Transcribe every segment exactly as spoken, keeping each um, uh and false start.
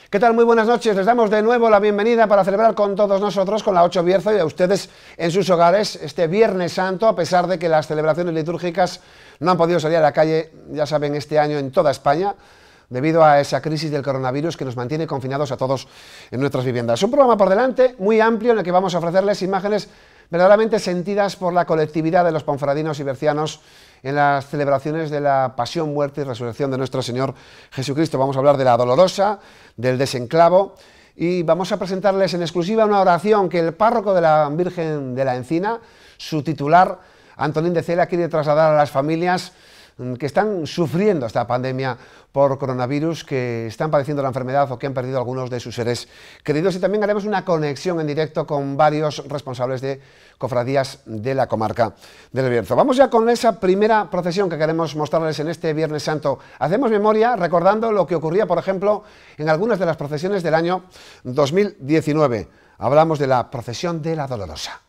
¿Qué tal? Muy buenas noches. Les damos de nuevo la bienvenida para celebrar con todos nosotros, con la ocho Bierzo y a ustedes en sus hogares, este Viernes Santo, a pesar de que las celebraciones litúrgicas no han podido salir a la calle, ya saben, este año en toda España, debido a esa crisis del coronavirus que nos mantiene confinados a todos en nuestras viviendas. Un programa por delante muy amplio en el que vamos a ofrecerles imágenes verdaderamente sentidas por la colectividad de los ponferradinos y bercianos en las celebraciones de la pasión, muerte y resurrección de nuestro Señor Jesucristo. Vamos a hablar de la Dolorosa, del desenclavo y vamos a presentarles en exclusiva una oración que el párroco de la Virgen de la Encina, su titular, Antolín de Cela, quiere trasladar a las familias que están sufriendo esta pandemia por coronavirus, que están padeciendo la enfermedad o que han perdido algunos de sus seres queridos. Y también haremos una conexión en directo con varios responsables de cofradías de la comarca del Bierzo. Vamos ya con esa primera procesión que queremos mostrarles en este Viernes Santo. Hacemos memoria recordando lo que ocurría, por ejemplo, en algunas de las procesiones del año dos mil diecinueve. Hablamos de la procesión de la Dolorosa.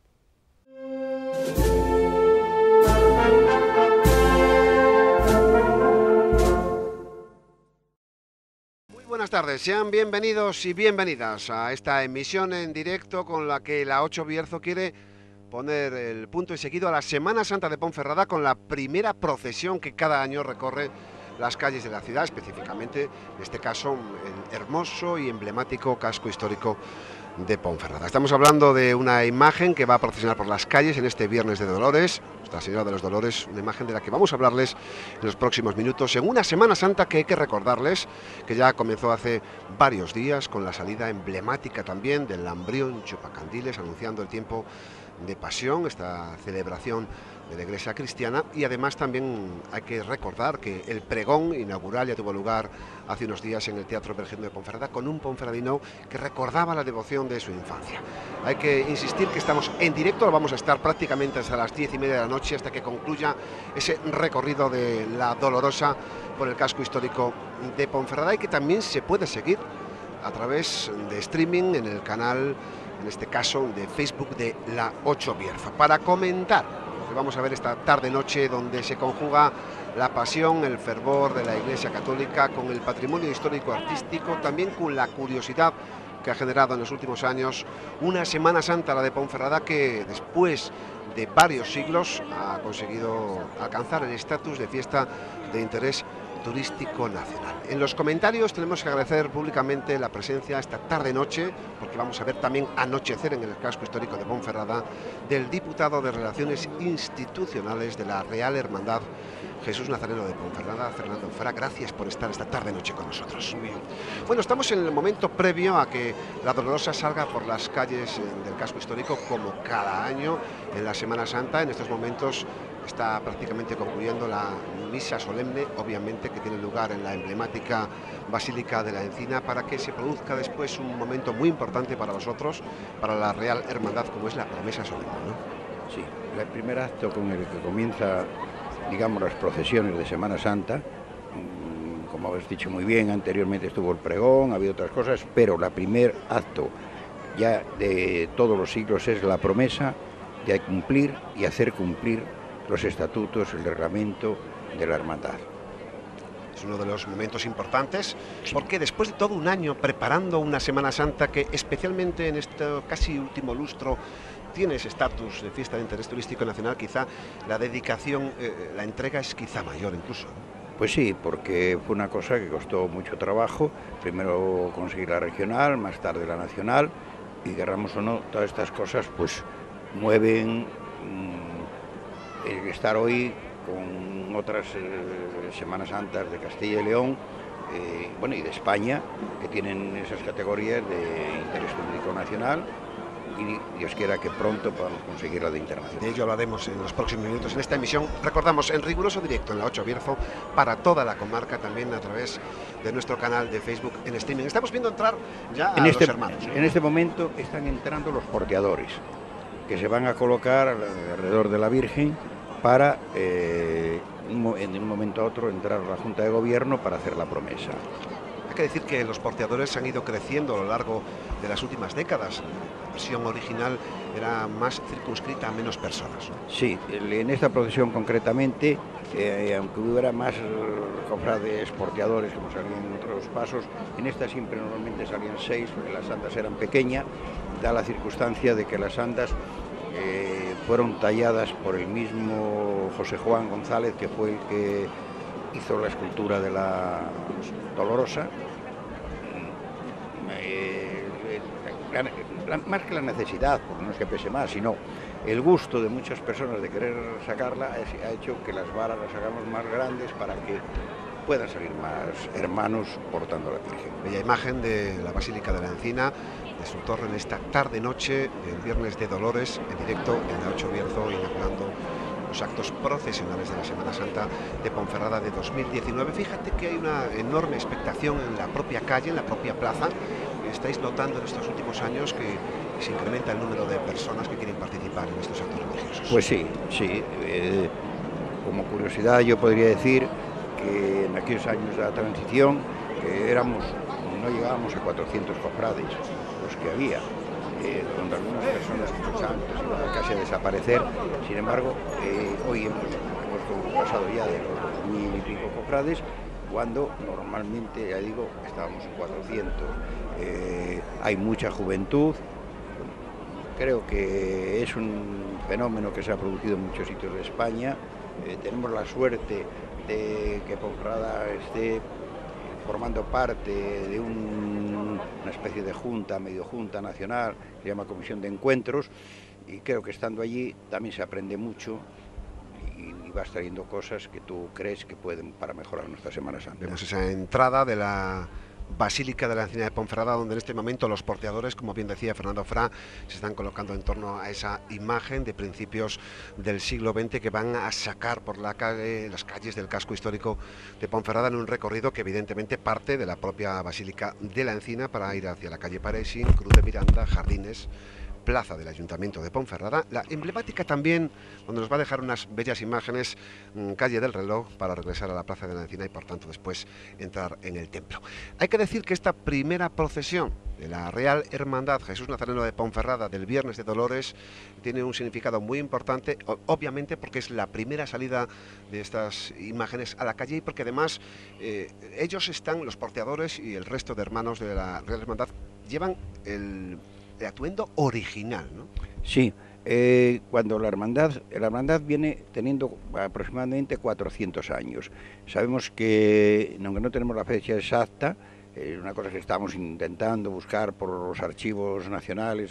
Buenas tardes, sean bienvenidos y bienvenidas a esta emisión en directo con la que la ocho Bierzo quiere poner el punto y seguido a la Semana Santa de Ponferrada con la primera procesión que cada año recorre las calles de la ciudad, específicamente en este caso el hermoso y emblemático casco histórico de Ponferrada. Estamos hablando de una imagen que va a procesionar por las calles en este Viernes de Dolores, Nuestra Señora de los Dolores, una imagen de la que vamos a hablarles en los próximos minutos, en una Semana Santa que hay que recordarles que ya comenzó hace varios días con la salida emblemática también del Lambrión Chupacandiles, anunciando el tiempo de pasión, esta celebración de la Iglesia cristiana, y además también hay que recordar que el pregón inaugural ya tuvo lugar hace unos días en el Teatro Virgen de Ponferrada con un ponferradino que recordaba la devoción de su infancia. Hay que insistir que estamos en directo, lo vamos a estar prácticamente hasta las diez y media de la noche, hasta que concluya ese recorrido de la Dolorosa por el casco histórico de Ponferrada, y que también se puede seguir a través de streaming en el canal, en este caso de Facebook de la ocho Bierzo, para comentar lo que vamos a ver esta tarde-noche, donde se conjuga la pasión, el fervor de la Iglesia Católica con el patrimonio histórico-artístico, también con la curiosidad que ha generado en los últimos años una Semana Santa, la de Ponferrada, que después de varios siglos ha conseguido alcanzar el estatus de fiesta de interés turístico nacional. En los comentarios tenemos que agradecer públicamente la presencia esta tarde-noche, porque vamos a ver también anochecer en el casco histórico de Ponferrada, del diputado de Relaciones Institucionales de la Real Hermandad Jesús Nazareno de Ponferrada, Fernando Fra. Gracias por estar esta tarde-noche con nosotros. Muy bien. Bueno, estamos en el momento previo a que la Dolorosa salga por las calles del casco histórico, como cada año en la Semana Santa. En estos momentos está prácticamente concluyendo la misa solemne, obviamente, que tiene lugar en la emblemática Basílica de la Encina, para que se produzca después un momento muy importante para vosotros, para la Real Hermandad, como es la promesa solemne, ¿no? Sí, el primer acto con el que comienza, digamos, las procesiones de Semana Santa. Como habéis dicho muy bien, anteriormente estuvo el pregón, ha habido otras cosas, pero el primer acto ya de todos los siglos es la promesa de cumplir y hacer cumplir los estatutos, el reglamento de la hermandad. Es uno de los momentos importantes, sí, porque después de todo un año preparando una Semana Santa que, especialmente en este casi último lustro, tiene ese estatus de fiesta de interés turístico nacional, quizá la dedicación, eh, la entrega es quizá mayor incluso. Pues sí, porque fue una cosa que costó mucho trabajo, primero conseguir la regional, más tarde la nacional, y querramos o no, todas estas cosas pues mueven mmm, el estar hoy con otras eh, Semanas Santas de Castilla y León, eh, bueno, y de España, que tienen esas categorías de interés público nacional, y Dios quiera que pronto podamos conseguir la de internacional. De ello hablaremos en los próximos minutos en esta emisión. Recordamos, en riguroso directo en la ocho Bierzo, para toda la comarca, también a través de nuestro canal de Facebook en streaming. Estamos viendo entrar ya a en este, los hermanos, ¿no? En este momento están entrando los porteadores, que se van a colocar alrededor de la Virgen para, eh, en un momento a otro, entrar a la Junta de Gobierno para hacer la promesa. Hay que decir que los porteadores han ido creciendo a lo largo de las últimas décadas. La versión original era más circunscrita a menos personas, ¿no? Sí, en esta procesión concretamente, eh, aunque hubiera más cofrades porteadores como salían en otros pasos, en esta siempre normalmente salían seis, porque las andas eran pequeñas, da la circunstancia de que las andas eh, fueron talladas por el mismo José Juan González, que fue el que hizo la escultura de la Dolorosa. Eh, la, la, más que la necesidad, porque no es que pese más, sino el gusto de muchas personas de querer sacarla ha hecho que las varas las hagamos más grandes para que puedan salir más hermanos portando la Virgen. Bella imagen de la Basílica de la Encina, de su torre en esta tarde-noche del Viernes de Dolores, en directo en la ocho Bierzo, inaugurando los actos procesionales de la Semana Santa de Ponferrada de dos mil diecinueve. Fíjate que hay una enorme expectación en la propia calle, en la propia plaza. Estáis notando en estos últimos años que se incrementa el número de personas que quieren participar en estos actos religiosos. Pues sí, sí. Eh, como curiosidad yo podría decir que en aquellos años de la transición que éramos, no llegábamos a cuatrocientos cofrades, los que había, eh, donde algunas personas empezaban casi a desaparecer. Sin embargo, eh, hoy hemos, hemos pasado ya de los dos mil y pico cofrades, cuando normalmente, ya digo, estábamos en cuatrocientos. Eh, hay mucha juventud. Creo que es un fenómeno que se ha producido en muchos sitios de España. Eh, tenemos la suerte de que Ponferrada esté formando parte de un, una especie de junta, medio junta nacional, que se llama Comisión de Encuentros, y creo que estando allí también se aprende mucho y, y vas trayendo cosas que tú crees que pueden para mejorar nuestra Semana Santa. Vemos esa entrada de la Basílica de la Encina de Ponferrada, donde en este momento los porteadores, como bien decía Fernando Fra, se están colocando en torno a esa imagen de principios del siglo veinte que van a sacar por la calle, las calles del casco histórico de Ponferrada en un recorrido que evidentemente parte de la propia Basílica de la Encina para ir hacia la calle Paresin, Cruz de Miranda, Jardines, plaza del Ayuntamiento de Ponferrada, la emblemática también, donde nos va a dejar unas bellas imágenes, mmm, calle del Reloj, para regresar a la plaza de la Encina y por tanto después entrar en el templo. Hay que decir que esta primera procesión de la Real Hermandad Jesús Nazareno de Ponferrada del Viernes de Dolores tiene un significado muy importante, obviamente porque es la primera salida de estas imágenes a la calle y porque además eh, ellos están, los porteadores y el resto de hermanos de la Real Hermandad, llevan el de atuendo original, ¿no? Sí, eh, cuando la hermandad, la hermandad viene teniendo aproximadamente cuatrocientos años. Sabemos que, aunque no tenemos la fecha exacta, es eh, una cosa que estamos intentando buscar por los archivos nacionales.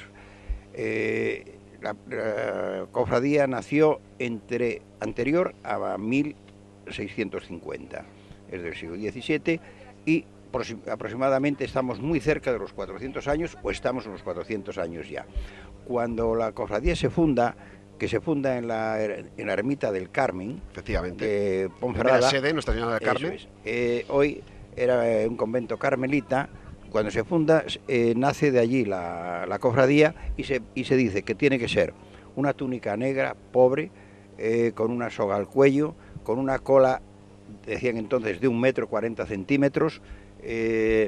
Eh, la, la cofradía nació entre anterior a mil seiscientos cincuenta, es del siglo diecisiete, y aproximadamente estamos muy cerca de los cuatrocientos años, o estamos en los cuatrocientos años ya. Cuando la cofradía se funda, que se funda en la, en la ermita del Carmen, efectivamente, de Ponferrada, la sede Nuestra Señora del Carmen, es, eh, hoy era un convento carmelita. Cuando se funda, eh, nace de allí la, la cofradía y se, y se dice que tiene que ser una túnica negra, pobre, eh, con una soga al cuello, con una cola, decían entonces, de un metro cuarenta centímetros, Eh,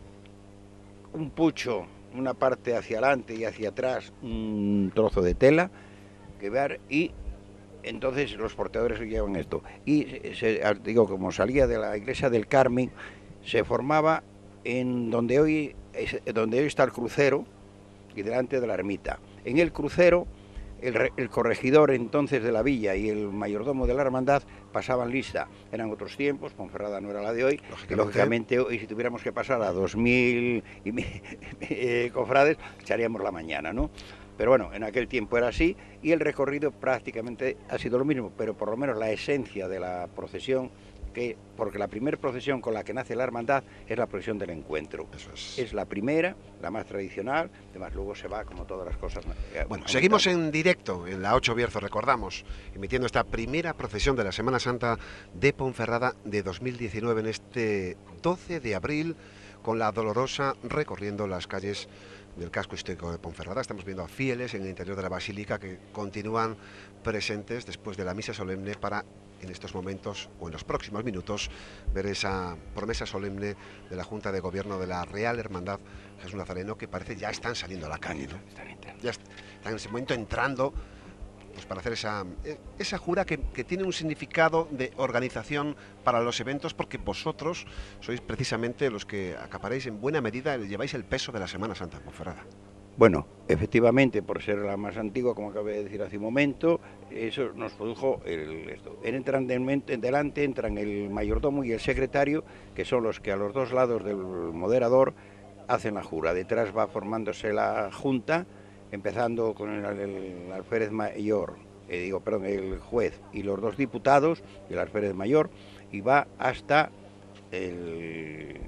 un pucho, una parte hacia adelante y hacia atrás, un trozo de tela que ver, y entonces los porteadores llevan esto. Y se, digo, como salía de la iglesia del Carmen, se formaba en donde hoy, donde hoy está el crucero y delante de la ermita. En el crucero, El, el corregidor entonces de la villa y el mayordomo de la hermandad pasaban lista. Eran otros tiempos, Ponferrada no era la de hoy, lógicamente, y lógicamente hoy, si tuviéramos que pasar a dos mil y, eh, cofrades, echaríamos la mañana, ¿no? Pero bueno, en aquel tiempo era así, y el recorrido prácticamente ha sido lo mismo, pero por lo menos la esencia de la procesión, que, porque la primera procesión con la que nace la hermandad es la procesión del encuentro. Eso es. Es la primera, la más tradicional, además luego se va como todas las cosas. Eh, bueno, seguimos en directo en la ocho Bierzo, recordamos, emitiendo esta primera procesión de la Semana Santa de Ponferrada de dos mil diecinueve, en este doce de abril, con la Dolorosa recorriendo las calles del casco histórico de Ponferrada. Estamos viendo a fieles en el interior de la basílica que continúan presentes después de la misa solemne para en estos momentos o en los próximos minutos ver esa promesa solemne de la Junta de Gobierno de la Real Hermandad Jesús Nazareno, que parece ya están saliendo a la calle, ¿no? Ya están en ese momento entrando, pues para hacer esa, esa jura que, que tiene un significado de organización para los eventos, porque vosotros sois precisamente los que acaparáis en buena medida, lleváis el peso de la Semana Santa en Ponferrada. Bueno, efectivamente, por ser la más antigua, como acabé de decir hace un momento, eso nos produjo el, esto. Entran de, delante, entran el mayordomo y el secretario, que son los que a los dos lados del moderador hacen la jura. Detrás va formándose la junta, empezando con el, el alférez mayor, eh, digo, perdón, el juez y los dos diputados, y el alférez mayor, y va hasta el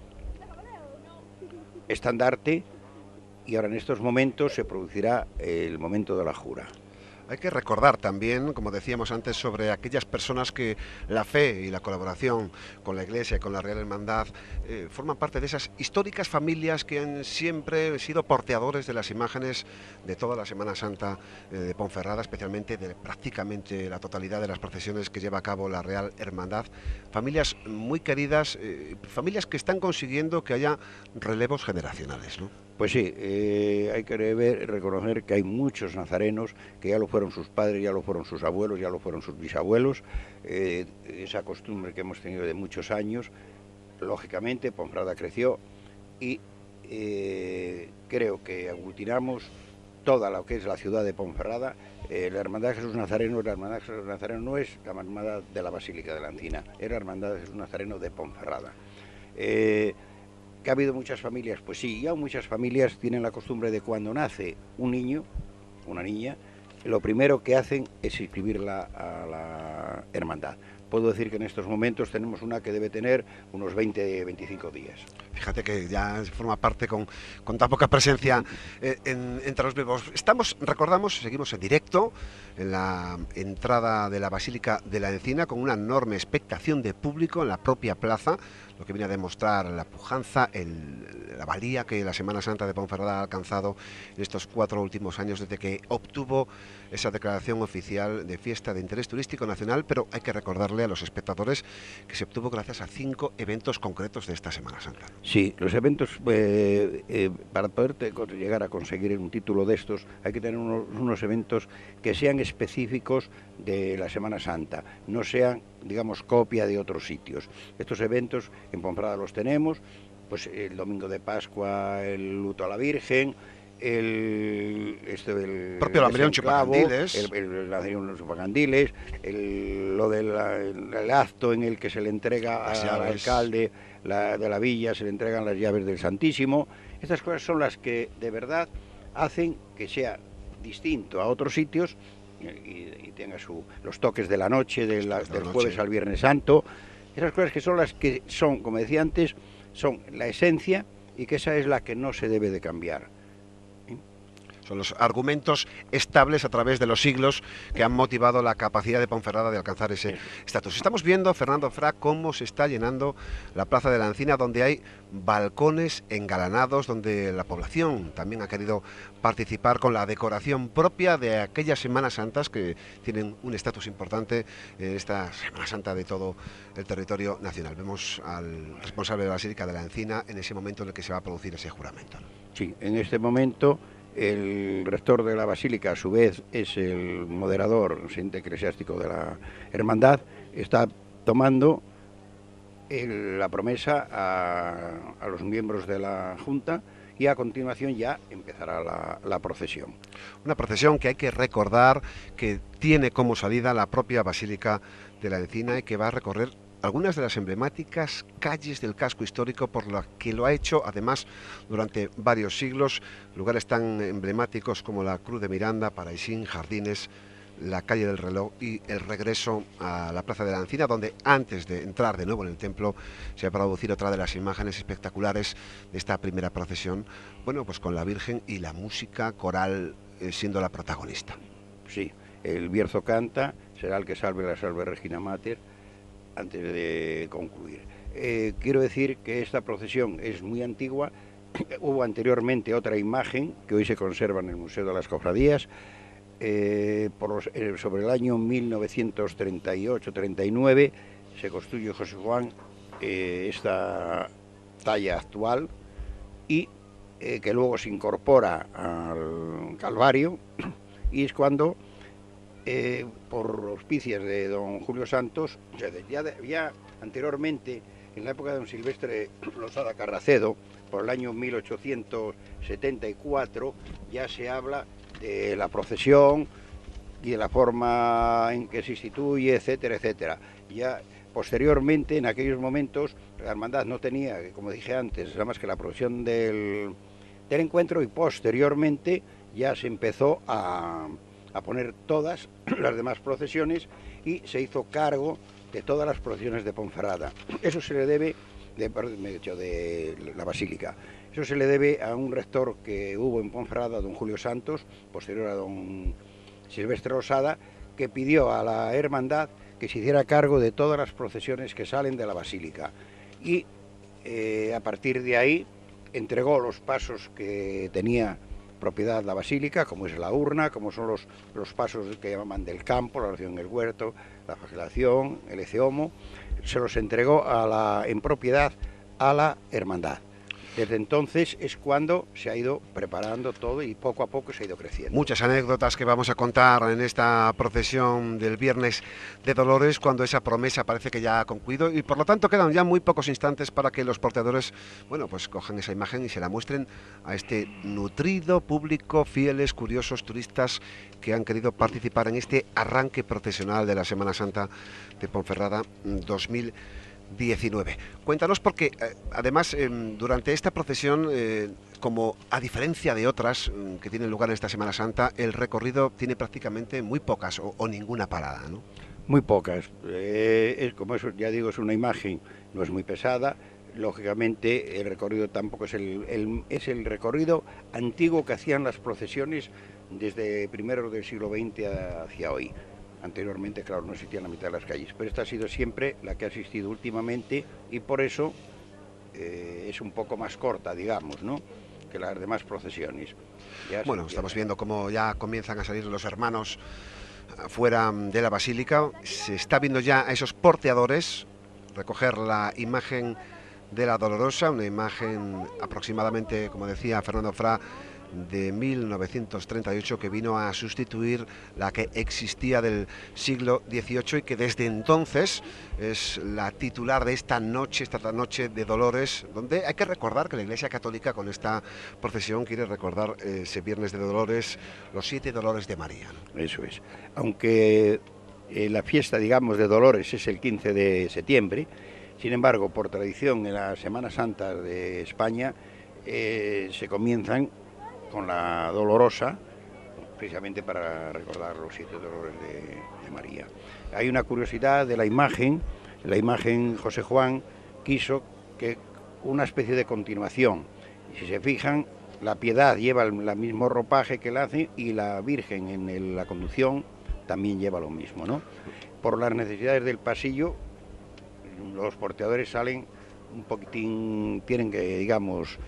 estandarte, y ahora en estos momentos se producirá el momento de la jura. Hay que recordar también, como decíamos antes, sobre aquellas personas que la fe y la colaboración con la Iglesia y con la Real Hermandad eh, forman parte de esas históricas familias que han siempre sido porteadores de las imágenes de toda la Semana Santa eh, de Ponferrada, especialmente de prácticamente la totalidad de las procesiones que lleva a cabo la Real Hermandad. Familias muy queridas, eh, familias que están consiguiendo que haya relevos generacionales, ¿no? Pues sí, eh, hay que ver, reconocer que hay muchos nazarenos que ya lo fueron sus padres, ya lo fueron sus abuelos, ya lo fueron sus bisabuelos. Eh, esa costumbre que hemos tenido de muchos años, lógicamente Ponferrada creció y eh, creo que aglutinamos toda lo que es la ciudad de Ponferrada. Eh, la Hermandad de Jesús Nazareno, la Hermandad de Jesús Nazareno no es la Hermandad de la Basílica de la Encina, es la Hermandad de Jesús Nazareno de Ponferrada. Eh, ¿Que ha habido muchas familias? Pues sí, ya muchas familias tienen la costumbre de cuando nace un niño, una niña, lo primero que hacen es inscribirla a la hermandad. Puedo decir que en estos momentos tenemos una que debe tener unos veinte, veinticinco días. Fíjate que ya forma parte con, con tan poca presencia eh, en, entre los vivos. Estamos, recordamos, seguimos en directo en la entrada de la Basílica de la Encina con una enorme expectación de público en la propia plaza, lo que viene a demostrar la pujanza, el, la valía que la Semana Santa de Ponferrada ha alcanzado en estos cuatro últimos años desde que obtuvo esa declaración oficial de fiesta de interés turístico nacional, pero hay que recordarle a los espectadores que se obtuvo gracias a cinco eventos concretos de esta Semana Santa. Sí, los eventos, eh, eh, para poder llegar a conseguir un título de estos, hay que tener unos, unos eventos que sean específicos de la Semana Santa, no sean, digamos, copia de otros sitios. Estos eventos en Ponferrada los tenemos, pues el domingo de Pascua, el luto a la Virgen, el este del propio Lambrión Chupacandiles, el, el, el Chupacandiles, el, lo del el, el acto en el que se le entrega al alcalde la, de la villa, se le entregan las llaves del Santísimo. Estas cosas son las que de verdad hacen que sea distinto a otros sitios y, y tenga su, los toques de la noche, de la, del jueves al Viernes Santo. Esas cosas que son las que son, como decía antes, son la esencia y que esa es la que no se debe de cambiar. Son los argumentos estables a través de los siglos que han motivado la capacidad de Ponferrada de alcanzar ese estatus. Estamos viendo, Fernando Fra, cómo se está llenando la Plaza de la Encina, donde hay balcones engalanados, donde la población también ha querido participar con la decoración propia de aquellas Semanas Santas que tienen un estatus importante en esta Semana Santa de todo el territorio nacional. Vemos al responsable de la Basílica de la Encina en ese momento en el que se va a producir ese juramento, ¿no? Sí, en este momento el rector de la Basílica, a su vez, es el moderador eclesiástico de la hermandad, está tomando el, la promesa a, a los miembros de la Junta y a continuación ya empezará la, la procesión. Una procesión que hay que recordar que tiene como salida la propia Basílica de la Encina y que va a recorrer algunas de las emblemáticas calles del casco histórico por las que lo ha hecho, además, durante varios siglos, lugares tan emblemáticos como la Cruz de Miranda, Paraisín, Jardines, la calle del Reloj y el regreso a la Plaza de la Encina, donde antes de entrar de nuevo en el templo se va a producir otra de las imágenes espectaculares de esta primera procesión, bueno, pues con la Virgen y la música coral eh, siendo la protagonista. Sí, el Bierzo canta, será el que salve la salve Regina Mater, antes de concluir. Eh, quiero decir que esta procesión es muy antigua. Hubo anteriormente otra imagen que hoy se conserva en el Museo de las Cofradías. eh, por los, eh, sobre el año mil novecientos treinta y ocho treinta y nueve se construye José Juan eh, esta talla actual y eh, que luego se incorpora al Calvario, y es cuando eh, por auspicios de don Julio Santos, o sea, ya, ya anteriormente, en la época de don Silvestre Losada Carracedo, por el año mil ochocientos setenta y cuatro, ya se habla de la procesión y de la forma en que se instituye, etcétera, etcétera. Ya posteriormente, en aquellos momentos, la hermandad no tenía, como dije antes, nada más que la procesión del, del encuentro, y posteriormente ya se empezó a, a poner todas las demás procesiones y se hizo cargo de todas las procesiones de Ponferrada. Eso se le debe, de, me he dicho, de la Basílica, eso se le debe a un rector que hubo en Ponferrada, don Julio Santos, posterior a don Silvestre Losada, que pidió a la hermandad que se hiciera cargo de todas las procesiones que salen de la Basílica. Y eh, a partir de ahí entregó los pasos que tenía propiedad la Basílica, como es la urna, como son los, los pasos que llaman del campo, la oración en el huerto, la flagelación, el eceomo, se los entregó a la, en propiedad a la hermandad. Desde entonces es cuando se ha ido preparando todo y poco a poco se ha ido creciendo. Muchas anécdotas que vamos a contar en esta procesión del Viernes de Dolores, cuando esa promesa parece que ya ha concluido, y por lo tanto quedan ya muy pocos instantes para que los porteadores, bueno, pues cojan esa imagen y se la muestren a este nutrido público, fieles, curiosos, turistas que han querido participar en este arranque procesional de la Semana Santa de Ponferrada dos mil diecinueve. Cuéntanos, porque eh, además eh, durante esta procesión, eh, como a diferencia de otras eh, que tienen lugar en esta Semana Santa, el recorrido tiene prácticamente muy pocas o, o ninguna parada, ¿no? Muy pocas. Eh, es, como eso, ya digo, es una imagen, no es muy pesada. Lógicamente el recorrido tampoco es el, el, es el recorrido antiguo que hacían las procesiones desde primeros del siglo veinte hacia hoy. Anteriormente, claro, no existía en la mitad de las calles, pero esta ha sido siempre la que ha existido últimamente, y por eso eh, es un poco más corta, digamos, ¿no?, que las demás procesiones. Ya bueno, estamos viendo cómo ya comienzan a salir los hermanos fuera de la Basílica. Se está viendo ya a esos porteadores recoger la imagen de la Dolorosa, una imagen aproximadamente, como decía Fernando Fra, de mil novecientos treinta y ocho, que vino a sustituir la que existía del siglo dieciocho y que desde entonces es la titular de esta noche, esta noche de Dolores, donde hay que recordar que la Iglesia Católica con esta procesión quiere recordar eh, ese Viernes de Dolores, los siete dolores de María. Eso es. Aunque eh, la fiesta, digamos, de Dolores es el quince de septiembre, sin embargo, por tradición, en las Semanas Santas de España eh, se comienzan con la Dolorosa, precisamente para recordar los siete dolores de, de María. Hay una curiosidad de la imagen. La imagen, José Juan quiso que una especie de continuación. Y si se fijan, la Piedad lleva el, el mismo ropaje que la hace, y la Virgen en el, la conducción también lleva lo mismo, ¿no? Por las necesidades del pasillo, los porteadores salen un poquitín, tienen que, digamos,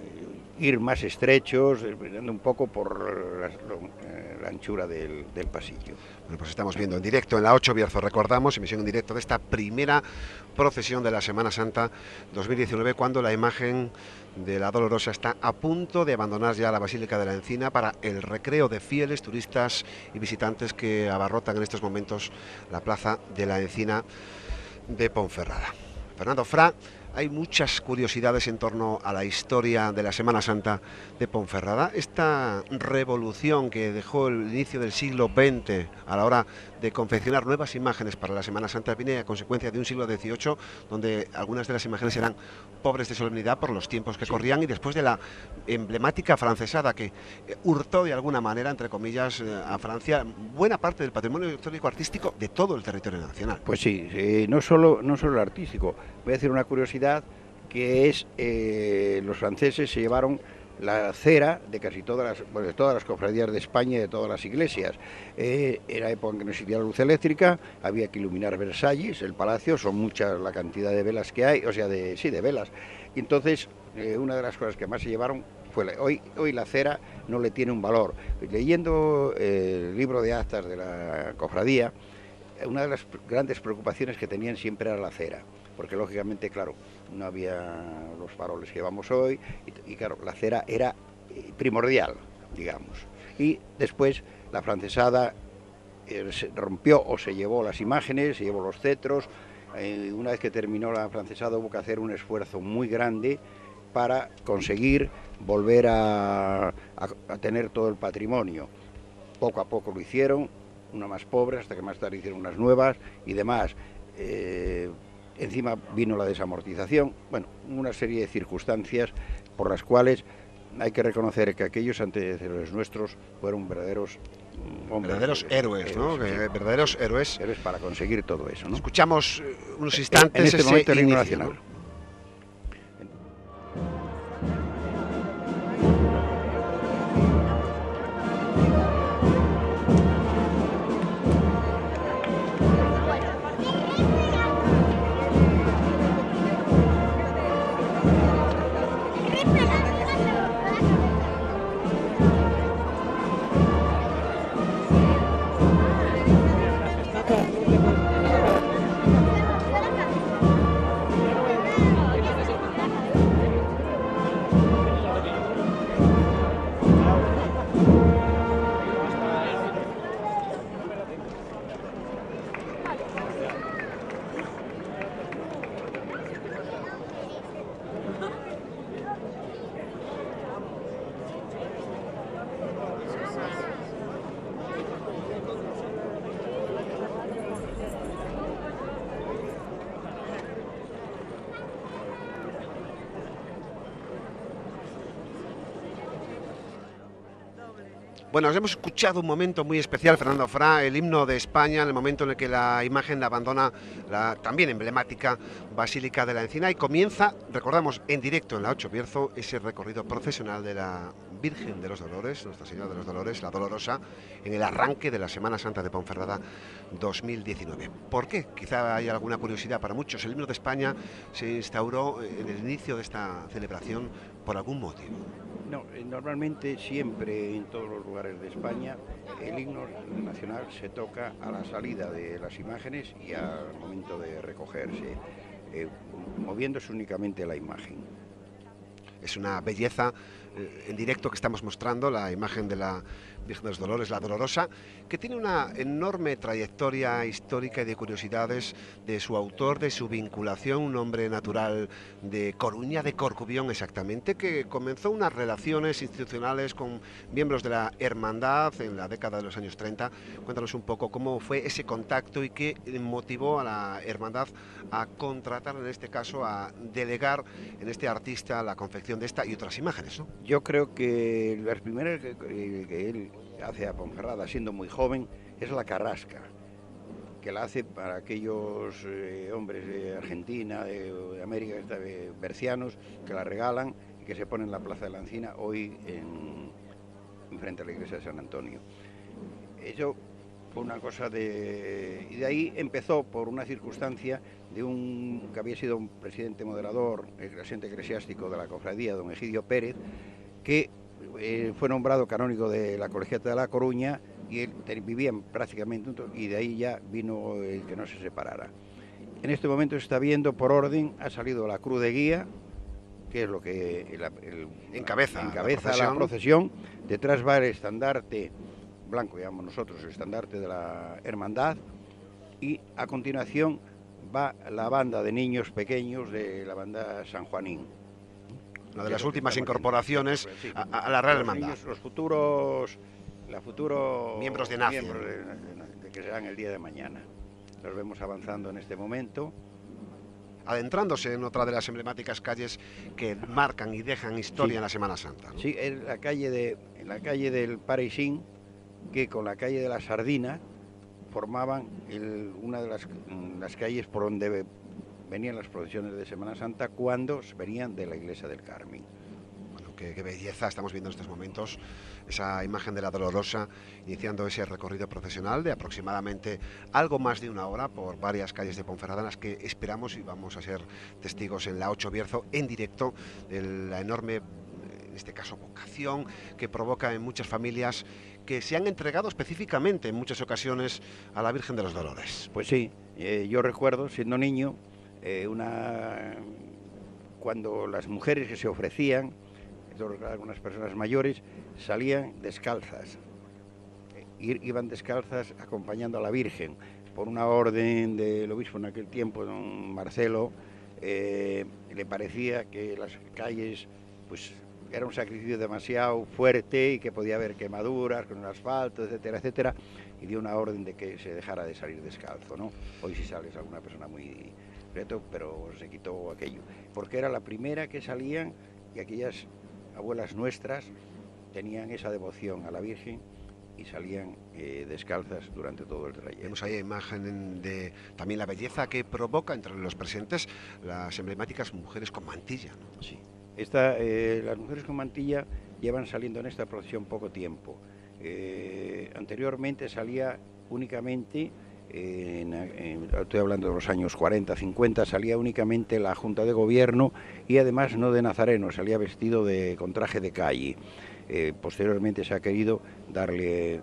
ir más estrechos, un poco por la, la anchura del, del pasillo. Bueno, pues estamos viendo en directo en la ocho Bierzo, recordamos, emisión en directo de esta primera procesión de la Semana Santa dos mil diecinueve, cuando la imagen de la Dolorosa está a punto de abandonar ya la Basílica de la Encina para el recreo de fieles, turistas y visitantes que abarrotan en estos momentos la plaza de la Encina de Ponferrada. Fernando Fra, hay muchas curiosidades en torno a la historia de la Semana Santa de Ponferrada. Esta revolución que dejó el inicio del siglo veinte a la hora de confeccionar nuevas imágenes para la Semana Santa viene a consecuencia de un siglo dieciocho donde algunas de las imágenes eran pobres de solemnidad por los tiempos que sí. corrían, y después de la emblemática francesada que hurtó de alguna manera, entre comillas, a Francia buena parte del patrimonio histórico artístico de todo el territorio nacional. Pues sí, sí, no solo, no solo el artístico. Voy a decir una curiosidad, que es eh, los franceses se llevaron la cera de casi todas las, bueno, de todas las cofradías de España y de todas las iglesias. Eh, era época en que no existía la luz eléctrica, había que iluminar Versalles, el palacio, son muchas la cantidad de velas que hay, o sea, de, sí, de velas. Y entonces eh, una de las cosas que más se llevaron fue la, hoy, hoy la cera no le tiene un valor. Leyendo eh, el libro de actas de la cofradía, una de las grandes preocupaciones que tenían siempre era la cera, porque lógicamente, claro, no había los faroles que llevamos hoy, y, y claro, la cera era primordial, digamos. Y después la francesada eh, se rompió o se llevó las imágenes, se llevó los cetros. Eh, una vez que terminó la francesada hubo que hacer un esfuerzo muy grande para conseguir volver a, a, a tener todo el patrimonio. Poco a poco lo hicieron, una más pobre, hasta que más tarde hicieron unas nuevas y demás. Eh, encima vino la desamortización, bueno, una serie de circunstancias por las cuales hay que reconocer que aquellos antecesores nuestros fueron verdaderos hombres, verdaderos héroes, ¿no? héroes, sí. Verdaderos héroes. Héroes para conseguir todo eso, ¿no? Escuchamos unos instantes en este ese momento el himno inicio, nacional. ¿no? Bueno, hemos escuchado un momento muy especial, Fernando Fra, el himno de España, en el momento en el que la imagen abandona la también emblemática Basílica de la Encina y comienza, recordamos, en directo en la Ocho Bierzo, ese recorrido procesional de la Virgen de los Dolores, Nuestra Señora de los Dolores, la Dolorosa, en el arranque de la Semana Santa de Ponferrada dos mil diecinueve. ¿Por qué? Quizá haya alguna curiosidad para muchos. El himno de España se instauró en el inicio de esta celebración por algún motivo. No, normalmente siempre en todos los lugares de España el himno nacional se toca a la salida de las imágenes y al momento de recogerse, eh, moviéndose únicamente la imagen. Es una belleza eh, en directo que estamos mostrando, la imagen de la Virgen de los Dolores, la Dolorosa, que tiene una enorme trayectoria histórica y de curiosidades de su autor, de su vinculación, un hombre natural de Coruña, de Corcubión exactamente, que comenzó unas relaciones institucionales con miembros de la Hermandad en la década de los años treinta. Cuéntanos un poco cómo fue ese contacto y qué motivó a la Hermandad a contratar, en este caso, a delegar en este artista la confección de esta y otras imágenes, ¿no? Yo creo que las primeras que, que él hace a Ponferrada, siendo muy joven, es la carrasca, que la hace para aquellos eh, hombres de Argentina, de, de América, de bercianos, que la regalan y que se ponen en la Plaza de la Encina, hoy en, en frente a la iglesia de San Antonio. Eso fue una cosa de... y de ahí empezó por una circunstancia de un que había sido un presidente moderador, el presidente eclesiástico de la cofradía, don Egidio Pérez, que eh, fue nombrado canónigo de la Colegiata de La Coruña y él vivían prácticamente juntos y de ahí ya vino el que no se separara. En este momento se está viendo por orden, ha salido la cruz de guía, que es lo que el, el, encabeza, encabeza la, procesión. la procesión, detrás va el estandarte blanco, llamamos nosotros, el estandarte de la hermandad, y a continuación va la banda de niños pequeños de la banda San Juanín. Una de las últimas incorporaciones sí, a, a la Real Hermandad. Niños, los futuros, la futuro miembros de N A C I. Miembros de, de, de que serán el día de mañana. Los vemos avanzando en este momento. Adentrándose en otra de las emblemáticas calles que marcan y dejan historia sí. en la Semana Santa, ¿no? Sí, en la calle de, en la calle del Parisín, que con la calle de la Sardina formaban el, una de las, las calles por donde venían las procesiones de Semana Santa cuando venían de la iglesia del Carmen. Bueno, qué, qué belleza estamos viendo en estos momentos, esa imagen de la Dolorosa iniciando ese recorrido procesional de aproximadamente algo más de una hora por varias calles de Ponferrada, en las que esperamos y vamos a ser testigos en la Ocho Bierzo en directo de la enorme, en este caso, vocación que provoca en muchas familias que se han entregado específicamente en muchas ocasiones a la Virgen de los Dolores. Pues sí, eh, yo recuerdo, siendo niño, eh, una cuando las mujeres que se ofrecían, algunas personas mayores, salían descalzas, iban descalzas acompañando a la Virgen, por una orden del obispo en aquel tiempo, don Marcelo. Eh, le parecía que las calles, pues, era un sacrificio demasiado fuerte y que podía haber quemaduras con el asfalto, etcétera, etcétera, y dio una orden de que se dejara de salir descalzo, ¿no? Hoy sí sales alguna persona muy reto, pero se quitó aquello, porque era la primera que salían, y aquellas abuelas nuestras tenían esa devoción a la Virgen y salían eh, descalzas durante todo el trayecto. Vemos ahí imagen de también la belleza que provoca entre los presentes las emblemáticas mujeres con mantilla, ¿no? Sí. Esta, eh, las mujeres con mantilla llevan saliendo en esta procesión poco tiempo. Eh, anteriormente salía únicamente, eh, en, en, estoy hablando de los años cuarenta, cincuenta, salía únicamente la Junta de Gobierno y además no de nazareno, salía vestido de, con traje de calle. Eh, posteriormente se ha querido darle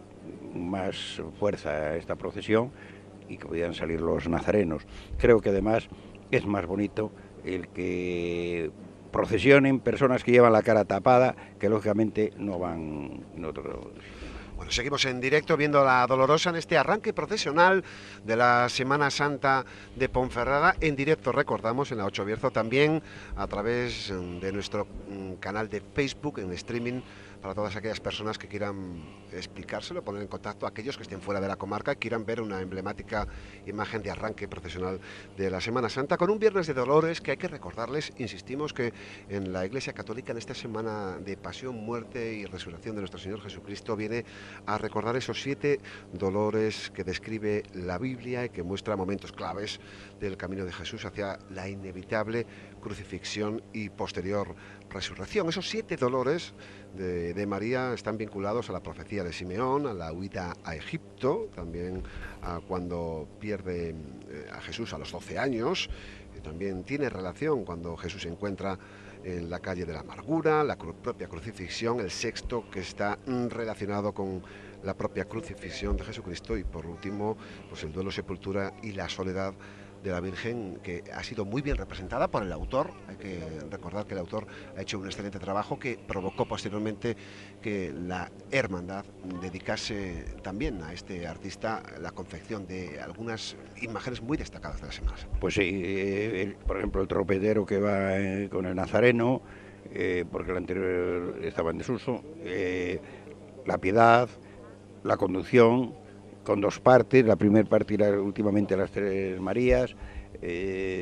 más fuerza a esta procesión y que pudieran salir los nazarenos. Creo que además es más bonito el que procesionen personas que llevan la cara tapada, que lógicamente no van... No, Bueno, seguimos en directo viendo la Dolorosa en este arranque procesional de la Semana Santa de Ponferrada. En directo, recordamos, en la Ocho Bierzo, también a través de nuestro canal de Facebook, en streaming, para todas aquellas personas que quieran explicárselo, poner en contacto a aquellos que estén fuera de la comarca y quieran ver una emblemática imagen de arranque procesional de la Semana Santa, con un Viernes de Dolores que hay que recordarles, insistimos, que en la Iglesia Católica, en esta semana de pasión, muerte y resurrección de nuestro Señor Jesucristo, viene a recordar esos siete dolores que describe la Biblia y que muestra momentos claves del camino de Jesús hacia la inevitable crucifixión y posterior resurrección. Esos siete dolores de, de María están vinculados a la profecía de Simeón, a la huida a Egipto, también a cuando pierde eh, a Jesús a los doce años. Eh, también tiene relación cuando Jesús se encuentra en la calle de la amargura, la cru propia crucifixión, el sexto, que está mm, relacionado con la propia crucifixión de Jesucristo, y por último, pues el duelo, sepultura y la soledad de la Virgen, que ha sido muy bien representada por el autor. Hay que recordar que el autor ha hecho un excelente trabajo que provocó posteriormente que la hermandad dedicase también a este artista la confección de algunas imágenes muy destacadas de la Semana Santa. Pues sí, eh, el, por ejemplo, el tropetero que va eh, con el nazareno, eh, porque el anterior estaba en desuso, eh, la piedad, la conducción, con dos partes, la primera parte era últimamente las Tres Marías. Eh,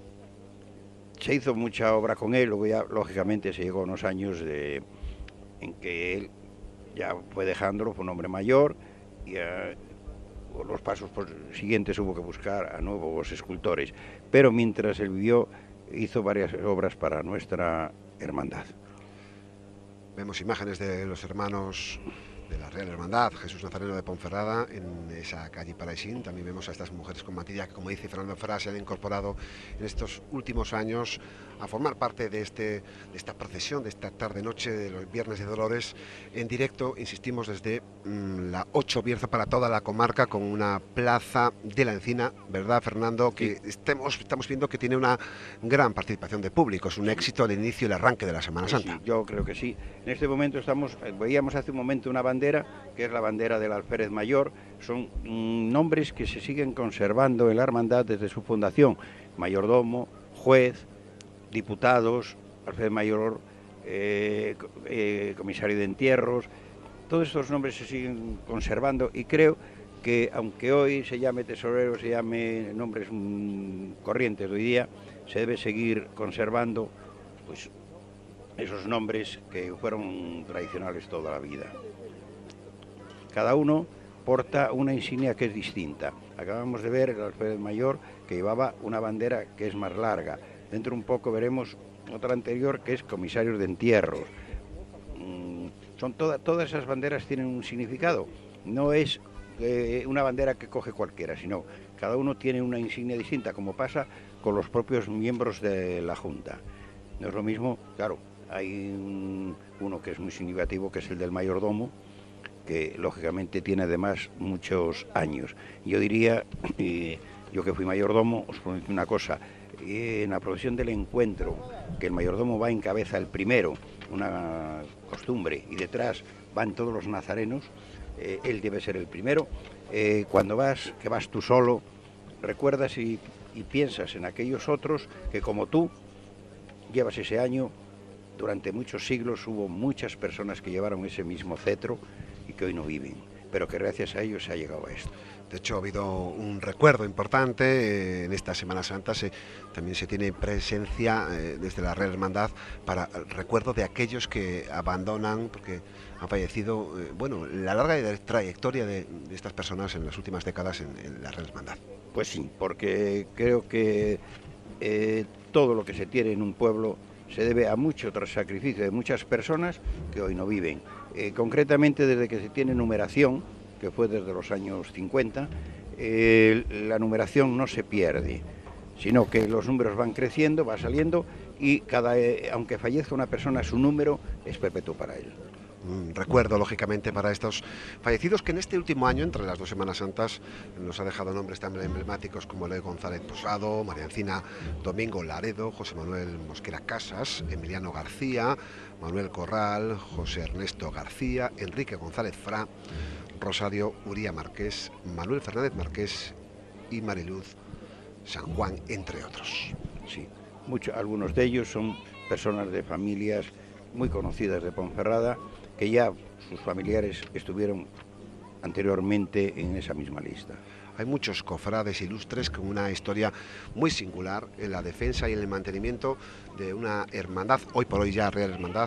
se hizo mucha obra con él, luego ya lógicamente se llegó a unos años de, en que él ya fue dejándolo, fue un hombre mayor, y a, los pasos siguientes hubo que buscar a nuevos escultores, pero mientras él vivió hizo varias obras para nuestra hermandad. Vemos imágenes de los hermanos de la Real Hermandad Jesús Nazareno de Ponferrada en esa calle Paraisín. También vemos a estas mujeres con mantilla que, como dice Fernando Fra, se han incorporado en estos últimos años a formar parte de, este, de esta procesión, de esta tarde-noche de los Viernes de Dolores, en directo, insistimos, desde mmm, la Ocho Bierzo para toda la comarca, con una plaza de la Encina, ¿verdad, Fernando? Que sí. estemos, estamos viendo que tiene una gran participación de público. Es un éxito al inicio y el arranque de la Semana Santa. Sí, yo creo que sí. En este momento estamos, veíamos hace un momento una bandera, que es la bandera del Alférez Mayor. Son mmm, nombres que se siguen conservando en la hermandad desde su fundación: mayordomo, juez, diputados, Alférez Mayor, eh, eh, comisario de entierros. Todos estos nombres se siguen conservando, y creo que aunque hoy se llame tesorero, se llame nombres mmm, corrientes de hoy día, se debe seguir conservando pues esos nombres que fueron tradicionales toda la vida. Cada uno porta una insignia que es distinta. Acabamos de ver el Alférez Mayor, que llevaba una bandera que es más larga. Dentro un poco veremos otra anterior, que es comisarios de entierros. son toda, todas esas banderas tienen un significado. No es eh, una bandera que coge cualquiera, sino cada uno tiene una insignia distinta, como pasa con los propios miembros de la Junta. No es lo mismo, claro, hay un, uno que es muy significativo, que es el del mayordomo, que lógicamente tiene además muchos años. Yo diría, eh, yo que fui mayordomo, os prometo una cosa, eh, en la procesión del encuentro, que el mayordomo va en cabeza el primero, una costumbre, y detrás van todos los nazarenos, eh, él debe ser el primero. Eh, cuando vas, que vas tú solo, recuerdas y, y piensas en aquellos otros que como tú llevas ese año. Durante muchos siglos hubo muchas personas que llevaron ese mismo cetro y que hoy no viven, pero que gracias a ellos se ha llegado a esto. De hecho, ha habido un recuerdo importante eh, en esta Semana Santa. Se, también se tiene presencia eh, desde la Real Hermandad para el recuerdo de aquellos que abandonan, porque han fallecido, eh, bueno, la larga trayectoria de, de estas personas en las últimas décadas en, en la Real Hermandad. Pues sí, porque creo que eh, todo lo que se tiene en un pueblo se debe a mucho tras sacrificio de muchas personas que hoy no viven. Eh, concretamente desde que se tiene numeración, que fue desde los años cincuenta, eh, la numeración no se pierde, sino que los números van creciendo, va saliendo y cada, eh, aunque fallezca una persona, su número es perpetuo para él. Un recuerdo, lógicamente, para estos fallecidos que en este último año, entre las dos Semanas Santas, nos ha dejado nombres tan emblemáticos como Eloy González Posado, María Encina Domingo Laredo, José Manuel Mosquera Casas, Emiliano García, Manuel Corral, José Ernesto García, Enrique González Fra, Rosario Uría Marqués, Manuel Fernández Marqués y Mariluz San Juan, entre otros. Sí, muchos, algunos de ellos son personas de familias muy conocidas de Ponferrada, que ya sus familiares estuvieron anteriormente en esa misma lista. Hay muchos cofrades ilustres con una historia muy singular en la defensa y en el mantenimiento de una hermandad, hoy por hoy ya Real Hermandad,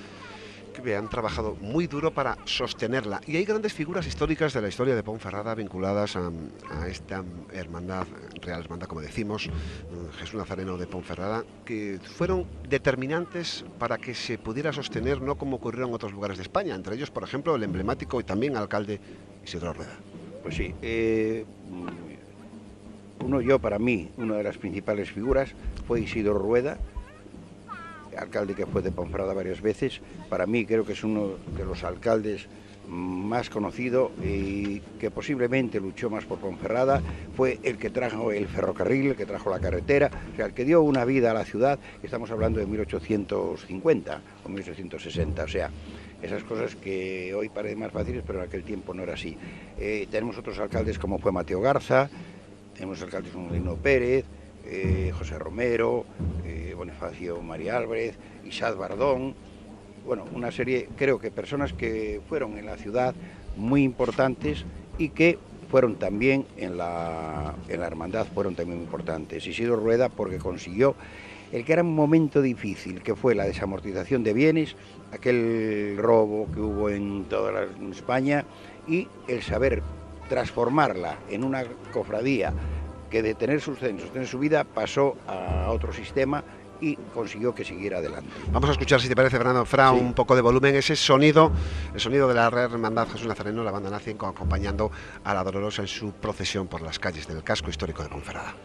que han trabajado muy duro para sostenerla. Y hay grandes figuras históricas de la historia de Ponferrada vinculadas a, a esta hermandad, Real Hermandad, como decimos, Jesús Nazareno de Ponferrada, que fueron determinantes para que se pudiera sostener, no como ocurrió en otros lugares de España, entre ellos, por ejemplo, el emblemático y también alcalde Isidro Rueda. Pues sí, eh, uno, yo para mí, una de las principales figuras fue Isidro Rueda, alcalde que fue de Ponferrada varias veces. Para mí creo que es uno de los alcaldes más conocido y que posiblemente luchó más por Ponferrada. Fue el que trajo el ferrocarril, el que trajo la carretera, o sea, el que dio una vida a la ciudad. Estamos hablando de mil ochocientos cincuenta o mil ochocientos sesenta, o sea, esas cosas que hoy parecen más fáciles, pero en aquel tiempo no era así. Eh, tenemos otros alcaldes como fue Mateo Garza, tenemos alcaldes como Lino Pérez, Eh, José Romero, eh, Bonifacio María Álvarez, Isad Bardón, bueno, una serie, creo que personas que fueron en la ciudad muy importantes y que fueron también en la, en la hermandad, fueron también muy importantes. Isidro Rueda porque consiguió el que era un momento difícil, que fue la desamortización de bienes, aquel robo que hubo en toda la, en España, y el saber transformarla en una cofradía que de tener sus censos, tener su vida, pasó a otro sistema y consiguió que siguiera adelante. Vamos a escuchar, si te parece, Fernando Fra, sí, un poco de volumen, ese sonido, el sonido de la Real Hermandad Jesús Nazareno, la banda nazi, acompañando a la Dolorosa en su procesión por las calles del casco histórico de Ponferrada.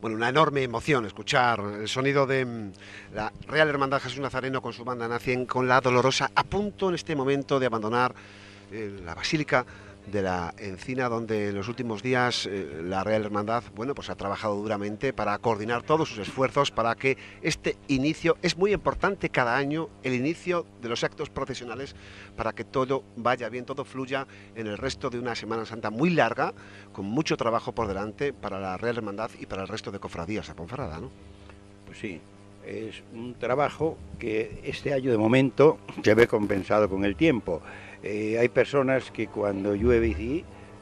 Bueno, una enorme emoción escuchar el sonido de mm, la Real Hermandad Jesús Nazareno con su banda Nacien, con la Dolorosa, a punto en este momento de abandonar eh, la Basílica de la Encina, donde en los últimos días eh, la Real Hermandad, bueno, pues ha trabajado duramente para coordinar todos sus esfuerzos para que este inicio, es muy importante cada año, el inicio de los actos procesionales, para que todo vaya bien, todo fluya en el resto de una Semana Santa muy larga, con mucho trabajo por delante para la Real Hermandad y para el resto de cofradías a Ponferrada, ¿no? Pues sí, es un trabajo que este año de momento se ve compensado con el tiempo. Eh, hay personas que cuando llueve, y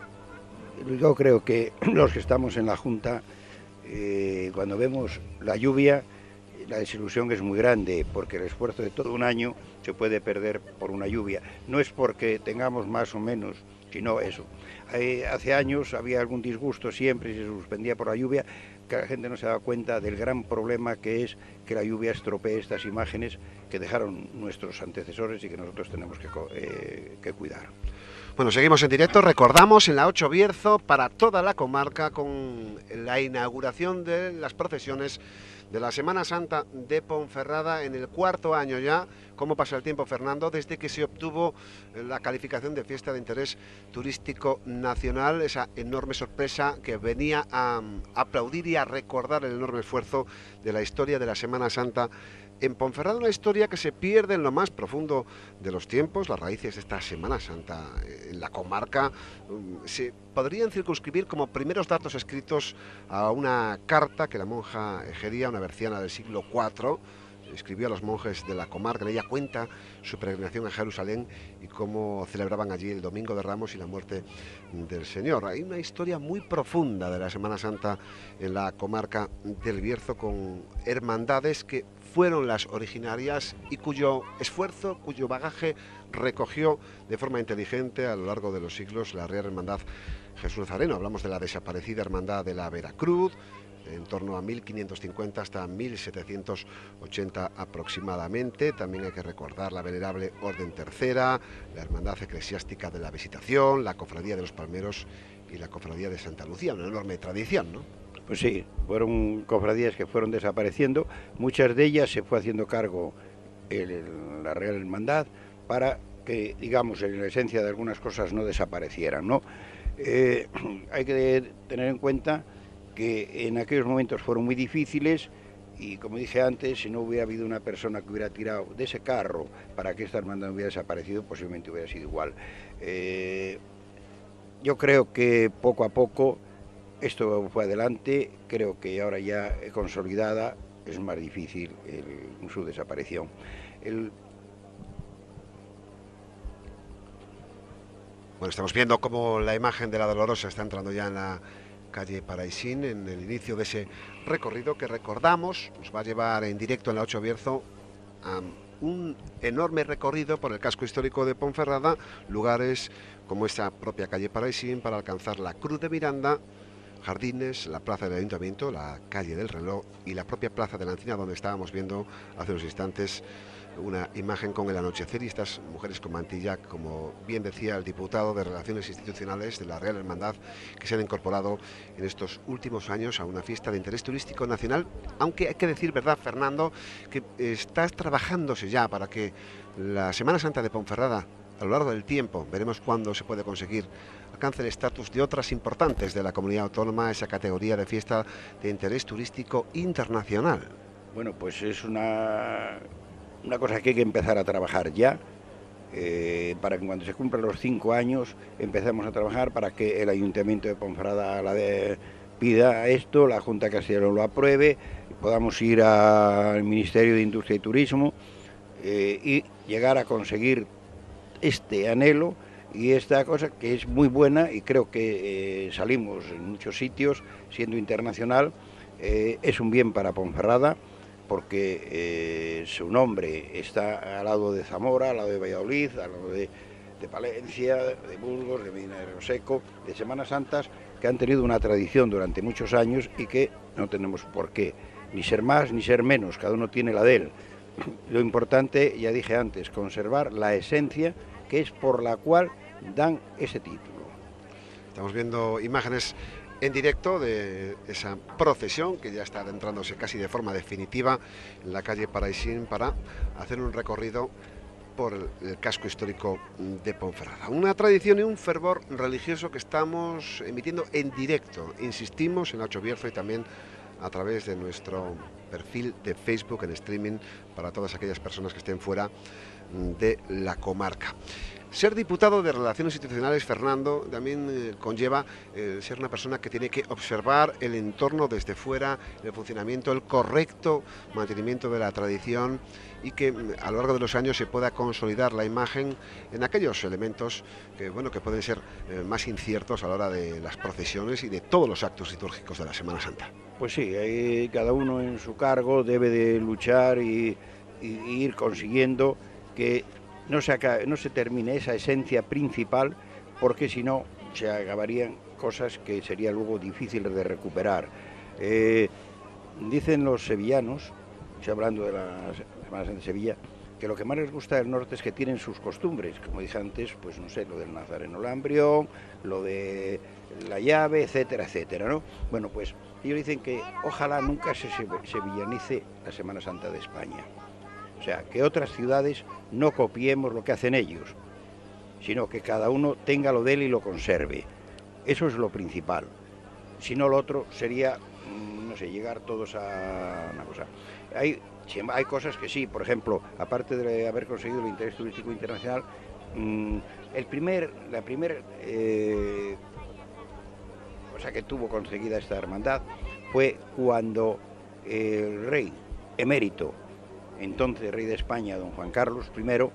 yo creo que los que estamos en la Junta, eh, cuando vemos la lluvia, la desilusión es muy grande, porque el esfuerzo de todo un año se puede perder por una lluvia. No es porque tengamos más o menos, sino eso. Eh, hace años había algún disgusto siempre y se suspendía por la lluvia, que la gente no se daba cuenta del gran problema que es que la lluvia estropee estas imágenes que dejaron nuestros antecesores y que nosotros tenemos que, eh, que cuidar. Bueno, seguimos en directo, recordamos en la ocho Bierzo para toda la comarca con la inauguración de las procesiones de la Semana Santa de Ponferrada en el cuarto año ya. ¿Cómo pasa el tiempo, Fernando? Desde que se obtuvo la calificación de fiesta de interés turístico nacional, esa enorme sorpresa que venía a aplaudir y a recordar el enorme esfuerzo de la historia de la Semana Santa en Ponferrada, una historia que se pierde en lo más profundo de los tiempos. Las raíces de esta Semana Santa en la comarca se podrían circunscribir como primeros datos escritos a una carta que la monja Egeria, una berciana del siglo cuatro, escribió a los monjes de la comarca. En ella cuenta su peregrinación a Jerusalén y cómo celebraban allí el Domingo de Ramos y la muerte del Señor. Hay una historia muy profunda de la Semana Santa en la comarca del Bierzo, con hermandades que fueron las originarias y cuyo esfuerzo, cuyo bagaje recogió de forma inteligente a lo largo de los siglos la Real Hermandad Jesús Nazareno. Hablamos de la desaparecida Hermandad de la Veracruz, en torno a mil quinientos cincuenta hasta mil setecientos ochenta aproximadamente. También hay que recordar la venerable Orden Tercera, la Hermandad Eclesiástica de la Visitación, la Cofradía de los Palmeros y la Cofradía de Santa Lucía, una enorme tradición, ¿no? Pues sí, fueron cofradías que fueron desapareciendo, muchas de ellas se fue haciendo cargo el, el, la Real Hermandad para que, digamos, en la esencia de algunas cosas no desaparecieran, ¿no? Eh, hay que tener en cuenta que en aquellos momentos fueron muy difíciles y, como dije antes, si no hubiera habido una persona que hubiera tirado de ese carro para que esta hermandad no hubiera desaparecido, posiblemente hubiera sido igual. Eh, yo creo que poco a poco esto fue adelante, creo que ahora ya consolidada es más difícil el, su desaparición. El... Bueno, estamos viendo cómo la imagen de la Dolorosa está entrando ya en la calle Paraisín, en el inicio de ese recorrido que, recordamos, nos va a llevar en directo en la ocho Bierzo a un enorme recorrido por el casco histórico de Ponferrada, lugares como esta propia calle Paraisín, para alcanzar la Cruz de Miranda, Jardines, la plaza del Ayuntamiento, la calle del Reloj y la propia plaza de la Encina, donde estábamos viendo hace unos instantes una imagen con el anochecer y estas mujeres con mantilla, como bien decía el diputado de Relaciones Institucionales de la Real Hermandad, que se han incorporado en estos últimos años a una fiesta de interés turístico nacional, aunque hay que decir, ¿verdad, Fernando?, que está trabajándose ya para que la Semana Santa de Ponferrada, a lo largo del tiempo, veremos cuándo se puede conseguir, alcance el estatus de otras importantes de la comunidad autónoma, esa categoría de fiesta de interés turístico internacional. Bueno, pues es una... una cosa que hay que empezar a trabajar ya, eh, para que cuando se cumplan los cinco años empecemos a trabajar para que el Ayuntamiento de Ponferrada la de, pida esto, la Junta de Castilla y León lo apruebe, podamos ir al Ministerio de Industria y Turismo eh, y llegar a conseguir este anhelo y esta cosa que es muy buena, y creo que eh, salimos en muchos sitios siendo internacional. Eh, es un bien para Ponferrada, porque eh, su nombre está al lado de Zamora, al lado de Valladolid, al lado de, de Palencia, de Burgos, de Medina de Rioseco, de Semanas Santas, que han tenido una tradición durante muchos años y que no tenemos por qué ni ser más ni ser menos, cada uno tiene la de él. Lo importante, ya dije antes, conservar la esencia que es por la cual dan ese título. Estamos viendo imágenes en directo de esa procesión que ya está adentrándose casi de forma definitiva en la calle Paraisín para hacer un recorrido por el casco histórico de Ponferrada. Una tradición y un fervor religioso que estamos emitiendo en directo, insistimos, en Ocho Bierzo y también a través de nuestro perfil de Facebook en streaming para todas aquellas personas que estén fuera de la comarca. Ser diputado de Relaciones Institucionales, Fernando, también eh, conlleva eh, ser una persona que tiene que observar el entorno desde fuera, el funcionamiento, el correcto mantenimiento de la tradición y que a lo largo de los años se pueda consolidar la imagen en aquellos elementos que, bueno, que pueden ser eh, más inciertos a la hora de las procesiones y de todos los actos litúrgicos de la Semana Santa. Pues sí, ahí cada uno en su cargo debe de luchar y, y, y ir consiguiendo que no se, acabe, no se termine esa esencia principal, porque si no se acabarían cosas que sería luego difíciles de recuperar. Eh, dicen los sevillanos, estoy hablando de la Semana Santa de Sevilla, que lo que más les gusta del norte es que tienen sus costumbres, como dije antes, pues no sé, lo del Nazareno Lambrión, lo de la llave, etcétera, etcétera, ¿no? Bueno, pues ellos dicen que ojalá nunca se sevillanice la Semana Santa de España. O sea, que otras ciudades no copiemos lo que hacen ellos, sino que cada uno tenga lo de él y lo conserve. Eso es lo principal. Si no, lo otro sería, no sé, llegar todos a una cosa. Hay, hay cosas que sí, por ejemplo, aparte de haber conseguido el interés turístico internacional, el primer, la primera eh, cosa que tuvo conseguida esta hermandad fue cuando el rey emérito, entonces rey de España, don Juan Carlos primero,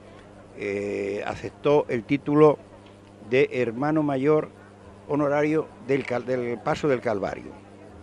eh, aceptó el título de hermano mayor honorario del, del Paso del Calvario,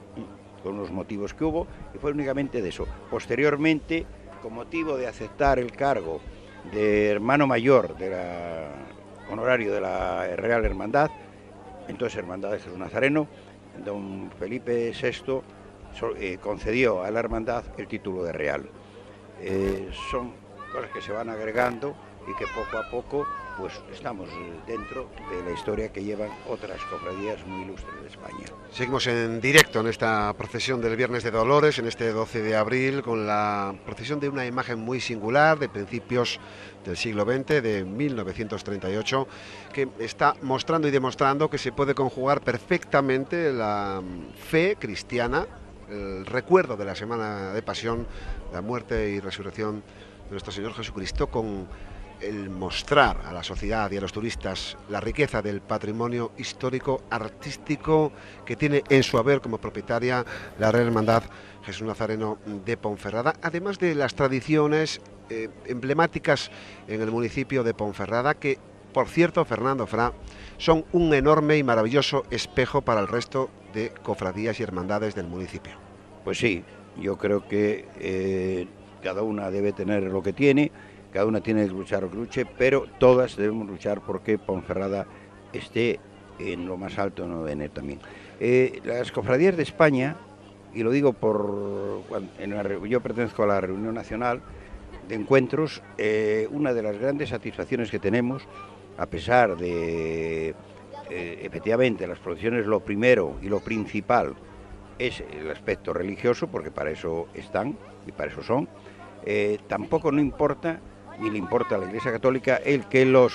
con los motivos que hubo, y fue únicamente de eso. Posteriormente, con motivo de aceptar el cargo de hermano mayor de la, honorario de la Real Hermandad, entonces Hermandad de Jesús Nazareno, don Felipe sexto eh, concedió a la hermandad el título de real. Eh, son cosas que se van agregando y que poco a poco pues estamos dentro de la historia que llevan otras cofradías muy ilustres de España. Seguimos en directo en esta procesión del Viernes de Dolores, en este doce de abril, con la procesión de una imagen muy singular de principios del siglo veinte, de mil novecientos treinta y ocho, que está mostrando y demostrando que se puede conjugar perfectamente la fe cristiana, el recuerdo de la Semana de Pasión, la muerte y resurrección de nuestro Señor Jesucristo, con el mostrar a la sociedad y a los turistas la riqueza del patrimonio histórico artístico que tiene en su haber como propietaria la Real Hermandad Jesús Nazareno de Ponferrada, además de las tradiciones eh, emblemáticas en el municipio de Ponferrada, que, por cierto, Fernando Fra, son un enorme y maravilloso espejo para el resto de cofradías y hermandades del municipio. Pues sí, yo creo que eh, cada una debe tener lo que tiene, cada una tiene que luchar lo que luche, pero todas debemos luchar porque Ponferrada esté en lo más alto en él también. Eh, las cofradías de España, y lo digo por en la, yo pertenezco a la Reunión Nacional de Encuentros, eh, una de las grandes satisfacciones que tenemos, a pesar de, eh, efectivamente, las procesiones lo primero y lo principal es el aspecto religioso, porque para eso están y para eso son, eh, tampoco no importa, ni le importa a la Iglesia Católica, el que los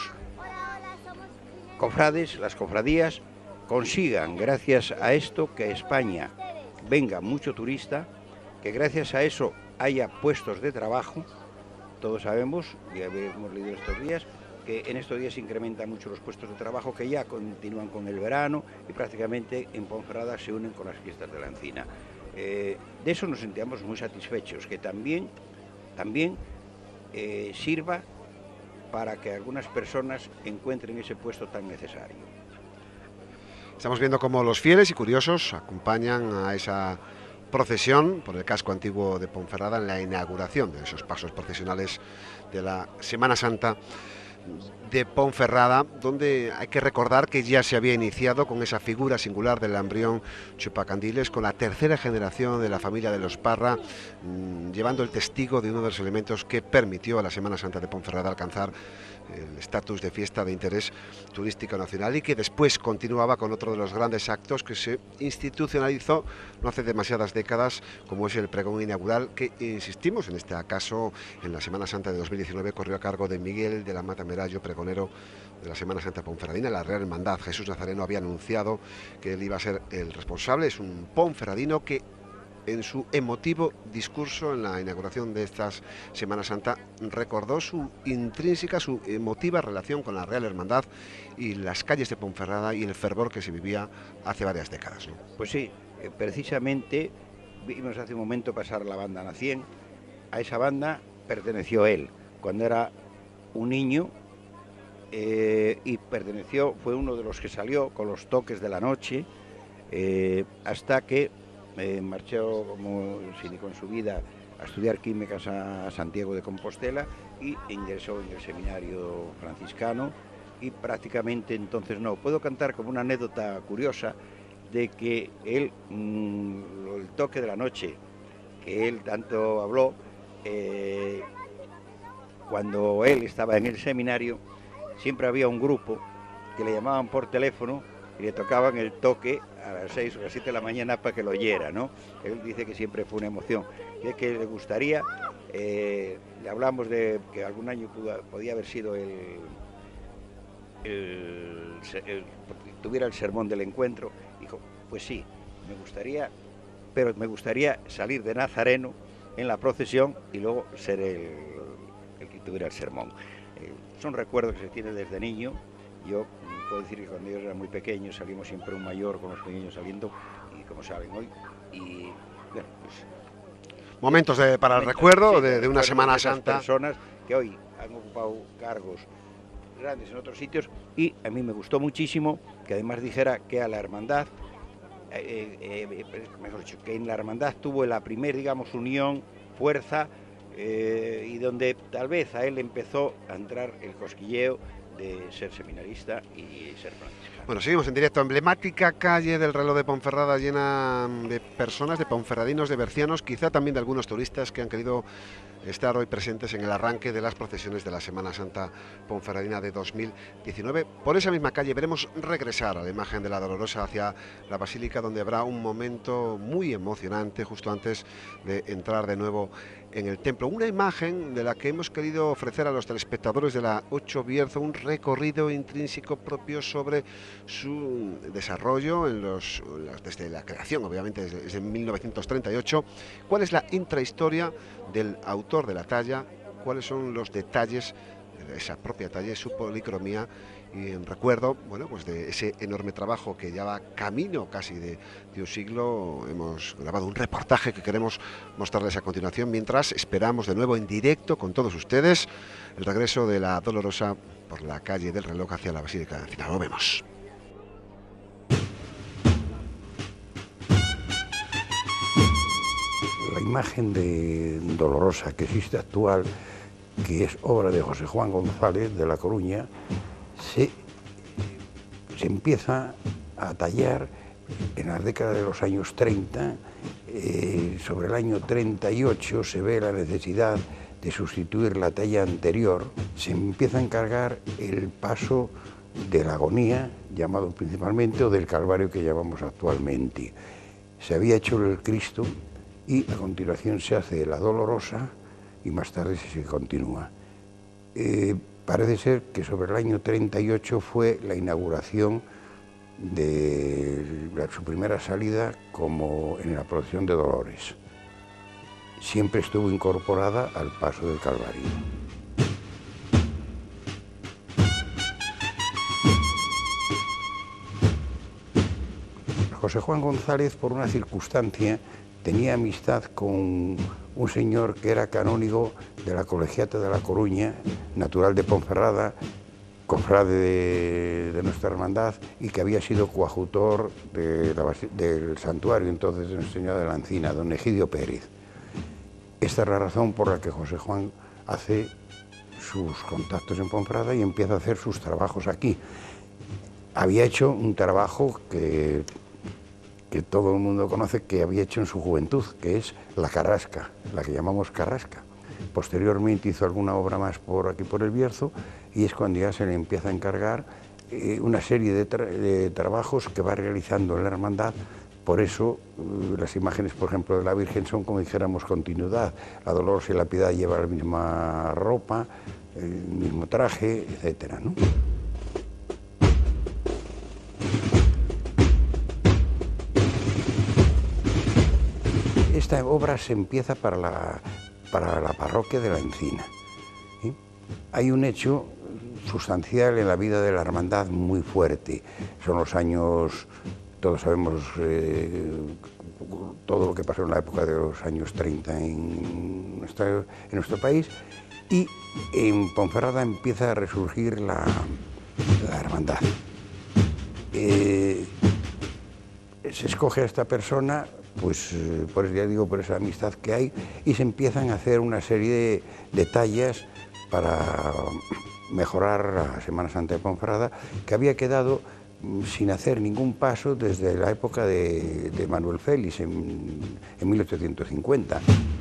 cofrades, las cofradías, consigan, gracias a esto, que a España venga mucho turista, que gracias a eso haya puestos de trabajo. Todos sabemos, ya hemos leído estos días, que en estos días se incrementan mucho los puestos de trabajo, que ya continúan con el verano y prácticamente en Ponferrada se unen con las fiestas de la Encina. Eh, de eso nos sentíamos muy satisfechos, que también, también eh, sirva para que algunas personas encuentren ese puesto tan necesario. Estamos viendo cómo los fieles y curiosos acompañan a esa procesión por el casco antiguo de Ponferrada en la inauguración de esos pasos procesionales de la Semana Santa de Ponferrada, donde hay que recordar que ya se había iniciado con esa figura singular del embrión Chupacandiles, con la tercera generación de la familia de los Parra, mmm, llevando el testigo de uno de los elementos que permitió a la Semana Santa de Ponferrada alcanzar el estatus de fiesta de interés turístico nacional, y que después continuaba con otro de los grandes actos que se institucionalizó no hace demasiadas décadas, como es el pregón inaugural, que, insistimos, en este caso en la Semana Santa de dos mil diecinueve corrió a cargo de Miguel de la Mata Merallo, pregonero de la Semana Santa Ponferradina. La Real Hermandad Jesús Nazareno había anunciado que él iba a ser el responsable. Es un ponferradino que, en su emotivo discurso en la inauguración de esta Semana Santa, recordó su intrínseca, su emotiva relación con la Real Hermandad y las calles de Ponferrada y el fervor que se vivía hace varias décadas, ¿no? Pues sí, eh, precisamente vimos hace un momento pasar la banda Nacien. A esa banda perteneció él cuando era un niño, eh, y perteneció, fue uno de los que salió con los toques de la noche, eh, hasta que Eh, marchó como síndico en su vida a estudiar químicas a Santiago de Compostela y ingresó en el seminario franciscano, y prácticamente entonces no. Puedo cantar como una anécdota curiosa de que él, mmm, el toque de la noche que él tanto habló, eh, cuando él estaba en el seminario siempre había un grupo que le llamaban por teléfono y le tocaban el toque a las seis o las siete de la mañana para que lo oyera, ¿no? Él dice que siempre fue una emoción, y es que le gustaría, eh, le hablamos de que algún año pudo, podía haber sido el, el, el, tuviera el sermón del encuentro. Dijo, pues sí, me gustaría, pero me gustaría salir de nazareno en la procesión y luego ser el, el que tuviera el sermón. Eh, son recuerdos que se tienen desde niño. Yo puedo decir que cuando yo era muy pequeño salimos siempre un mayor con los pequeños saliendo, y como saben hoy, y bueno, pues momentos de, para el momentos, recuerdo sí, de, de una Semana de Santa. Personas que hoy han ocupado cargos grandes en otros sitios, y a mí me gustó muchísimo que además dijera que a la hermandad, eh, eh, mejor dicho, que en la hermandad tuvo la primera, digamos, unión, fuerza, eh, y donde tal vez a él empezó a entrar el cosquilleo de ser seminarista y ser franciscano. Bueno, seguimos en directo. Emblemática calle del reloj de Ponferrada, llena de personas, de ponferradinos, de bercianos, quizá también de algunos turistas que han querido estar hoy presentes en el arranque de las procesiones de la Semana Santa Ponferradina de dos mil diecinueve. Por esa misma calle veremos regresar a la imagen de la Dolorosa hacia la Basílica, donde habrá un momento muy emocionante justo antes de entrar de nuevo en el templo. Una imagen de la que hemos querido ofrecer a los telespectadores de la Ocho Bierzo un recorrido intrínseco propio sobre su desarrollo en los, desde la creación, obviamente desde, desde mil novecientos treinta y ocho. ¿Cuál es la intrahistoria del autor de la talla? ¿Cuáles son los detalles de esa propia talla, su policromía? Y en recuerdo, bueno, pues de ese enorme trabajo que ya va camino casi de, de un siglo, hemos grabado un reportaje que queremos mostrarles a continuación, mientras esperamos de nuevo en directo con todos ustedes el regreso de la Dolorosa por la calle del reloj hacia la Basílica de Encina. Lo vemos. La imagen de Dolorosa que existe actual, que es obra de José Juan González de La Coruña, se, se empieza a tallar en las décadas de los años treinta. Eh, sobre el año treinta y ocho se ve la necesidad de sustituir la talla anterior. Se empieza a encargar el paso de la agonía, llamado principalmente, o del Calvario, que llamamos actualmente. Se había hecho el Cristo y a continuación se hace la Dolorosa y más tarde se continúa. Eh, parece ser que sobre el año treinta y ocho fue la inauguración de la, su primera salida como en la procesión de Dolores. Siempre estuvo incorporada al paso del Calvario. José Juan González, por una circunstancia, tenía amistad con un señor que era canónigo de la Colegiata de La Coruña, natural de Ponferrada, cofrade de, de nuestra hermandad, y que había sido coadjutor de la, del santuario entonces de Nuestra Señora de la Encina, don Egidio Pérez. Esta es la razón por la que José Juan hace sus contactos en Ponferrada y empieza a hacer sus trabajos aquí. Había hecho un trabajo que, que todo el mundo conoce, que había hecho en su juventud, que es la carrasca, la que llamamos carrasca. Posteriormente hizo alguna obra más por aquí por el Bierzo y es cuando ya se le empieza a encargar eh, una serie de, tra de trabajos que va realizando en la hermandad. Por eso eh, las imágenes, por ejemplo, de la Virgen son, como dijéramos, continuidad. La Dolorosa y la Piedad llevan la misma ropa, el mismo traje, etcétera, ¿no? Esta obra se empieza para la, para la parroquia de la Encina, ¿sí? Hay un hecho sustancial en la vida de la hermandad muy fuerte. Son los años, todos sabemos eh, todo lo que pasó en la época de los años treinta en, nuestra, en nuestro país, y en Ponferrada empieza a resurgir la, la hermandad. Eh, se escoge a esta persona, pues por eso ya digo, por esa amistad que hay, y se empiezan a hacer una serie de detalles para mejorar la Semana Santa de Ponferrada, que había quedado sin hacer ningún paso desde la época de, de Manuel Félix, en, en mil ochocientos cincuenta.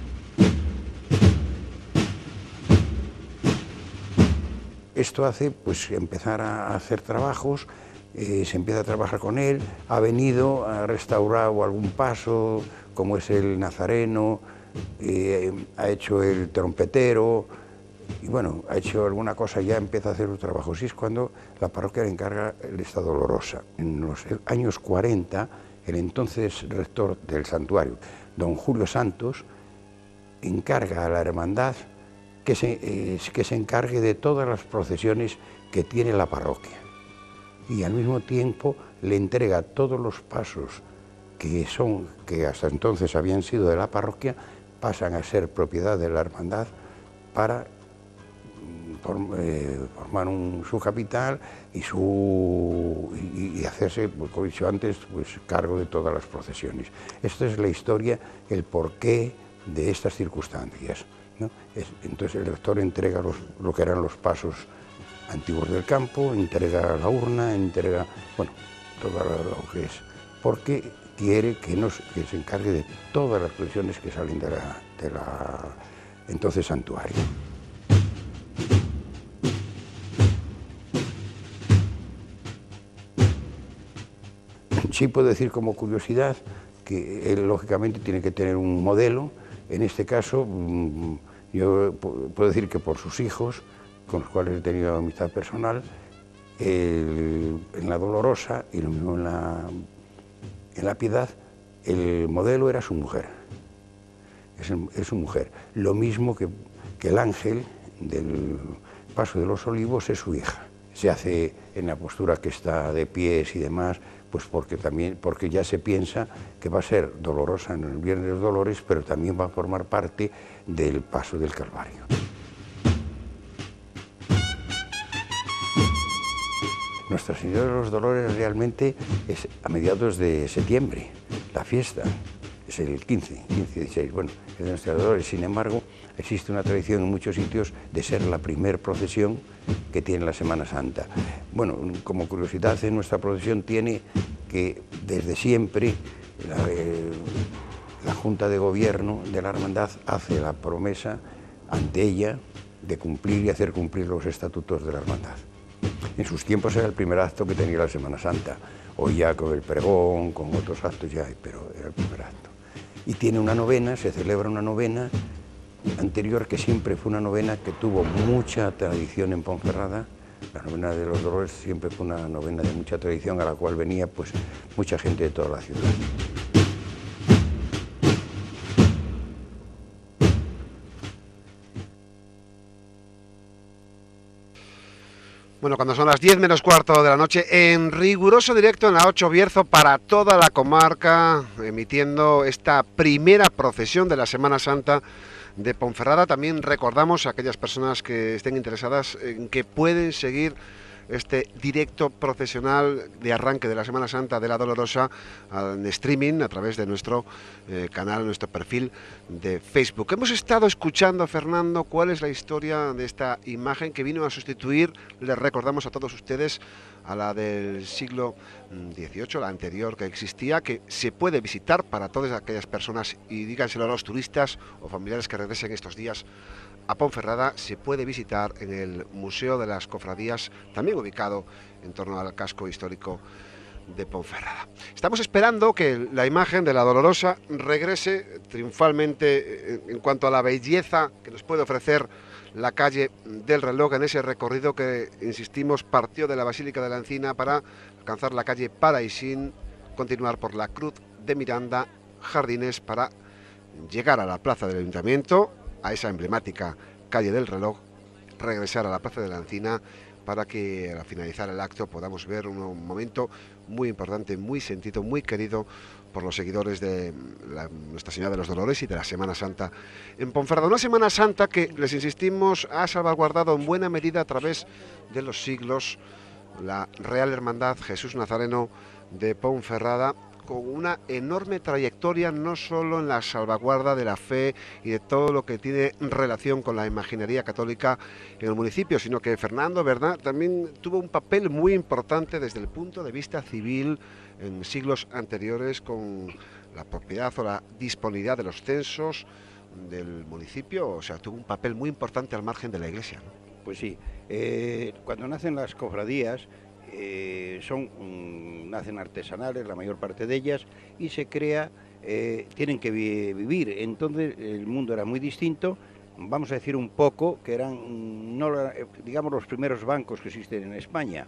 Esto hace pues empezar a hacer trabajos. Eh, se empieza a trabajar con él, ha venido, ha restaurado algún paso, como es el Nazareno, eh, ha hecho el trompetero, y bueno, ha hecho alguna cosa, ya empieza a hacer los trabajos, y es cuando la parroquia le encarga esta Dolorosa. En los años cuarenta, el entonces rector del santuario, don Julio Santos, encarga a la hermandad que se, eh, que se encargue de todas las procesiones que tiene la parroquia. Y al mismo tiempo le entrega todos los pasos que son, que hasta entonces habían sido de la parroquia, pasan a ser propiedad de la hermandad para form, eh, formar un, su capital y, su, y, y hacerse, pues, como he dicho antes, pues, cargo de todas las procesiones. Esta es la historia, el porqué de estas circunstancias, ¿no? Es, entonces el rector entrega los, lo que eran los pasos antiguos del campo, entrega la urna, entrega, bueno, todo lo que es, porque quiere que, nos, que se encargue de todas las procesiones que salen de la, de la entonces santuario. Sí puedo decir como curiosidad que él lógicamente tiene que tener un modelo. En este caso yo puedo decir que por sus hijos, con los cuales he tenido amistad personal, el, en la Dolorosa y lo mismo en la, en la Piedad, el modelo era su mujer, es, es su mujer. Lo mismo que, que el ángel del Paso de los Olivos es su hija. Se hace en la postura que está de pies y demás, pues porque, también, porque ya se piensa que va a ser Dolorosa en el Viernes de los Dolores, pero también va a formar parte del Paso del Calvario. Nuestra Señora de los Dolores realmente es a mediados de septiembre, la fiesta es el quince, quince, dieciséis, bueno, es de Nuestra Dolores. Sin embargo, existe una tradición en muchos sitios de ser la primer procesión que tiene la Semana Santa. Bueno, como curiosidad, en nuestra procesión tiene que desde siempre la, eh, la Junta de Gobierno de la Hermandad hace la promesa ante ella de cumplir y hacer cumplir los estatutos de la Hermandad. En sus tiempos era el primer acto que tenía la Semana Santa, hoy ya con el pregón, con otros actos ya hay, pero era el primer acto. Y tiene una novena, se celebra una novena anterior que siempre fue una novena que tuvo mucha tradición en Ponferrada. La novena de los Dolores siempre fue una novena de mucha tradición a la cual venía pues mucha gente de toda la ciudad. Bueno, cuando son las diez menos cuarto de la noche, en riguroso directo en la ocho Bierzo para toda la comarca, emitiendo esta primera procesión de la Semana Santa de Ponferrada. También recordamos a aquellas personas que estén interesadas en que pueden seguir este directo procesional de arranque de la Semana Santa de la Dolorosa en streaming a través de nuestro eh, canal, nuestro perfil de Facebook. Hemos estado escuchando, Fernando, cuál es la historia de esta imagen que vino a sustituir, les recordamos a todos ustedes, a la del siglo dieciocho, la anterior que existía, que se puede visitar para todas aquellas personas, y díganselo a los turistas o familiares que regresen estos días a Ponferrada, se puede visitar en el Museo de las Cofradías, también ubicado en torno al casco histórico de Ponferrada. Estamos esperando que la imagen de la Dolorosa regrese triunfalmente en cuanto a la belleza que nos puede ofrecer la calle del Reloj en ese recorrido que, insistimos, partió de la Basílica de la Encina para alcanzar la calle Paraisín, continuar por la Cruz de Miranda, Jardines, para llegar a la Plaza del Ayuntamiento, a esa emblemática calle del Reloj, regresar a la Plaza de la Encina para que al finalizar el acto podamos ver un momento muy importante, muy sentido, muy querido por los seguidores de la, Nuestra Señora de los Dolores y de la Semana Santa en Ponferrada. Una Semana Santa que, les insistimos, ha salvaguardado en buena medida a través de los siglos la Real Hermandad Jesús Nazareno de Ponferrada, con una enorme trayectoria no solo en la salvaguarda de la fe y de todo lo que tiene relación con la imaginería católica en el municipio, sino que Fernando, ¿verdad?, también tuvo un papel muy importante desde el punto de vista civil en siglos anteriores, con la propiedad o la disponibilidad de los censos del municipio. O sea, tuvo un papel muy importante al margen de la iglesia, ¿no? Pues sí, eh, cuando nacen las cofradías, Eh, son um, nacen artesanales, la mayor parte de ellas, y se crea, eh, tienen que vi vivir. Entonces el mundo era muy distinto, vamos a decir un poco, que eran, no, digamos, los primeros bancos que existen en España.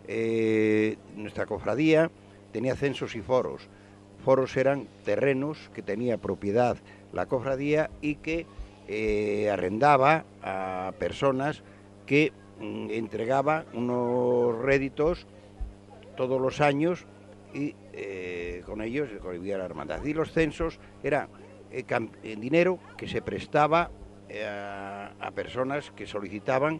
Eh, nuestra cofradía tenía censos y foros. Foros eran terrenos que tenía propiedad la cofradía y que eh, arrendaba a personas que entregaba unos réditos todos los años y eh, con ellos se vivía la hermandad. Y los censos eran eh, dinero que se prestaba eh, a, a personas que solicitaban,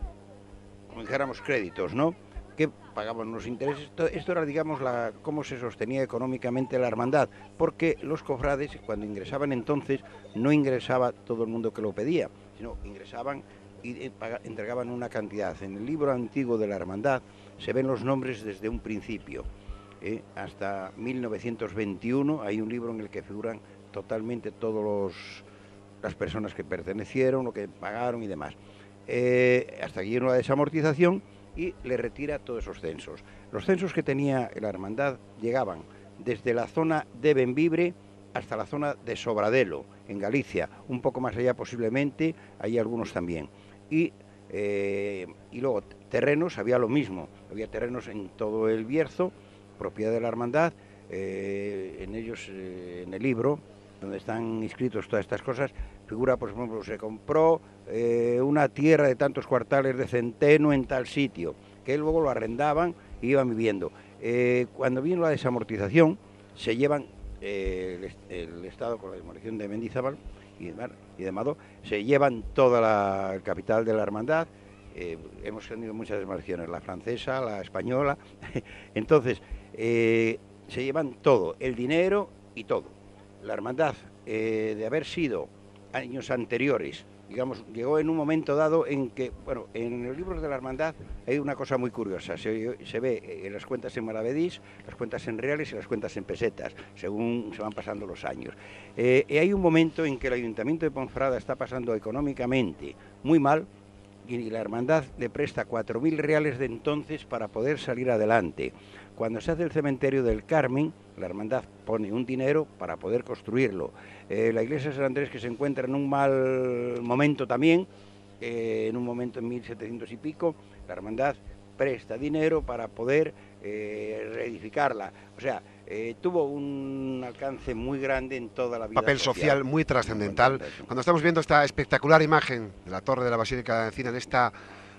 como dijéramos, créditos, ¿no?, que pagaban los intereses. Esto, esto era, digamos, la, cómo se sostenía económicamente la hermandad, porque los cofrades, cuando ingresaban entonces, no ingresaba todo el mundo que lo pedía, sino ingresaban y entregaban una cantidad. En el libro antiguo de la hermandad se ven los nombres desde un principio, ¿eh? Hasta mil novecientos veintiuno hay un libro en el que figuran totalmente todas las personas que pertenecieron, lo que pagaron y demás. Eh, hasta aquí llegó la desamortización y le retira todos esos censos. Los censos que tenía la hermandad llegaban desde la zona de Bembibre hasta la zona de Sobradelo, en Galicia, un poco más allá posiblemente, hay algunos también. Y, eh, y luego terrenos, había lo mismo, había terrenos en todo el Bierzo, propiedad de la hermandad, eh, en ellos, eh, en el libro, donde están inscritos todas estas cosas, figura, por ejemplo, se compró eh, una tierra de tantos cuartales de centeno en tal sitio, que luego lo arrendaban y iban viviendo. Eh, cuando vino la desamortización, se llevan eh, el, el Estado, con la demolición de Mendizábal y de, y de Madó, se llevan toda la el capital de la hermandad. Eh, hemos tenido muchas desmaliciones, la francesa, la española, entonces eh, se llevan todo, el dinero y todo. La hermandad, eh, de haber sido años anteriores, digamos, llegó en un momento dado en que, bueno, en los libros de la hermandad hay una cosa muy curiosa, se, se ve en las cuentas en maravedís, las cuentas en reales y las cuentas en pesetas, según se van pasando los años. Eh, y hay un momento en que el Ayuntamiento de Ponferrada está pasando económicamente muy mal, y la hermandad le presta cuatro mil reales de entonces para poder salir adelante. Cuando se hace el cementerio del Carmen, la hermandad pone un dinero para poder construirlo. Eh, la iglesia de San Andrés, que se encuentra en un mal momento también, eh, en un momento en mil setecientos y pico, la hermandad presta dinero para poder eh, reedificarla. O sea, eh, tuvo un alcance muy grande en toda la vida. Papel social, social muy trascendental. Cuando estamos viendo esta espectacular imagen de la torre de la Basílica de la Encina en esta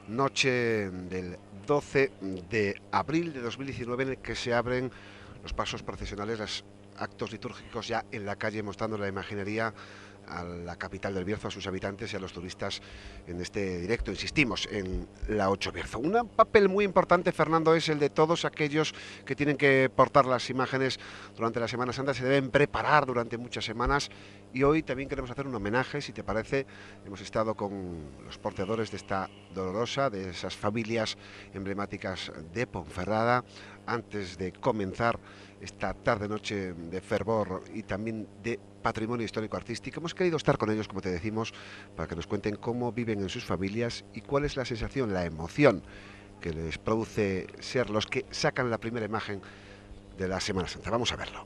noche del doce de abril de dos mil diecinueve, en el que se abren los pasos procesionales, los actos litúrgicos ya en la calle, mostrando la imaginería a la capital del Bierzo, a sus habitantes y a los turistas en este directo, insistimos, en la ocho Bierzo. Un papel muy importante, Fernando, es el de todos aquellos que tienen que portar las imágenes durante la Semana Santa, se deben preparar durante muchas semanas, y hoy también queremos hacer un homenaje, si te parece. Hemos estado con los portadores de esta dolorosa, de esas familias emblemáticas de Ponferrada, antes de comenzar esta tarde-noche de fervor y también de patrimonio histórico-artístico. Hemos querido estar con ellos, como te decimos, para que nos cuenten cómo viven en sus familias y cuál es la sensación, la emoción que les produce ser los que sacan la primera imagen de la Semana Santa. Vamos a verlo.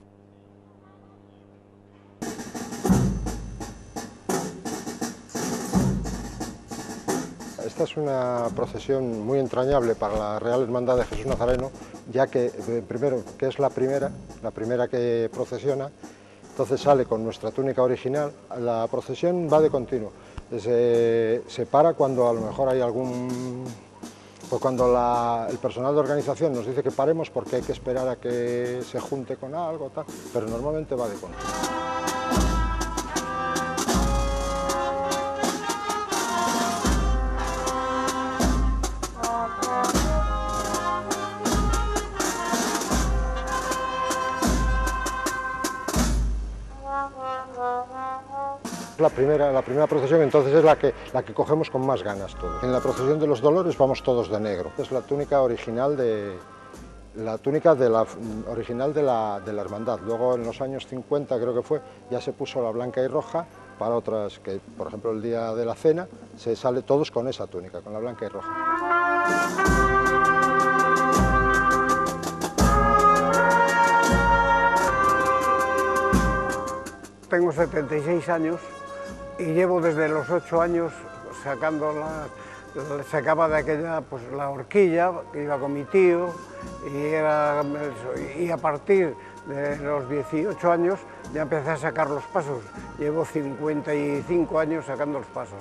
Esta es una procesión muy entrañable para la Real Hermandad de Jesús Nazareno, ya que, primero, que es la primera, la primera que procesiona, entonces sale con nuestra túnica original. La procesión va de continuo, se, se para cuando a lo mejor hay algún... Pues cuando la, el personal de organización nos dice que paremos porque hay que esperar a que se junte con algo, tal, pero normalmente va de continuo. La primera, la primera procesión, entonces es la que, la que cogemos con más ganas todos. En la procesión de los Dolores vamos todos de negro. Es la túnica original de la túnica de la original de la, de la hermandad. Luego en los años cincuenta creo que fue, ya se puso la blanca y roja para otras, que por ejemplo el día de la cena se sale todos con esa túnica, con la blanca y roja. Tengo setenta y seis años y llevo desde los ocho años sacando la, sacaba de aquella, pues la horquilla, que iba con mi tío, y, era, y a partir de los dieciocho años ya empecé a sacar los pasos. Llevo cincuenta y cinco años sacando los pasos.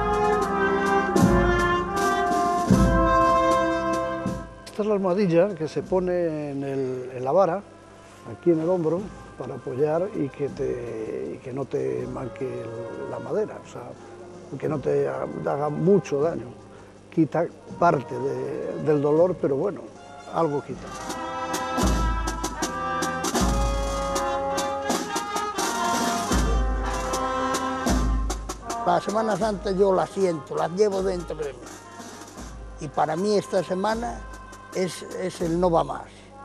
Esta es la almohadilla que se pone en, el, en la vara, aquí en el hombro, para apoyar y que, te, y que no te manque la madera, o sea, que no te haga mucho daño. Quita parte de, del dolor, pero bueno, algo quita. La Semana Santa yo la siento, la llevo dentro de mí. Y para mí esta semana es, es el no va más.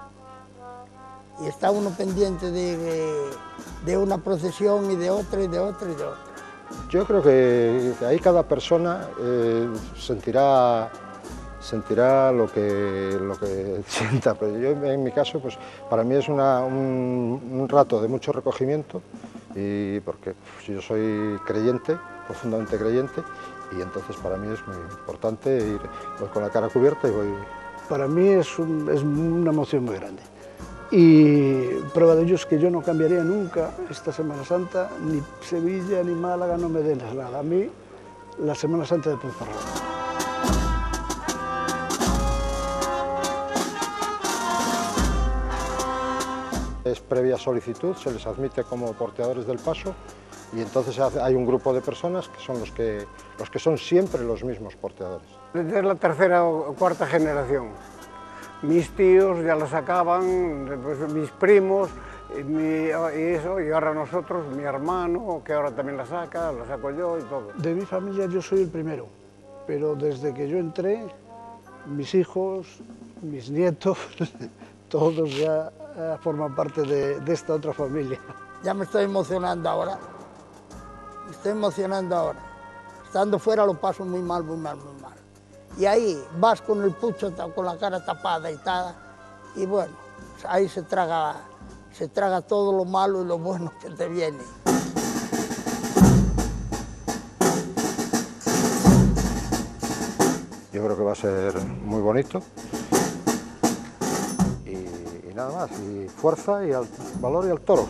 Y está uno pendiente de, de una procesión y de otra y de otra y de otra. Yo creo que ahí cada persona eh, sentirá, sentirá lo que, lo que sienta, pero yo en mi caso, pues para mí es una, un, un rato de mucho recogimiento, y porque pues, yo soy creyente, profundamente creyente, y entonces para mí es muy importante ir voy con la cara cubierta y voy... Para mí es, un, es una emoción muy grande. Y prueba de ello es que yo no cambiaría nunca esta Semana Santa, ni Sevilla ni Málaga, no me den nada. A mí, la Semana Santa de Ponferrada. Es previa solicitud, se les admite como porteadores del paso, y entonces hay un grupo de personas que son los que, los que son siempre los mismos porteadores. Es la tercera o cuarta generación. Mis tíos ya la sacaban, pues, mis primos, y, mi, y eso, y ahora nosotros, mi hermano, que ahora también la saca, la saco yo y todo. De mi familia yo soy el primero, pero desde que yo entré, mis hijos, mis nietos, todos ya eh, forman parte de, de esta otra familia. Ya me estoy emocionando ahora, me estoy emocionando ahora. Estando fuera lo paso muy mal, muy mal, muy mal. Y ahí vas con el pucho, con la cara tapada y tal, y bueno, ahí se traga, se traga todo lo malo y lo bueno que te viene. Yo creo que va a ser muy bonito, y, y nada más, y fuerza y al valor y al toro.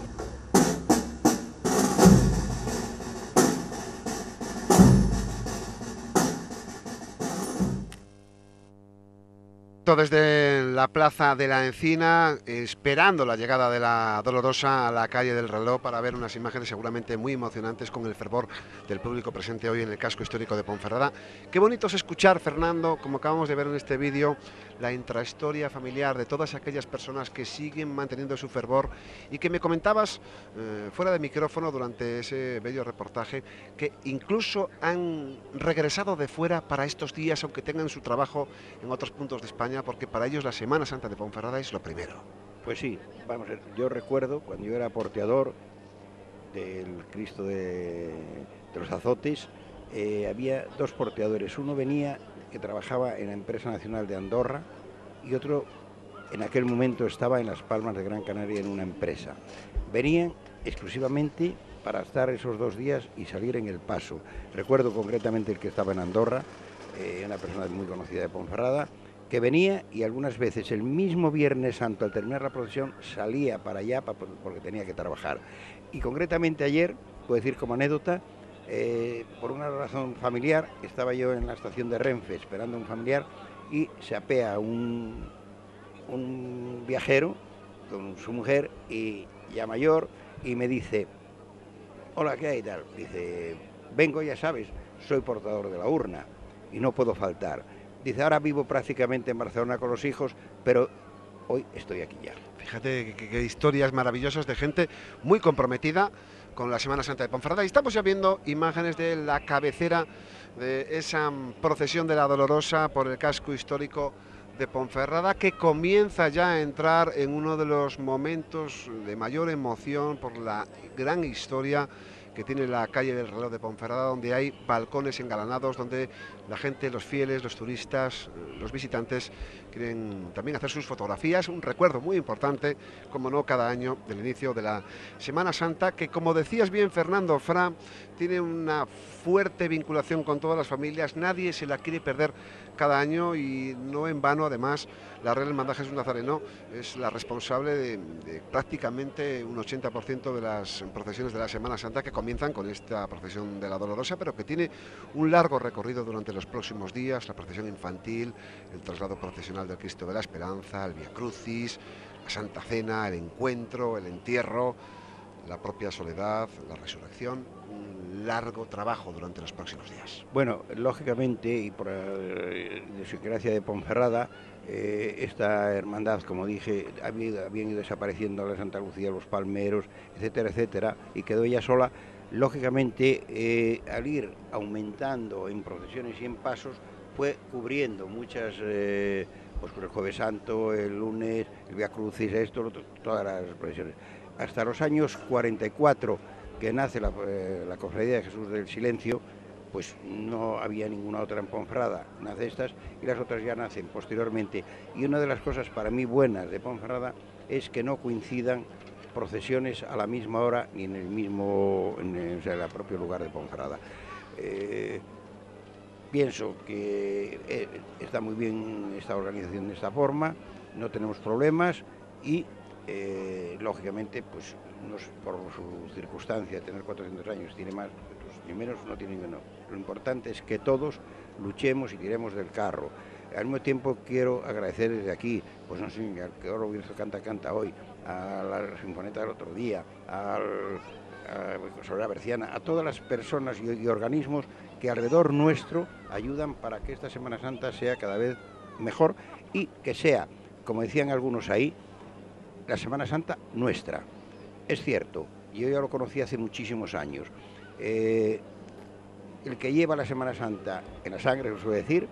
directo desde la Plaza de la Encina, esperando la llegada de la Dolorosa a la calle del Reloj para ver unas imágenes seguramente muy emocionantes con el fervor del público presente hoy en el casco histórico de Ponferrada. Qué bonito es escuchar, Fernando, como acabamos de ver en este vídeo, la intrahistoria familiar de todas aquellas personas que siguen manteniendo su fervor y que me comentabas eh, fuera de micrófono durante ese bello reportaje que incluso han regresado de fuera para estos días, aunque tengan su trabajo en otros puntos de España, porque para ellos la Semana Santa de Ponferrada es lo primero. Pues sí, vamos a ver, yo recuerdo cuando yo era porteador del Cristo de, de los Azotes, eh, había dos porteadores, uno venía que trabajaba en la empresa nacional de Andorra y otro en aquel momento estaba en Las Palmas de Gran Canaria en una empresa. Venían exclusivamente para estar esos dos días y salir en el paso. Recuerdo concretamente el que estaba en Andorra, eh, una persona muy conocida de Ponferrada, que venía y algunas veces el mismo Viernes Santo al terminar la procesión salía para allá para, porque tenía que trabajar. Y concretamente ayer, puedo decir como anécdota, eh, por una razón familiar, estaba yo en la estación de Renfe esperando a un familiar y se apea un, un viajero con su mujer y ya mayor y me dice: hola, ¿qué hay tal? Dice: vengo, ya sabes, soy portador de la urna y no puedo faltar. Dice: ahora vivo prácticamente en Barcelona con los hijos, pero hoy estoy aquí ya. Fíjate qué historias maravillosas de gente muy comprometida con la Semana Santa de Ponferrada. Y estamos ya viendo imágenes de la cabecera de esa procesión de la Dolorosa por el casco histórico de Ponferrada, que comienza ya a entrar en uno de los momentos de mayor emoción por la gran historia que tiene la calle del Reloj de Ponferrada, donde hay balcones engalanados, donde la gente, los fieles, los turistas, los visitantes quieren también hacer sus fotografías, un recuerdo muy importante, como no, cada año del inicio de la Semana Santa, que, como decías bien, Fernando, Fra, tiene una fuerte vinculación con todas las familias, nadie se la quiere perder cada año y no en vano, además, la Real Hermandad Jesús Nazareno es la responsable de, de prácticamente un ochenta por ciento de las procesiones de la Semana Santa, que comienzan con esta procesión de la Dolorosa, pero que tiene un largo recorrido durante los próximos días: la procesión infantil, el traslado procesional del Cristo de la Esperanza, el Vía Crucis, la Santa Cena, el encuentro, el entierro, la propia soledad, la resurrección. Un largo trabajo durante los próximos días. Bueno, lógicamente, y por eh, desgracia de Ponferrada, eh, esta hermandad, como dije, había, habían ido desapareciendo la Santa Lucía, los Palmeros, etcétera, etcétera, y quedó ella sola. Lógicamente, eh, al ir aumentando en procesiones y en pasos, fue cubriendo muchas, eh, pues el Jueves Santo, el lunes, el Vía Crucis, esto, lo otro, todas las procesiones. Hasta los años cuarenta y cuatro, que nace la, eh, la Cofradía de Jesús del Silencio, pues no había ninguna otra en Ponferrada, nace estas y las otras ya nacen posteriormente. Y una de las cosas para mí buenas de Ponferrada es que no coincidan procesiones a la misma hora ni en el mismo, en el, o sea, en el propio lugar de Ponferrada. Eh, pienso que eh, está muy bien esta organización de esta forma, no tenemos problemas y eh, lógicamente, pues no, por su circunstancia, tener cuatrocientos años, tiene más, ni menos, no tiene ni menos. Lo importante es que todos luchemos y tiremos del carro. Al mismo tiempo quiero agradecer desde aquí, pues no sé, al que Oro Bierzo Canta Canta hoy, a la Sinfoneta del otro día, al, a Soledad Berciana, a todas las personas y, y organismos que alrededor nuestro ayudan para que esta Semana Santa sea cada vez mejor y que sea, como decían algunos ahí, la Semana Santa nuestra. Es cierto, yo ya lo conocí hace muchísimos años. Eh, el que lleva la Semana Santa en la sangre, lo suele decir,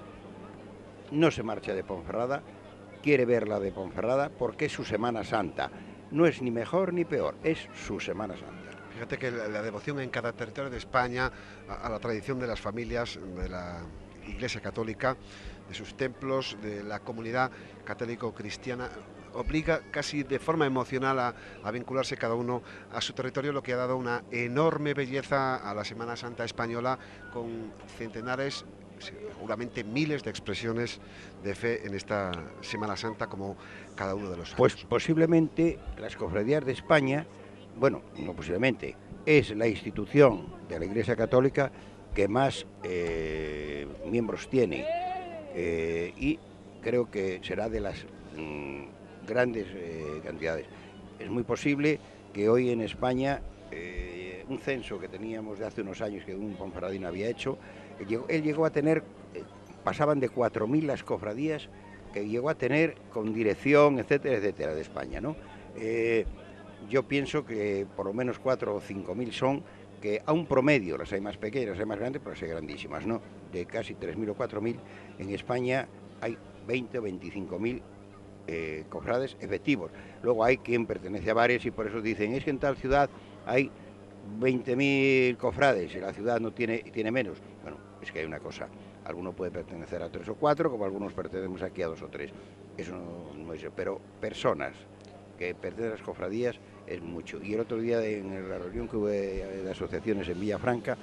no se marcha de Ponferrada, quiere verla de Ponferrada porque es su Semana Santa. No es ni mejor ni peor, es su Semana Santa. Fíjate que la, la devoción en cada territorio de España a, a la tradición de las familias, de la Iglesia Católica, de sus templos, de la comunidad católico-cristiana, obliga casi de forma emocional a, a vincularse cada uno a su territorio, lo que ha dado una enorme belleza a la Semana Santa española, con centenares, seguramente miles de expresiones de fe en esta Semana Santa, como cada uno de los años. Pues posiblemente las cofradías de España, bueno, no posiblemente, es la institución de la Iglesia Católica que más eh, miembros tiene eh, y creo que será de las mmm, grandes eh, cantidades. Es muy posible que hoy en España, eh, un censo que teníamos de hace unos años que un ponferradino había hecho, él llegó, él llegó a tener, eh, pasaban de cuatro mil las cofradías que llegó a tener con dirección, etcétera, etcétera, de España, ¿no? Eh, yo pienso que por lo menos cuatro o cinco mil son, que a un promedio, las hay más pequeñas, las hay más grandes, pero las hay grandísimas, ¿no? De casi tres mil o cuatro mil, en España hay veinte o veinticinco mil eh, cofrades efectivos. Luego hay quien pertenece a varias y por eso dicen, es que en tal ciudad hay veinte mil cofrades y la ciudad no tiene, tiene menos. Bueno, es que hay una cosa, alguno puede pertenecer a tres o cuatro, como algunos pertenecemos aquí a dos o tres. Eso no, no es, pero personas que pertenecen a las cofradías es mucho. Y el otro día en la reunión que hubo de asociaciones en Villafranca,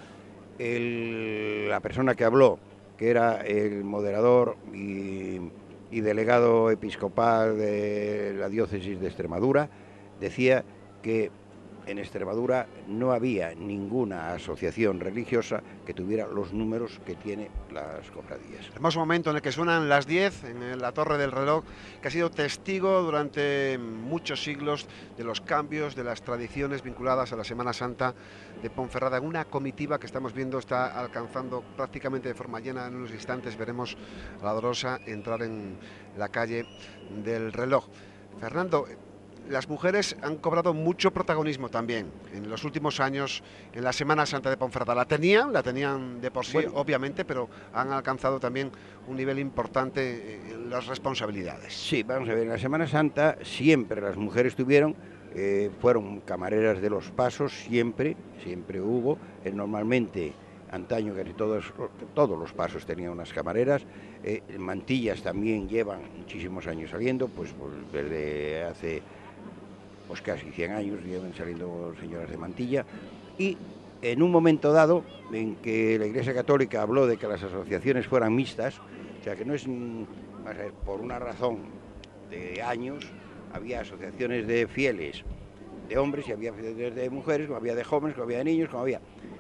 el, la persona que habló, que era el moderador y, y delegado episcopal de la diócesis de Extremadura, decía que en Extremadura no había ninguna asociación religiosa que tuviera los números que tiene las cofradías. Hermoso momento en el que suenan las diez en la torre del reloj, que ha sido testigo durante muchos siglos de los cambios, de las tradiciones vinculadas a la Semana Santa de Ponferrada. Una comitiva que estamos viendo está alcanzando prácticamente de forma llena. En unos instantes veremos a la Dolorosa entrar en la calle del reloj. Fernando, las mujeres han cobrado mucho protagonismo también en los últimos años en la Semana Santa de Ponferrada. La tenían, la tenían de por sí, bueno, obviamente, pero han alcanzado también un nivel importante en las responsabilidades. Sí, vamos a ver, en la Semana Santa siempre las mujeres tuvieron, eh, fueron camareras de los pasos, siempre, siempre hubo, eh, normalmente antaño casi todos, todos los pasos tenían unas camareras, eh, mantillas también llevan muchísimos años saliendo, pues, pues desde hace pues casi cien años llevan saliendo señoras de mantilla, y en un momento dado en que la Iglesia Católica habló de que las asociaciones fueran mixtas, o sea que no es, vamos a ver, por una razón de años, había asociaciones de fieles de hombres y había de mujeres, como había de jóvenes, como había de niños, como había...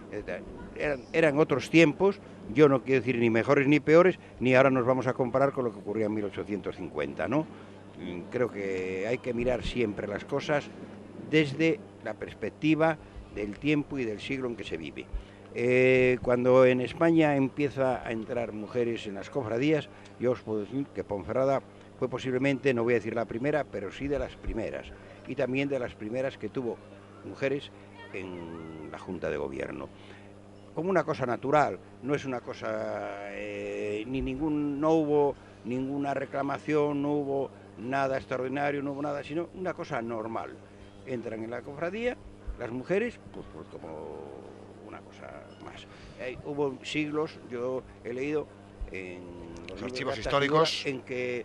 Eran, eran otros tiempos, yo no quiero decir ni mejores ni peores, ni ahora nos vamos a comparar con lo que ocurría en mil ochocientos cincuenta, ¿no? Creo que hay que mirar siempre las cosas desde la perspectiva del tiempo y del siglo en que se vive. Eh, cuando en España empieza a entrar mujeres en las cofradías, yo os puedo decir que Ponferrada fue posiblemente, no voy a decir la primera, pero sí de las primeras, y también de las primeras que tuvo mujeres en la Junta de Gobierno. Como una cosa natural, no es una cosa, eh, ni ningún, no hubo ninguna reclamación, no hubo nada extraordinario, no hubo nada, sino una cosa normal. Entran en la cofradía, las mujeres, pues, pues como una cosa más. Eh, hubo siglos, yo he leído en los archivos históricos, en que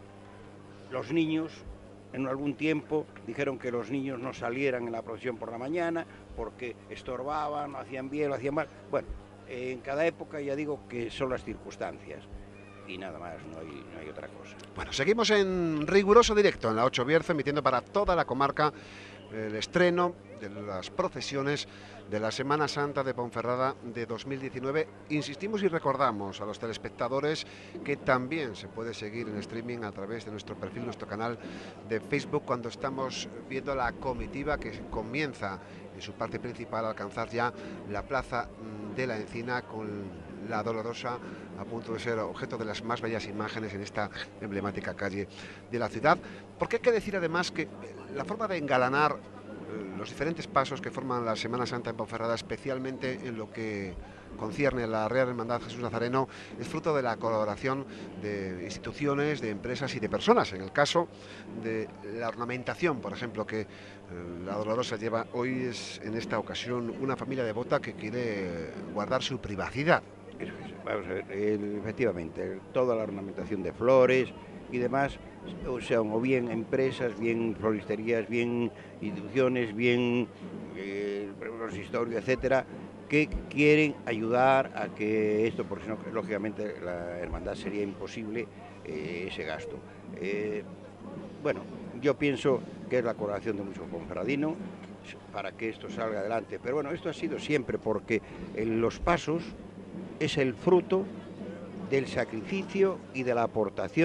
los niños, en algún tiempo, dijeron que los niños no salieran en la procesión por la mañana porque estorbaban, lo hacían bien, lo hacían mal. Bueno, en cada época ya digo que son las circunstancias. Y nada más, no hay, no hay otra cosa. Bueno, seguimos en riguroso directo en la ocho Bierzo, emitiendo para toda la comarca el estreno de las procesiones de la Semana Santa de Ponferrada de dos mil diecinueve. Insistimos y recordamos a los telespectadores que también se puede seguir en streaming a través de nuestro perfil, nuestro canal de Facebook, cuando estamos viendo la comitiva que comienza en su parte principal a alcanzar ya la Plaza de la Encina, con la Dolorosa a punto de ser objeto de las más bellas imágenes en esta emblemática calle de la ciudad. Porque hay que decir además que la forma de engalanar los diferentes pasos que forman la Semana Santa en Ponferrada, especialmente en lo que concierne a la Real Hermandad Jesús Nazareno, es fruto de la colaboración de instituciones, de empresas y de personas. En el caso de la ornamentación, por ejemplo, que eh, la Dolorosa lleva hoy, es en esta ocasión una familia devota que quiere guardar su privacidad. Eso es, vamos a ver, el, efectivamente, toda la ornamentación de flores y demás, o sea, o bien empresas, bien floristerías, bien instituciones, bien eh, consistorio, etcétera, que quieren ayudar a que esto, porque si no, lógicamente, la hermandad sería imposible eh, ese gasto. Eh, bueno, yo pienso que es la colaboración de muchos ponferradinos para que esto salga adelante, pero bueno, esto ha sido siempre porque en los pasos, es el fruto del sacrificio y de la aportación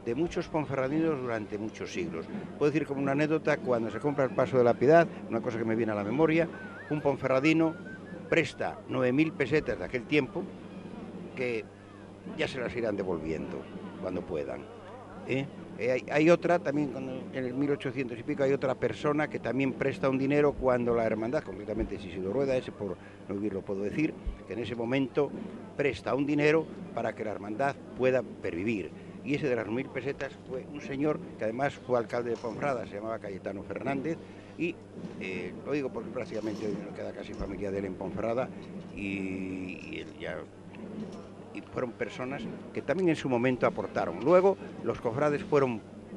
de muchos ponferradinos durante muchos siglos. Puedo decir como una anécdota, cuando se compra el Paso de la Piedad, una cosa que me viene a la memoria, un ponferradino presta nueve mil pesetas de aquel tiempo, que ya se las irán devolviendo cuando puedan. ¿eh? Eh, hay, hay otra también, cuando, en el mil ochocientos y pico, hay otra persona que también presta un dinero cuando la hermandad, concretamente Isidro Rueda, ese por no lo puedo decir, que en ese momento presta un dinero para que la hermandad pueda pervivir. Y ese de las mil pesetas fue un señor que además fue alcalde de Ponferrada, se llamaba Cayetano Fernández, y eh, lo digo porque prácticamente hoy no queda casi familia de él en Ponferrada, y, y él ya... y fueron personas que también en su momento aportaron. Luego los cofrades fueron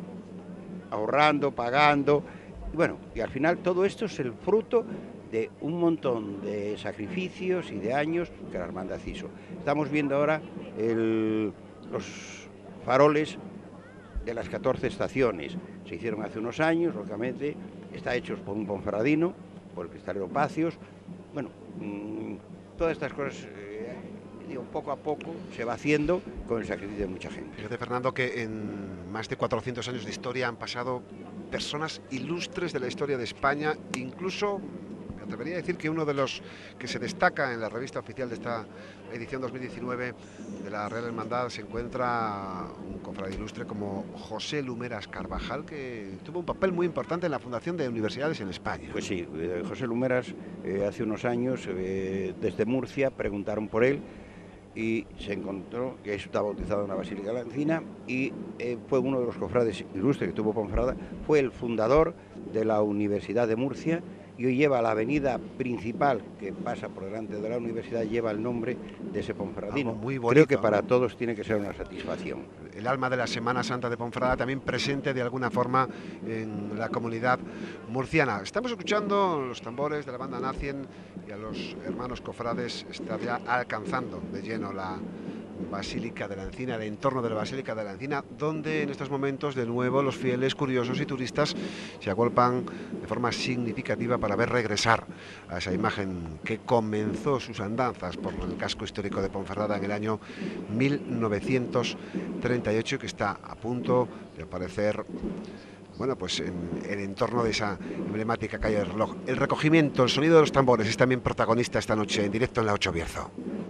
ahorrando, pagando, y bueno, y al final todo esto es el fruto de un montón de sacrificios y de años que la hermandad hizo. Estamos viendo ahora el, los faroles de las catorce estaciones. Se hicieron hace unos años, lógicamente, está hechos por un ponferradino, por el cristalero Pacios. Bueno, mmm, todas estas cosas... Digo, poco a poco se va haciendo con el sacrificio de mucha gente. Fíjate, Fernando, que en más de cuatrocientos años de historia han pasado personas ilustres de la historia de España, incluso me atrevería a decir que uno de los que se destaca en la revista oficial de esta edición dos mil diecinueve de la Real Hermandad se encuentra un cofrade ilustre como José Lumeras Carvajal, que tuvo un papel muy importante en la fundación de universidades en España. Pues sí, eh, José Lumeras eh, hace unos años eh, desde Murcia preguntaron por él y se encontró que eso estaba bautizado en la Basílica de la Encina, y eh, fue uno de los cofrades ilustres que tuvo Ponferrada, fue el fundador de la Universidad de Murcia, y hoy lleva la avenida principal que pasa por delante de la universidad, lleva el nombre de ese ponferradino. Muy bonito, creo que para ¿no? todos tiene que ser una satisfacción. El alma de la Semana Santa de Ponferrada también presente de alguna forma en la comunidad murciana. Estamos escuchando los tambores de la banda Nacien y a los hermanos cofrades está ya alcanzando de lleno la Basílica de la Encina, el entorno de la Basílica de la Encina, donde en estos momentos de nuevo los fieles, curiosos y turistas se agolpan de forma significativa para ver regresar a esa imagen que comenzó sus andanzas por el casco histórico de Ponferrada en el año mil novecientos treinta y ocho, que está a punto de aparecer, bueno, pues en el entorno de esa emblemática calle del reloj. El recogimiento, el sonido de los tambores es también protagonista esta noche en directo en la Ocho Bierzo.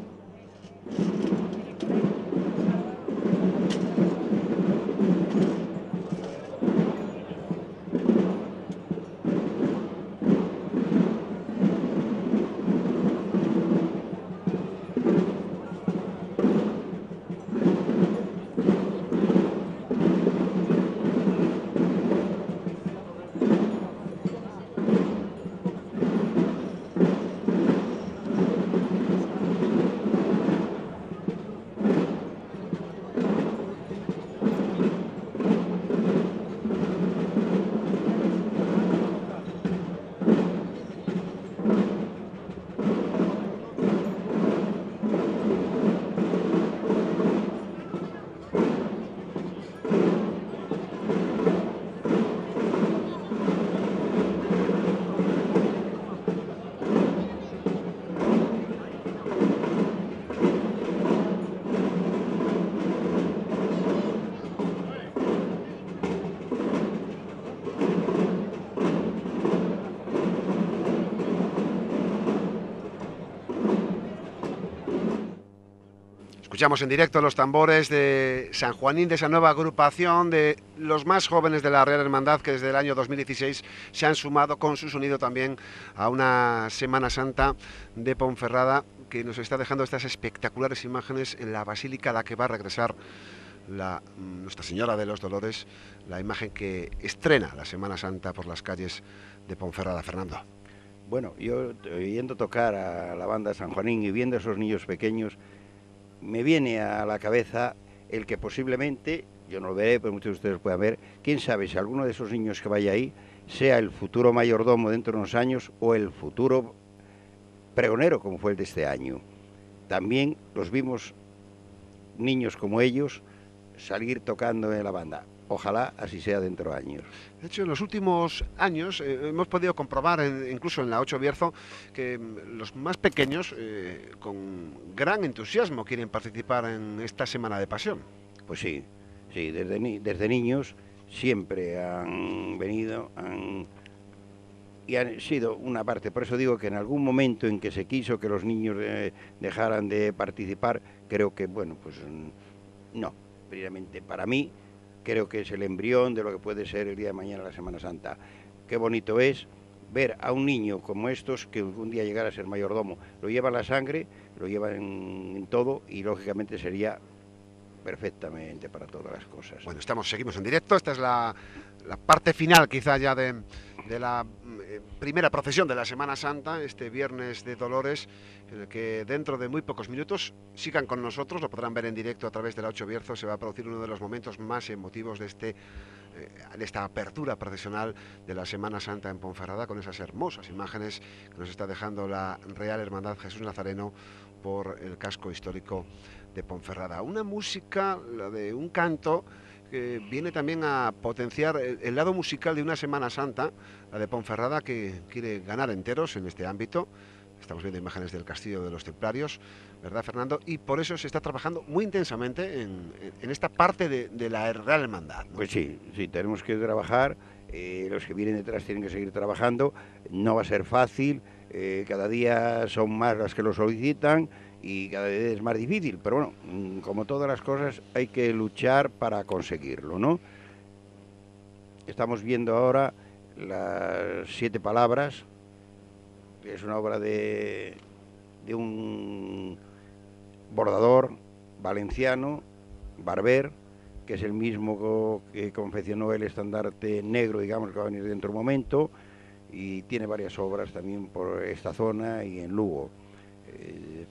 Escuchamos en directo los tambores de San Juanín, de esa nueva agrupación de los más jóvenes de la Real Hermandad, que desde el año dos mil dieciséis se han sumado con su sonido también a una Semana Santa de Ponferrada, que nos está dejando estas espectaculares imágenes en la basílica a la que va a regresar la, Nuestra Señora de los Dolores, la imagen que estrena la Semana Santa por las calles de Ponferrada. Fernando. Bueno, yo oyendo tocar a la banda San Juanín y viendo a esos niños pequeños, me viene a la cabeza el que posiblemente, yo no lo veré, pero muchos de ustedes puedan ver, quién sabe si alguno de esos niños que vaya ahí sea el futuro mayordomo dentro de unos años o el futuro pregonero, como fue el de este año. También los vimos, niños como ellos, salir tocando en la banda. Ojalá así sea dentro de años. De hecho, en los últimos años eh, hemos podido comprobar, en, incluso en la Ocho Bierzo, que los más pequeños, eh, con gran entusiasmo, quieren participar en esta Semana de Pasión. Pues sí, sí, desde, ni desde niños siempre han venido, han, y han sido una parte. Por eso digo que en algún momento en que se quiso que los niños eh, dejaran de participar, creo que, bueno, pues no, precisamente para mí, creo que es el embrión de lo que puede ser el día de mañana la Semana Santa. Qué bonito es ver a un niño como estos, que un día llegara a ser mayordomo, lo lleva en la sangre, lo lleva en, en todo, y lógicamente sería perfectamente para todas las cosas. Bueno, estamos, seguimos en directo, esta es la, la parte final quizá ya de, de la eh, primera procesión de la Semana Santa, este Viernes de Dolores, en el que dentro de muy pocos minutos sigan con nosotros, lo podrán ver en directo a través de la Ocho Bierzo, se va a producir uno de los momentos más emotivos de, este, eh, de esta apertura procesional de la Semana Santa en Ponferrada, con esas hermosas imágenes que nos está dejando la Real Hermandad Jesús Nazareno por el casco histórico de Ponferrada. Una música, la de un canto, que viene también a potenciar el, el lado musical de una Semana Santa, la de Ponferrada, que quiere ganar enteros en este ámbito. Estamos viendo imágenes del Castillo de los Templarios, ¿verdad, Fernando? Y por eso se está trabajando muy intensamente en, en esta parte de, de la Real Hermandad, ¿no? Pues sí, sí, tenemos que trabajar, eh, los que vienen detrás tienen que seguir trabajando, no va a ser fácil, eh, cada día son más las que lo solicitan, y cada vez es más difícil, pero bueno, como todas las cosas hay que luchar para conseguirlo, ¿no? Estamos viendo ahora las siete palabras, que es una obra de, de un bordador valenciano, Barber, que es el mismo que confeccionó el estandarte negro, digamos, que va a venir dentro de un momento, y tiene varias obras también por esta zona y en Lugo. Eh,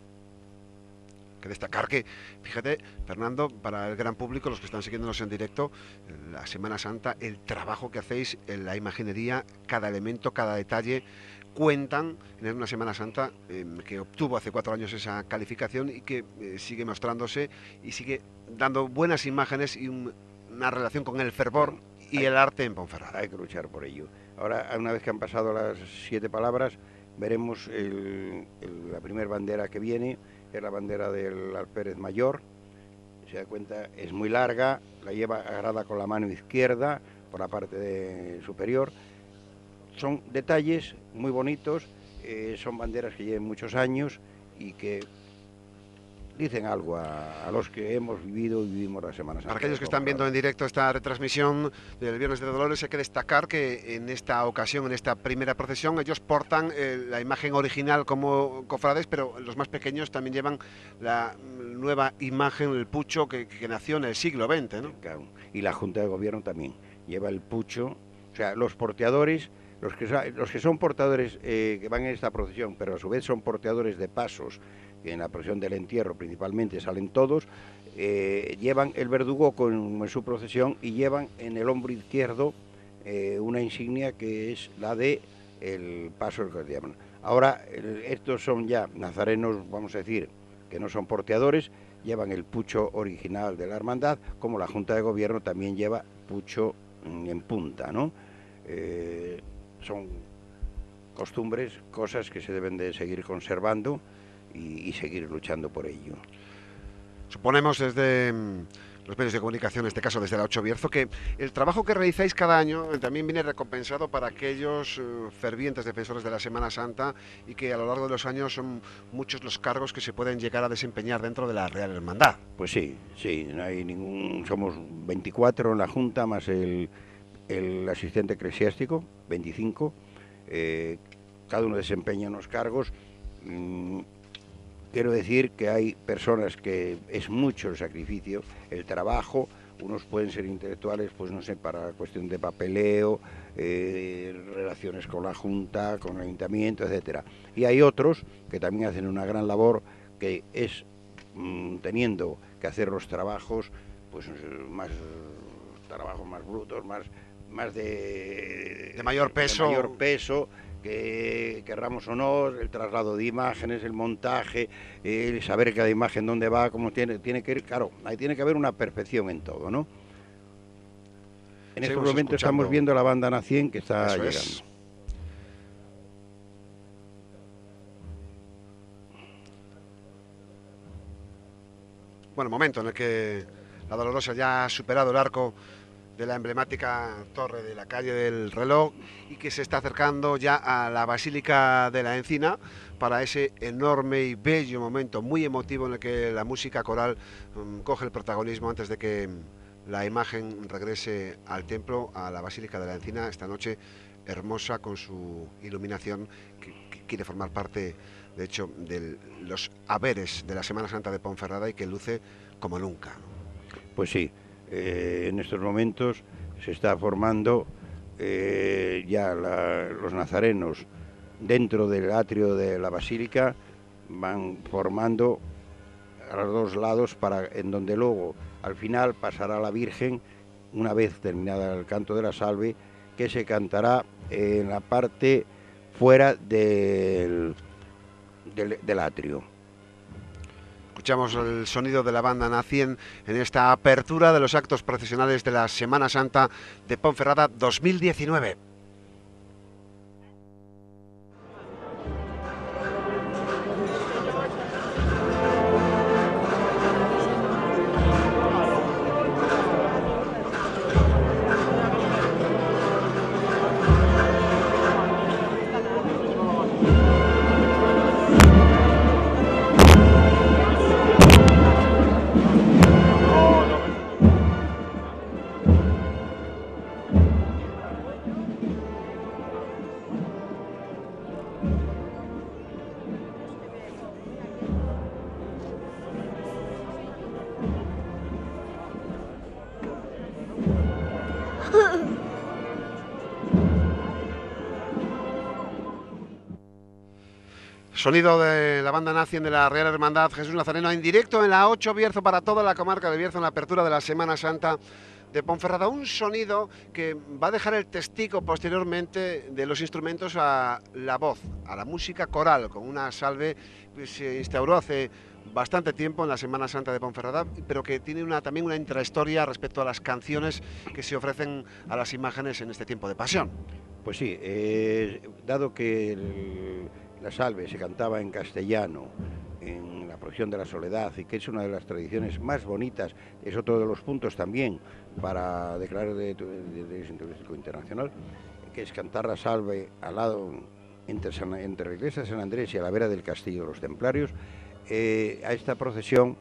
Que destacar que, fíjate, Fernando, para el gran público, los que están siguiéndonos en directo, la Semana Santa, el trabajo que hacéis en la imaginería, cada elemento, cada detalle, cuentan en una Semana Santa eh, que obtuvo hace cuatro años esa calificación y que eh, sigue mostrándose y sigue dando buenas imágenes y un, una relación con el fervor bueno, y hay, el arte en Ponferrada. Hay que luchar por ello. Ahora, una vez que han pasado las siete palabras, veremos el, el, la primera bandera que viene, es la bandera del alférez mayor. Se da cuenta, es muy larga, la lleva agarrada con la mano izquierda por la parte de, superior. Son detalles muy bonitos, eh, son banderas que llevan muchos años y que dicen algo a, a los que hemos vivido y vivimos la Semana Santa. Para aquellos que están viendo en directo esta retransmisión del Viernes de Dolores, hay que destacar que en esta ocasión, en esta primera procesión, ellos portan eh, la imagen original como cofrades, pero los más pequeños también llevan la nueva imagen, el pucho, que, que nació en el siglo veinte, ¿no? Y la Junta de Gobierno también lleva el pucho, o sea, los porteadores, los que, los que son portadores eh, que van en esta procesión, pero a su vez son porteadores de pasos, que en la procesión del entierro principalmente salen todos, eh, llevan el verdugo con, en su procesión y llevan en el hombro izquierdo eh, una insignia que es la de el paso que se llaman. Ahora, el, estos son ya nazarenos, vamos a decir, que no son porteadores, llevan el pucho original de la hermandad, como la Junta de Gobierno también lleva pucho en punta, ¿no? Eh, son costumbres, cosas que se deben de seguir conservando y, y seguir luchando por ello. Suponemos desde los medios de comunicación, en este caso desde la Ocho Bierzo, que el trabajo que realizáis cada año también viene recompensado para aquellos uh, fervientes defensores de la Semana Santa y que a lo largo de los años son muchos los cargos que se pueden llegar a desempeñar dentro de la Real Hermandad. Pues sí, sí, no hay ningún, somos veinticuatro en la Junta más el, el asistente eclesiástico, veinticinco, eh, cada uno desempeña unos cargos. Mmm, Quiero decir que hay personas que es mucho el sacrificio, el trabajo, unos pueden ser intelectuales, pues no sé, para cuestión de papeleo, eh, relaciones con la Junta, con el Ayuntamiento, etcétera. Y hay otros que también hacen una gran labor, que es mmm, teniendo que hacer los trabajos, pues más trabajos más brutos, más, más de, de mayor peso. De mayor peso que querramos o no, el traslado de imágenes, el montaje, el saber cada imagen dónde va, cómo tiene, tiene que ir, claro, ahí tiene que haber una perfección en todo, ¿no? En estos momentos estamos viendo la banda Nacien que está Eso llegando. Es. Bueno, momento en el que La Dolorosa ya ha superado el arco de la emblemática torre de la calle del Reloj y que se está acercando ya a la Basílica de la Encina para ese enorme y bello momento, muy emotivo, en el que la música coral um, coge el protagonismo antes de que la imagen regrese al templo, a la Basílica de la Encina, esta noche hermosa con su iluminación que, que quiere formar parte, de hecho, de los haberes de la Semana Santa de Ponferrada y que luce como nunca. Pues sí, eh, en estos momentos se está formando eh, ya la, los nazarenos dentro del atrio de la Basílica, van formando a los dos lados, para en donde luego al final pasará la Virgen, una vez terminada el canto de la salve, que se cantará en la parte fuera del, del, del atrio. Escuchamos el sonido de la banda Nacien en esta apertura de los actos procesionales de la Semana Santa de Ponferrada dos mil diecinueve. Sonido de la banda Nacien de la Real Hermandad Jesús Nazareno en directo en la ocho Bierzo para toda la comarca de Bierzo en la apertura de la Semana Santa de Ponferrada. Un sonido que va a dejar el testigo posteriormente de los instrumentos a la voz, a la música coral, con una salve que se instauró hace bastante tiempo en la Semana Santa de Ponferrada, pero que tiene una, también una intrahistoria respecto a las canciones que se ofrecen a las imágenes en este tiempo de pasión. Pues sí, eh, dado que el, la salve se cantaba en castellano en la procesión de la Soledad y que es una de las tradiciones más bonitas, es otro de los puntos también para declarar de interés turístico internacional, que es cantar la salve al lado entre, San, entre la iglesia de San Andrés y a la vera del Castillo de los Templarios. Eh, a esta procesión,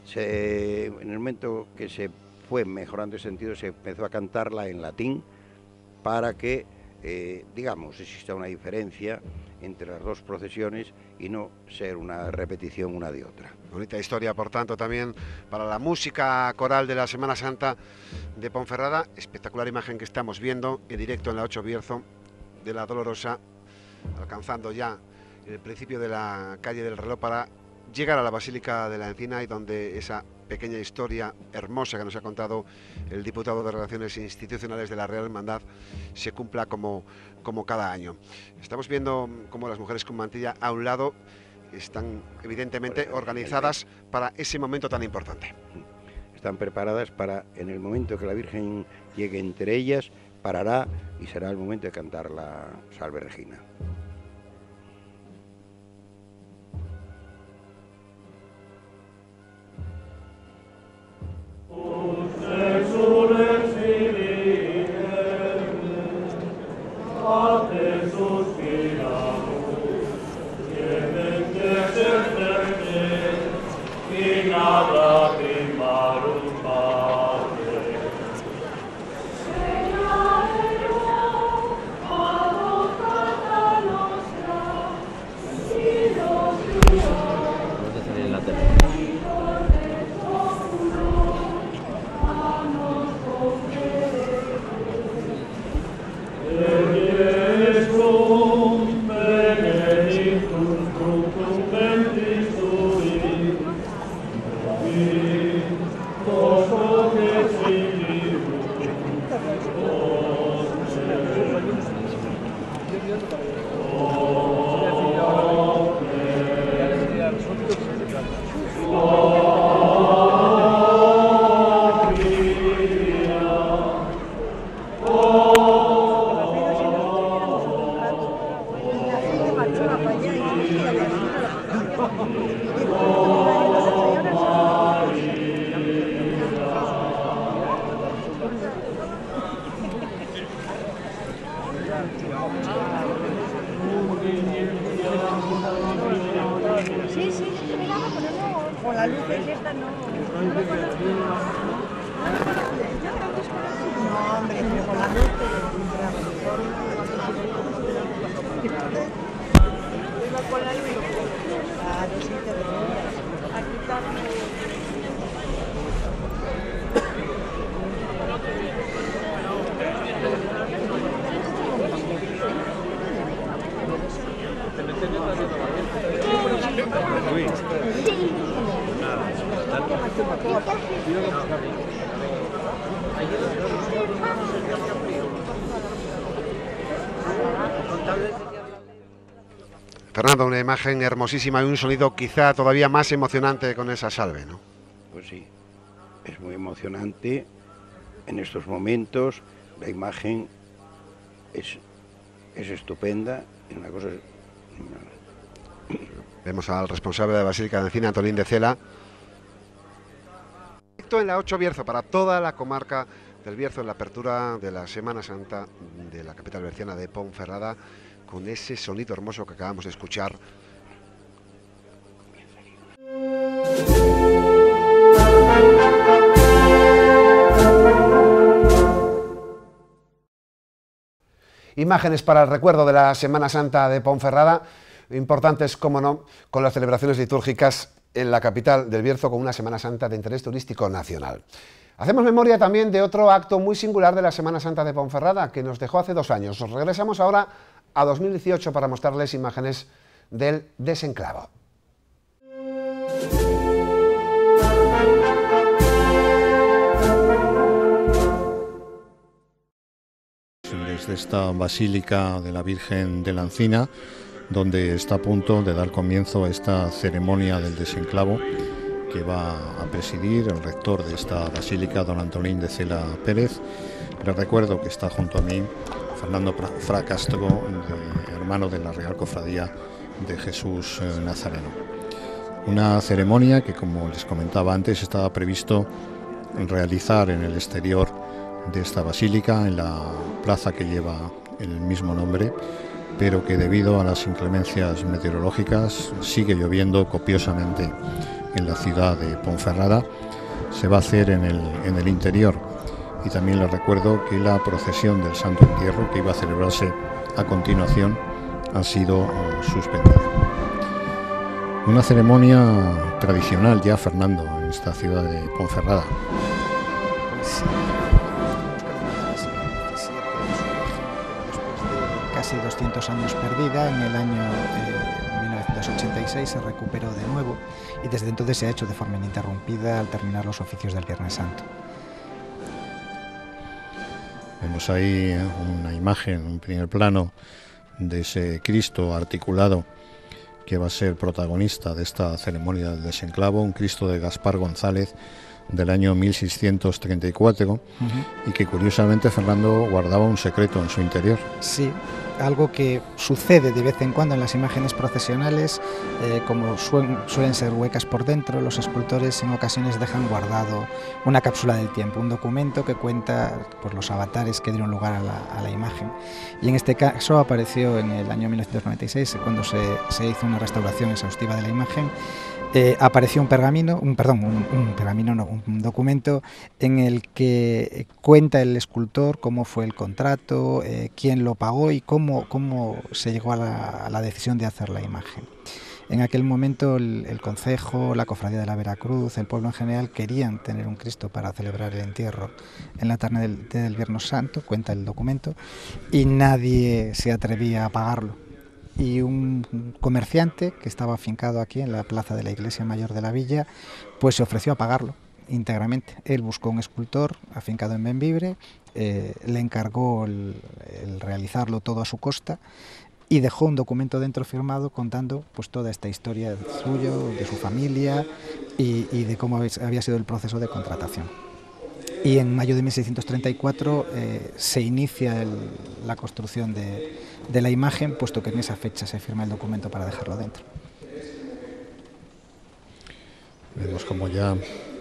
se, en el momento que se fue mejorando ese sentido, se empezó a cantarla en latín para que, eh, digamos, exista una diferencia entre las dos procesiones y no ser una repetición una de otra. Bonita historia, por tanto, también para la música coral de la Semana Santa de Ponferrada. Espectacular imagen que estamos viendo en directo en la ocho Bierzo de la Dolorosa, alcanzando ya el principio de la calle del Reloj para llegar a la Basílica de la Encina, y donde esa pequeña historia hermosa que nos ha contado el diputado de Relaciones Institucionales de la Real Hermandad se cumpla como, como cada año. Estamos viendo cómo las mujeres con mantilla a un lado están evidentemente organizadas para ese momento tan importante. Están preparadas para, en el momento que la Virgen llegue entre ellas, parará y será el momento de cantar la Salve Regina. Señor, Con las luces estas no. No, hombre, pero con las luces. Iba con la luz. Claro, sí, te veía. Aquí está. Fernando, una imagen hermosísima y un sonido quizá todavía más emocionante con esa salve, ¿no? Pues sí, es muy emocionante en estos momentos, la imagen es, es estupenda, y una cosa... Vemos al responsable de la Basílica de Encina, Antonín de Cela. En la ocho Bierzo, para toda la comarca del Bierzo, en la apertura de la Semana Santa de la capital berciana de Ponferrada, con ese sonido hermoso que acabamos de escuchar. Imágenes para el recuerdo de la Semana Santa de Ponferrada, importantes, como no, con las celebraciones litúrgicas en la capital del Bierzo, con una Semana Santa de interés turístico nacional. Hacemos memoria también de otro acto muy singular de la Semana Santa de Ponferrada, que nos dejó hace dos años. Regresamos ahora a dos mil dieciocho para mostrarles imágenes del desenclavo. Desde esta Basílica de la Virgen de la Encina, donde está a punto de dar comienzo a esta ceremonia del desenclavo que va a presidir el rector de esta basílica, don Antonín de Cela Pérez. Les recuerdo que está junto a mí Fernando Fra Castro, de, hermano de la Real Cofradía de Jesús Nazareno. Una ceremonia que, como les comentaba antes, estaba previsto realizar en el exterior de esta basílica, en la plaza que lleva el mismo nombre, pero que debido a las inclemencias meteorológicas sigue lloviendo copiosamente en la ciudad de Ponferrada. Se va a hacer en el, en el interior, y también les recuerdo que la procesión del Santo Entierro, que iba a celebrarse a continuación, ha sido suspendida. Una ceremonia tradicional ya, Fernando, en esta ciudad de Ponferrada. Sí. Casi doscientos años perdida, en el año eh, mil novecientos ochenta y seis se recuperó de nuevo y desde entonces se ha hecho de forma ininterrumpida al terminar los oficios del Viernes Santo. Vemos ahí una imagen, un primer plano de ese Cristo articulado que va a ser protagonista de esta ceremonia del desenclavo, un Cristo de Gaspar González del año mil seiscientos treinta y cuatro, uh-huh. y que curiosamente Fernando guardaba un secreto en su interior. Sí, algo que sucede de vez en cuando en las imágenes procesionales, eh, como suelen, suelen ser huecas por dentro, los escultores en ocasiones dejan guardado una cápsula del tiempo, un documento que cuenta pues, los avatares que dieron lugar a la, a la imagen. Y en este caso apareció en el año mil novecientos noventa y seis, cuando se, se hizo una restauración exhaustiva de la imagen. Eh, apareció un pergamino, un, perdón, un, un pergamino, no, un documento en el que cuenta el escultor cómo fue el contrato, eh, quién lo pagó y cómo, cómo se llegó a la, a la decisión de hacer la imagen. En aquel momento el, el concejo, la cofradía de la Veracruz, el pueblo en general querían tener un Cristo para celebrar el entierro en la tarde del, del Viernes Santo, cuenta el documento, y nadie se atrevía a pagarlo. Y un comerciante que estaba afincado aquí en la plaza de la Iglesia Mayor de la Villa, pues se ofreció a pagarlo íntegramente. Él buscó un escultor afincado en Bembibre, eh, le encargó el, el realizarlo todo a su costa y dejó un documento dentro firmado contando pues toda esta historia suyo, de su familia y, y de cómo había sido el proceso de contratación. Y en mayo de mil seiscientos treinta y cuatro eh, se inicia el, la construcción de, de la imagen, puesto que en esa fecha se firma el documento para dejarlo dentro. Vemos como ya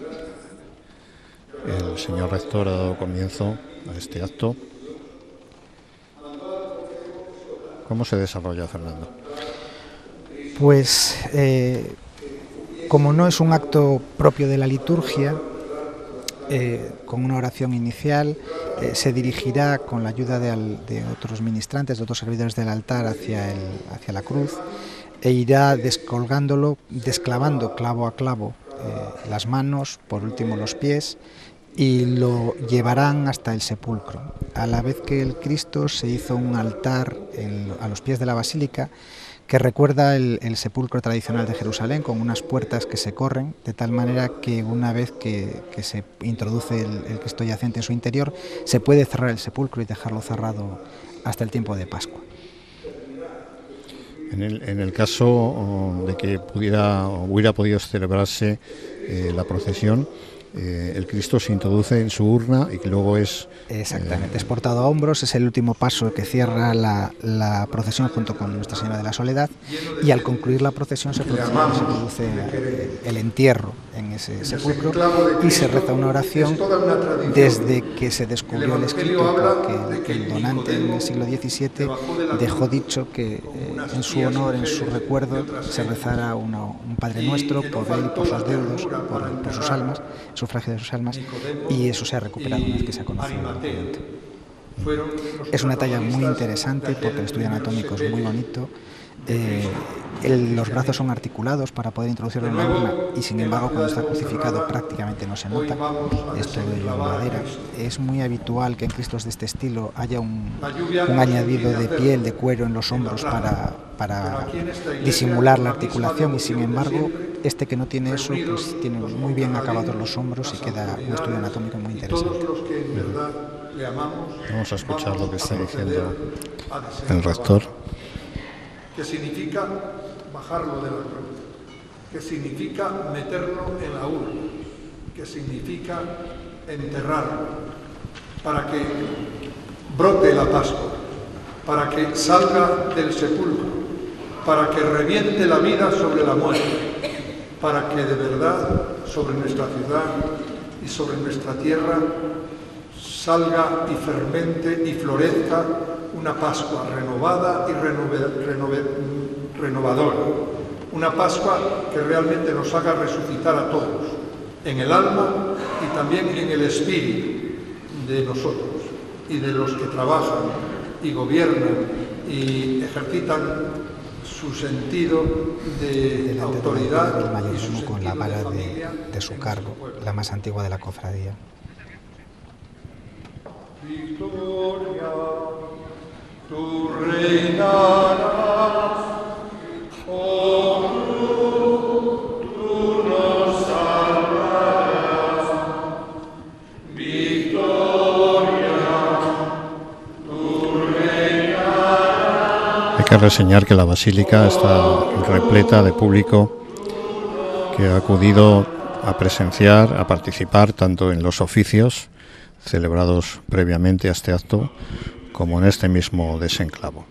el señor rector ha dado comienzo a este acto. ¿Cómo se desarrolla, Fernando? Pues eh, como no es un acto propio de la liturgia, eh, con una oración inicial, eh, se dirigirá con la ayuda de, al, de otros ministrantes, de otros servidores del altar hacia, el, hacia la cruz, e irá descolgándolo, desclavando clavo a clavo eh, las manos, por último los pies, y lo llevarán hasta el sepulcro. A la vez que el Cristo se hizo un altar en, a los pies de la basílica, que recuerda el, el sepulcro tradicional de Jerusalén, con unas puertas que se corren, de tal manera que una vez que, que se introduce el, el Cristo yacente en su interior, se puede cerrar el sepulcro y dejarlo cerrado hasta el tiempo de Pascua. En el, en el caso de que pudiera o hubiera podido celebrarse eh, la procesión, Eh, el Cristo se introduce en su urna y que luego es... Exactamente, eh, es portado a hombros, es el último paso que cierra la, la procesión junto con Nuestra Señora de la Soledad, y al concluir la procesión se produce, se produce el entierro en ese sepulcro y se reza una oración desde que se descubrió el escrito, porque que el donante en el siglo diecisiete dejó dicho que eh, en su honor, en su recuerdo, se rezara una, un Padre Nuestro por él y por sus deudos, por, por sus almas, sufragio de sus almas, y eso se ha recuperado una vez que se ha conocido el documento. Es una talla muy interesante porque el estudio anatómico es muy bonito. Eh, el, los brazos son articulados para poder introducirlo en la urna, y sin embargo cuando está crucificado prácticamente no se nota, es todo ello en madera. Es muy habitual que en Cristos de este estilo haya un, un añadido de piel, de cuero en los hombros para, para disimular la articulación, y sin embargo este que no tiene eso, pues tiene muy bien acabados los hombros y queda un estudio anatómico muy interesante. Vamos a escuchar lo que está diciendo el rector. ¿Qué significa bajarlo de la cruz? ¿Qué significa meterlo en la urna? ¿Qué significa enterrarlo? Para que brote la Pascua, para que salga del sepulcro, para que reviente la vida sobre la muerte, para que de verdad sobre nuestra ciudad y sobre nuestra tierra salga y fermente y florezca una Pascua renovada y renove, renove, renovadora, una Pascua que realmente nos haga resucitar a todos, en el alma y también en el espíritu de nosotros y de los que trabajan y gobiernan y ejercitan su sentido de delante autoridad del mayordomo y su sentido con la vara de, de, de su cargo, la más antigua de la cofradía. Victoria, tú reinarás, oh cruz, tú nos salvarás. Victoria, tú reinarás. Hay que reseñar que la basílica está repleta de público que ha acudido a presenciar, a participar tanto en los oficios celebrados previamente a este acto, como en este mismo desenclavo,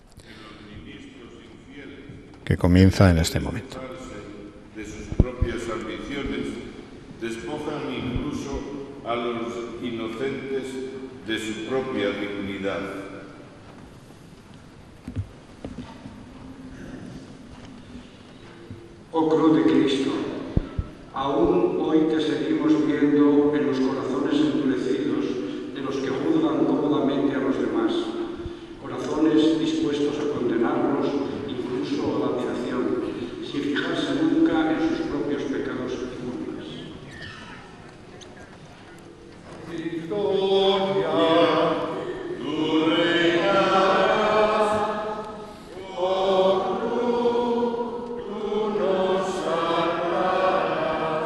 que comienza en este momento. De sus propias ambiciones, despojan incluso a los inocentes de su propia dignidad. Oh cruz de Cristo, aún hoy te seguimos viendo en los corazones endurecidos de los que juzgan cómodamente a los demás, corazones dispuestos a condenarlos incluso a la admiración, sin fijarse nunca en sus propios pecados y culpas. Victoria, tú reinarás, oh cruz, tú nos salvarás.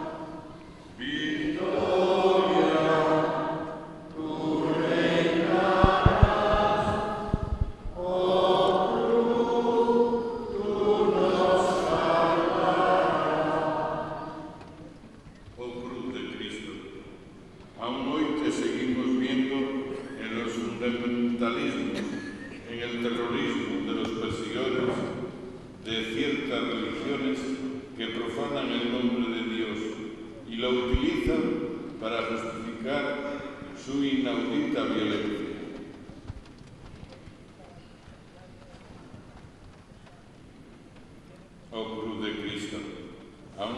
Victoria, tú reinarás, oh cruz, tú nos salvarás. Oh cruz de Cristo, aún hoy te seguimos viendo en los fundamentalismos, en el terrorismo de los perseguidores de ciertas religiones que profanan el nombre de Dios y lo utilizan para justificar su inaudita violencia. Oh cruz de Cristo, aún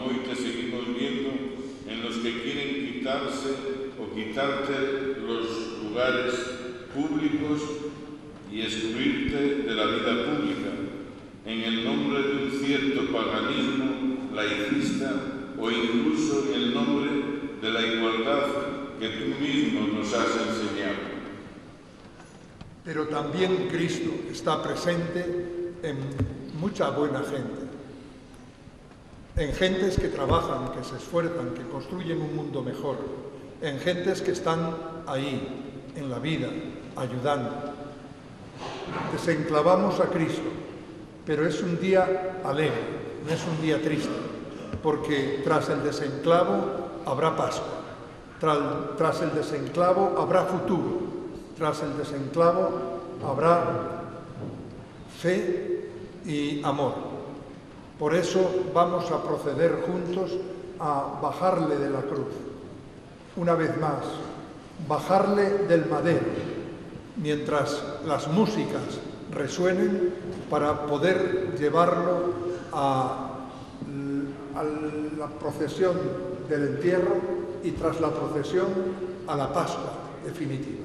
quitarse o quitarte los lugares públicos y excluirte de la vida pública en el nombre de un cierto paganismo laicista o incluso en el nombre de la igualdad que tú mismo nos has enseñado. Pero también Cristo está presente en mucha buena gente, en gentes que trabajan, que se esfuerzan, que construyen un mundo mejor, en gentes que están ahí, en la vida, ayudando. Desenclavamos a Cristo, pero es un día alegre, no es un día triste, porque tras el desenclavo habrá Pascua, tras, tras el desenclavo habrá futuro, tras el desenclavo habrá fe y amor. Por eso vamos a proceder juntos a bajarle de la cruz. Una vez más, bajarle del madero, mientras las músicas resuenen para poder llevarlo a, a la procesión del entierro y tras la procesión a la Pascua definitiva.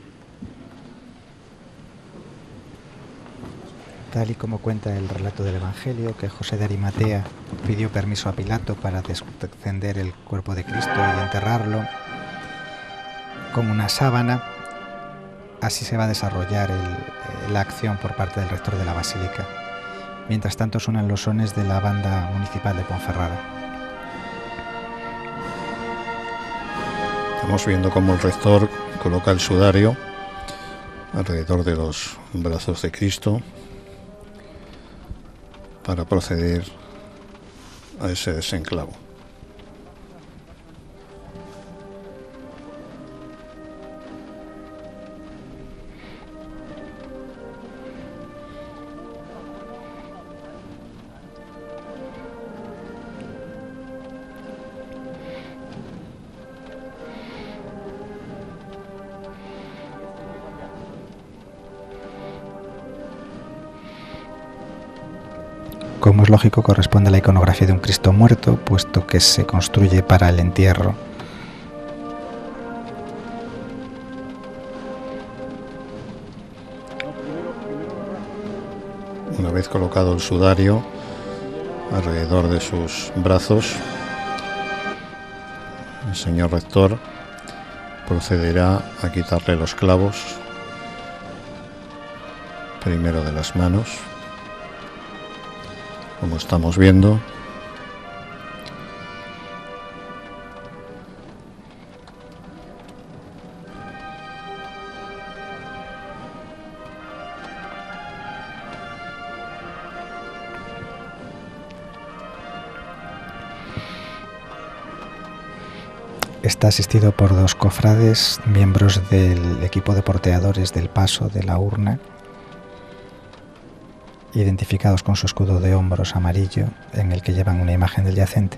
Tal y como cuenta el relato del Evangelio, que José de Arimatea pidió permiso a Pilato para descender el cuerpo de Cristo y enterrarlo con una sábana, así se va a desarrollar el, la acción por parte del rector de la Basílica. Mientras tanto suenan los sones de la banda municipal de Ponferrada. Estamos viendo cómo el rector coloca el sudario alrededor de los brazos de Cristo para proceder a ese desenclavo. Como es lógico, corresponde a la iconografía de un Cristo muerto, puesto que se construye para el entierro. Una vez colocado el sudario alrededor de sus brazos, el señor rector procederá a quitarle los clavos, primero de las manos, como estamos viendo, está asistido por dos cofrades, miembros del equipo de porteadores del paso de la urna, identificados con su escudo de hombros amarillo, en el que llevan una imagen del yacente.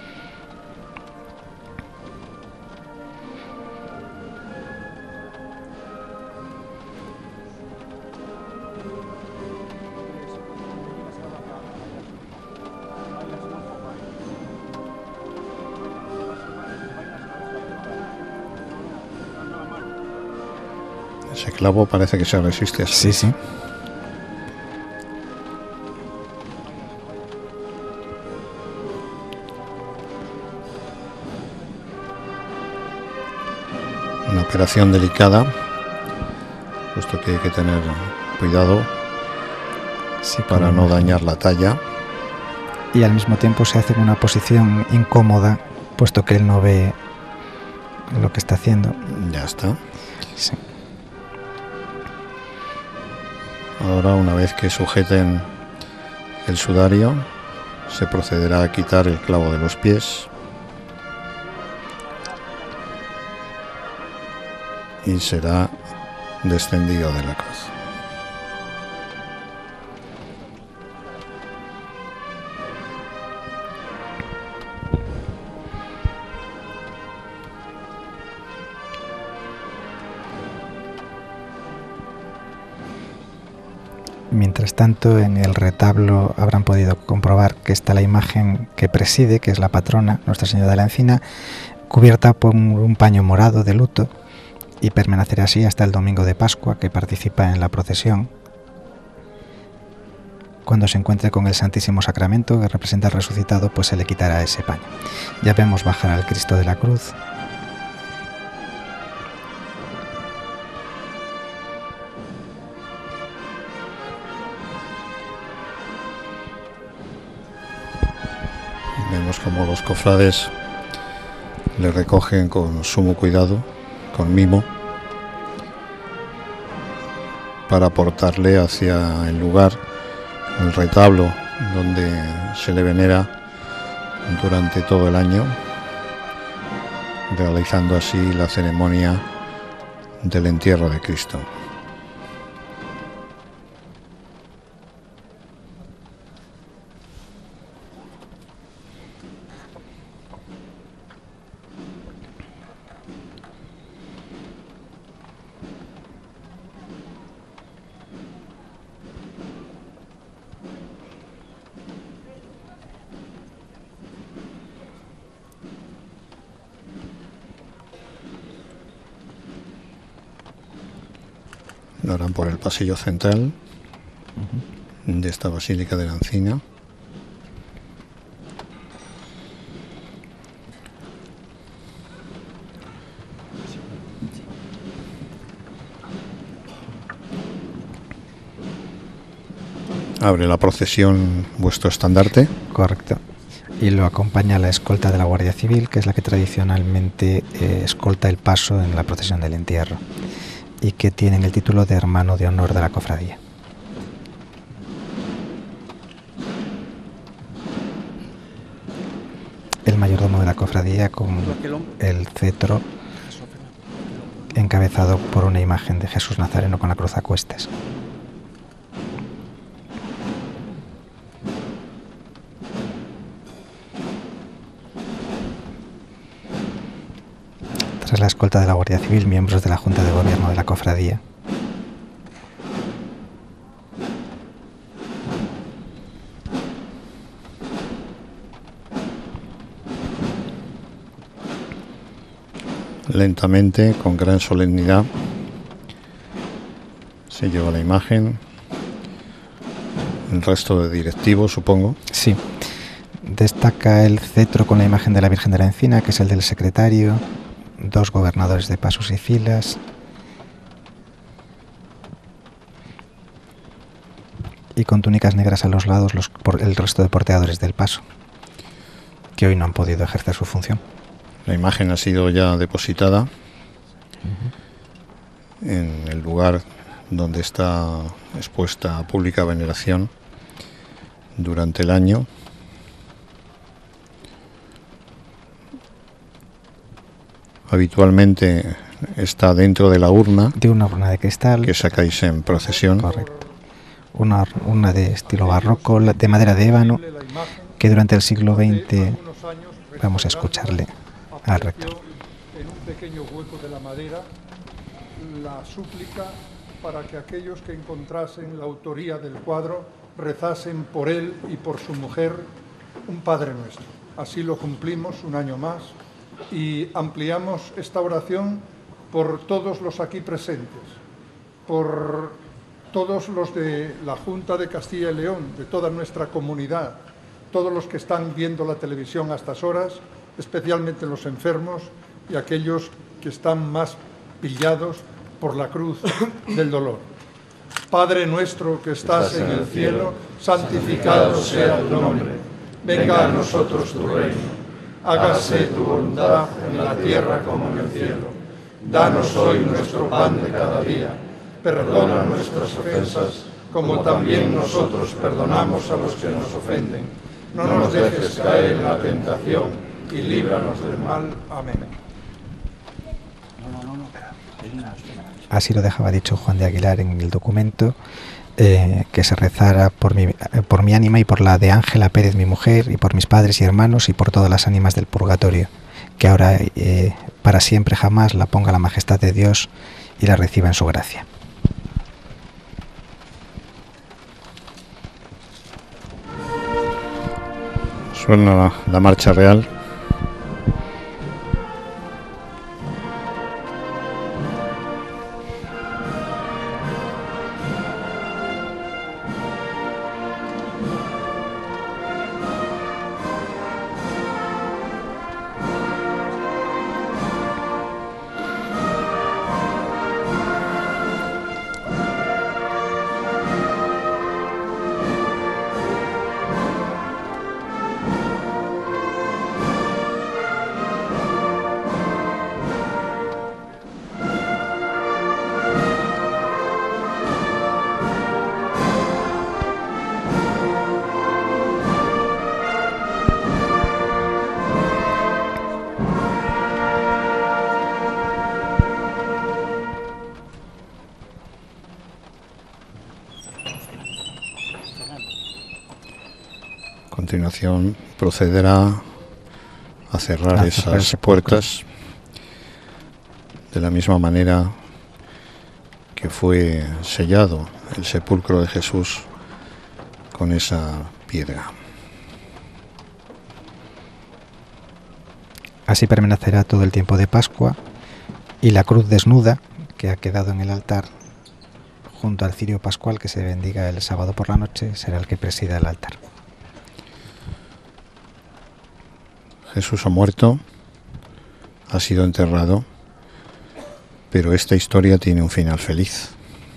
Ese clavo parece que se resiste a sí, sí. Una operación delicada, puesto que hay que tener cuidado sí, para no dañar la talla. Y al mismo tiempo se hace en una posición incómoda, puesto que él no ve lo que está haciendo. Ya está. Sí. Ahora, una vez que sujeten el sudario, se procederá a quitar el clavo de los pies y será descendido de la cruz. Mientras tanto, en el retablo habrán podido comprobar que está la imagen que preside, que es la patrona, Nuestra Señora de la Encina, cubierta por un paño morado de luto, y permanecerá así hasta el domingo de Pascua, que participa en la procesión, cuando se encuentre con el Santísimo Sacramento, que representa al resucitado, pues se le quitará ese paño. Ya vemos bajar al Cristo de la cruz. Vemos como los cofrades le recogen con sumo cuidado, con mimo, para portarle hacia el lugar, el retablo donde se le venera durante todo el año, realizando así la ceremonia del entierro de Cristo. Ahora por el pasillo central uh-huh. de esta Basílica de la Encina. Abre la procesión vuestro estandarte. Correcto. Y lo acompaña la escolta de la Guardia Civil, que es la que tradicionalmente eh, escolta el paso en la procesión del entierro, y que tienen el título de hermano de honor de la cofradía. El mayordomo de la cofradía con el cetro encabezado por una imagen de Jesús Nazareno con la cruz a cuestas. Tras la escolta de la Guardia Civil, miembros de la Junta de Gobierno de la cofradía. Lentamente, con gran solemnidad, se lleva la imagen. El resto de directivos, supongo. Sí. Destaca el cetro con la imagen de la Virgen de la Encina, que es el del secretario, dos gobernadores de pasos y filas, y con túnicas negras a los lados los, por el resto de porteadores del paso, que hoy no han podido ejercer su función. La imagen ha sido ya depositada uh-huh. en el lugar donde está expuesta a pública veneración durante el año. Habitualmente está dentro de la urna. De una urna de cristal. Que sacáis en procesión. Correcto. Una urna de estilo barroco, de madera de ébano, que durante el siglo veinte vamos a escucharle al rector. En un pequeño hueco de la madera, la súplica para que aquellos que encontrasen la autoría del cuadro rezasen por él y por su mujer un Padre Nuestro. Así lo cumplimos un año más. Y ampliamos esta oración por todos los aquí presentes, por todos los de la Junta de Castilla y León, de toda nuestra comunidad, todos los que están viendo la televisión a estas horas, especialmente los enfermos y aquellos que están más pillados por la cruz del dolor. Padre nuestro que estás en el cielo, santificado sea tu nombre. Venga a nosotros tu reino. Hágase tu voluntad en la tierra como en el cielo. Danos hoy nuestro pan de cada día. Perdona nuestras ofensas, como también nosotros perdonamos a los que nos ofenden. No nos dejes caer en la tentación y líbranos del mal. Amén. Así lo dejaba dicho Juan de Aguilar en el documento, eh, que se rezara por mi, por mi ánima y por la de Ángela Pérez, mi mujer, y por mis padres y hermanos y por todas las ánimas del purgatorio, que ahora eh, para siempre jamás la ponga la majestad de Dios y la reciba en su gracia. Suena la, la marcha real. continuación procederá a cerrar a esas cerrar puertas de la misma manera que fue sellado el sepulcro de Jesús con esa piedra. Así permanecerá todo el tiempo de Pascua, y la cruz desnuda que ha quedado en el altar junto al cirio pascual que se bendiga el sábado por la noche será el que presida el altar. Jesús ha muerto, ha sido enterrado, pero esta historia tiene un final feliz.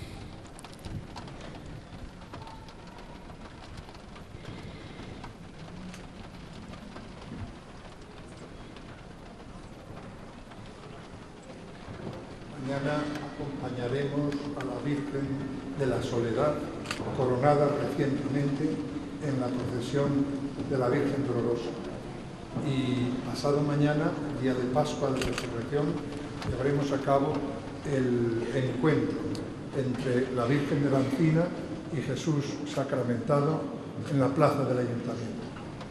Mañana acompañaremos a la Virgen de la Soledad, coronada recientemente en la procesión de la Virgen Dolorosa. Y pasado mañana, día de Pascua de Resurrección, llevaremos a cabo el encuentro entre la Virgen de la Encina y Jesús sacramentado en la plaza del Ayuntamiento.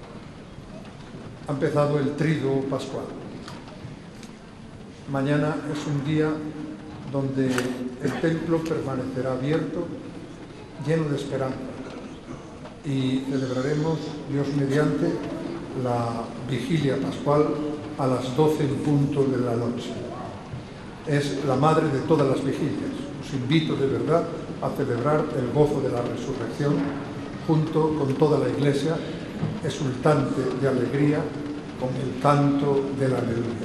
Ha empezado el Triduo Pascual. Mañana es un día donde el templo permanecerá abierto, lleno de esperanza, y celebraremos, Dios mediante, la vigilia pascual a las doce en punto de la noche. Es la madre de todas las vigilias. Os invito de verdad a celebrar el gozo de la resurrección junto con toda la Iglesia, exultante de alegría con el canto del aleluya.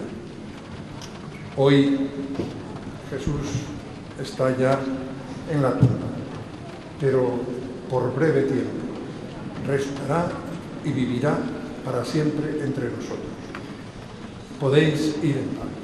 Hoy Jesús está ya en la tumba, pero por breve tiempo resucitará y vivirá para siempre entre nosotros. Podéis ir en paz.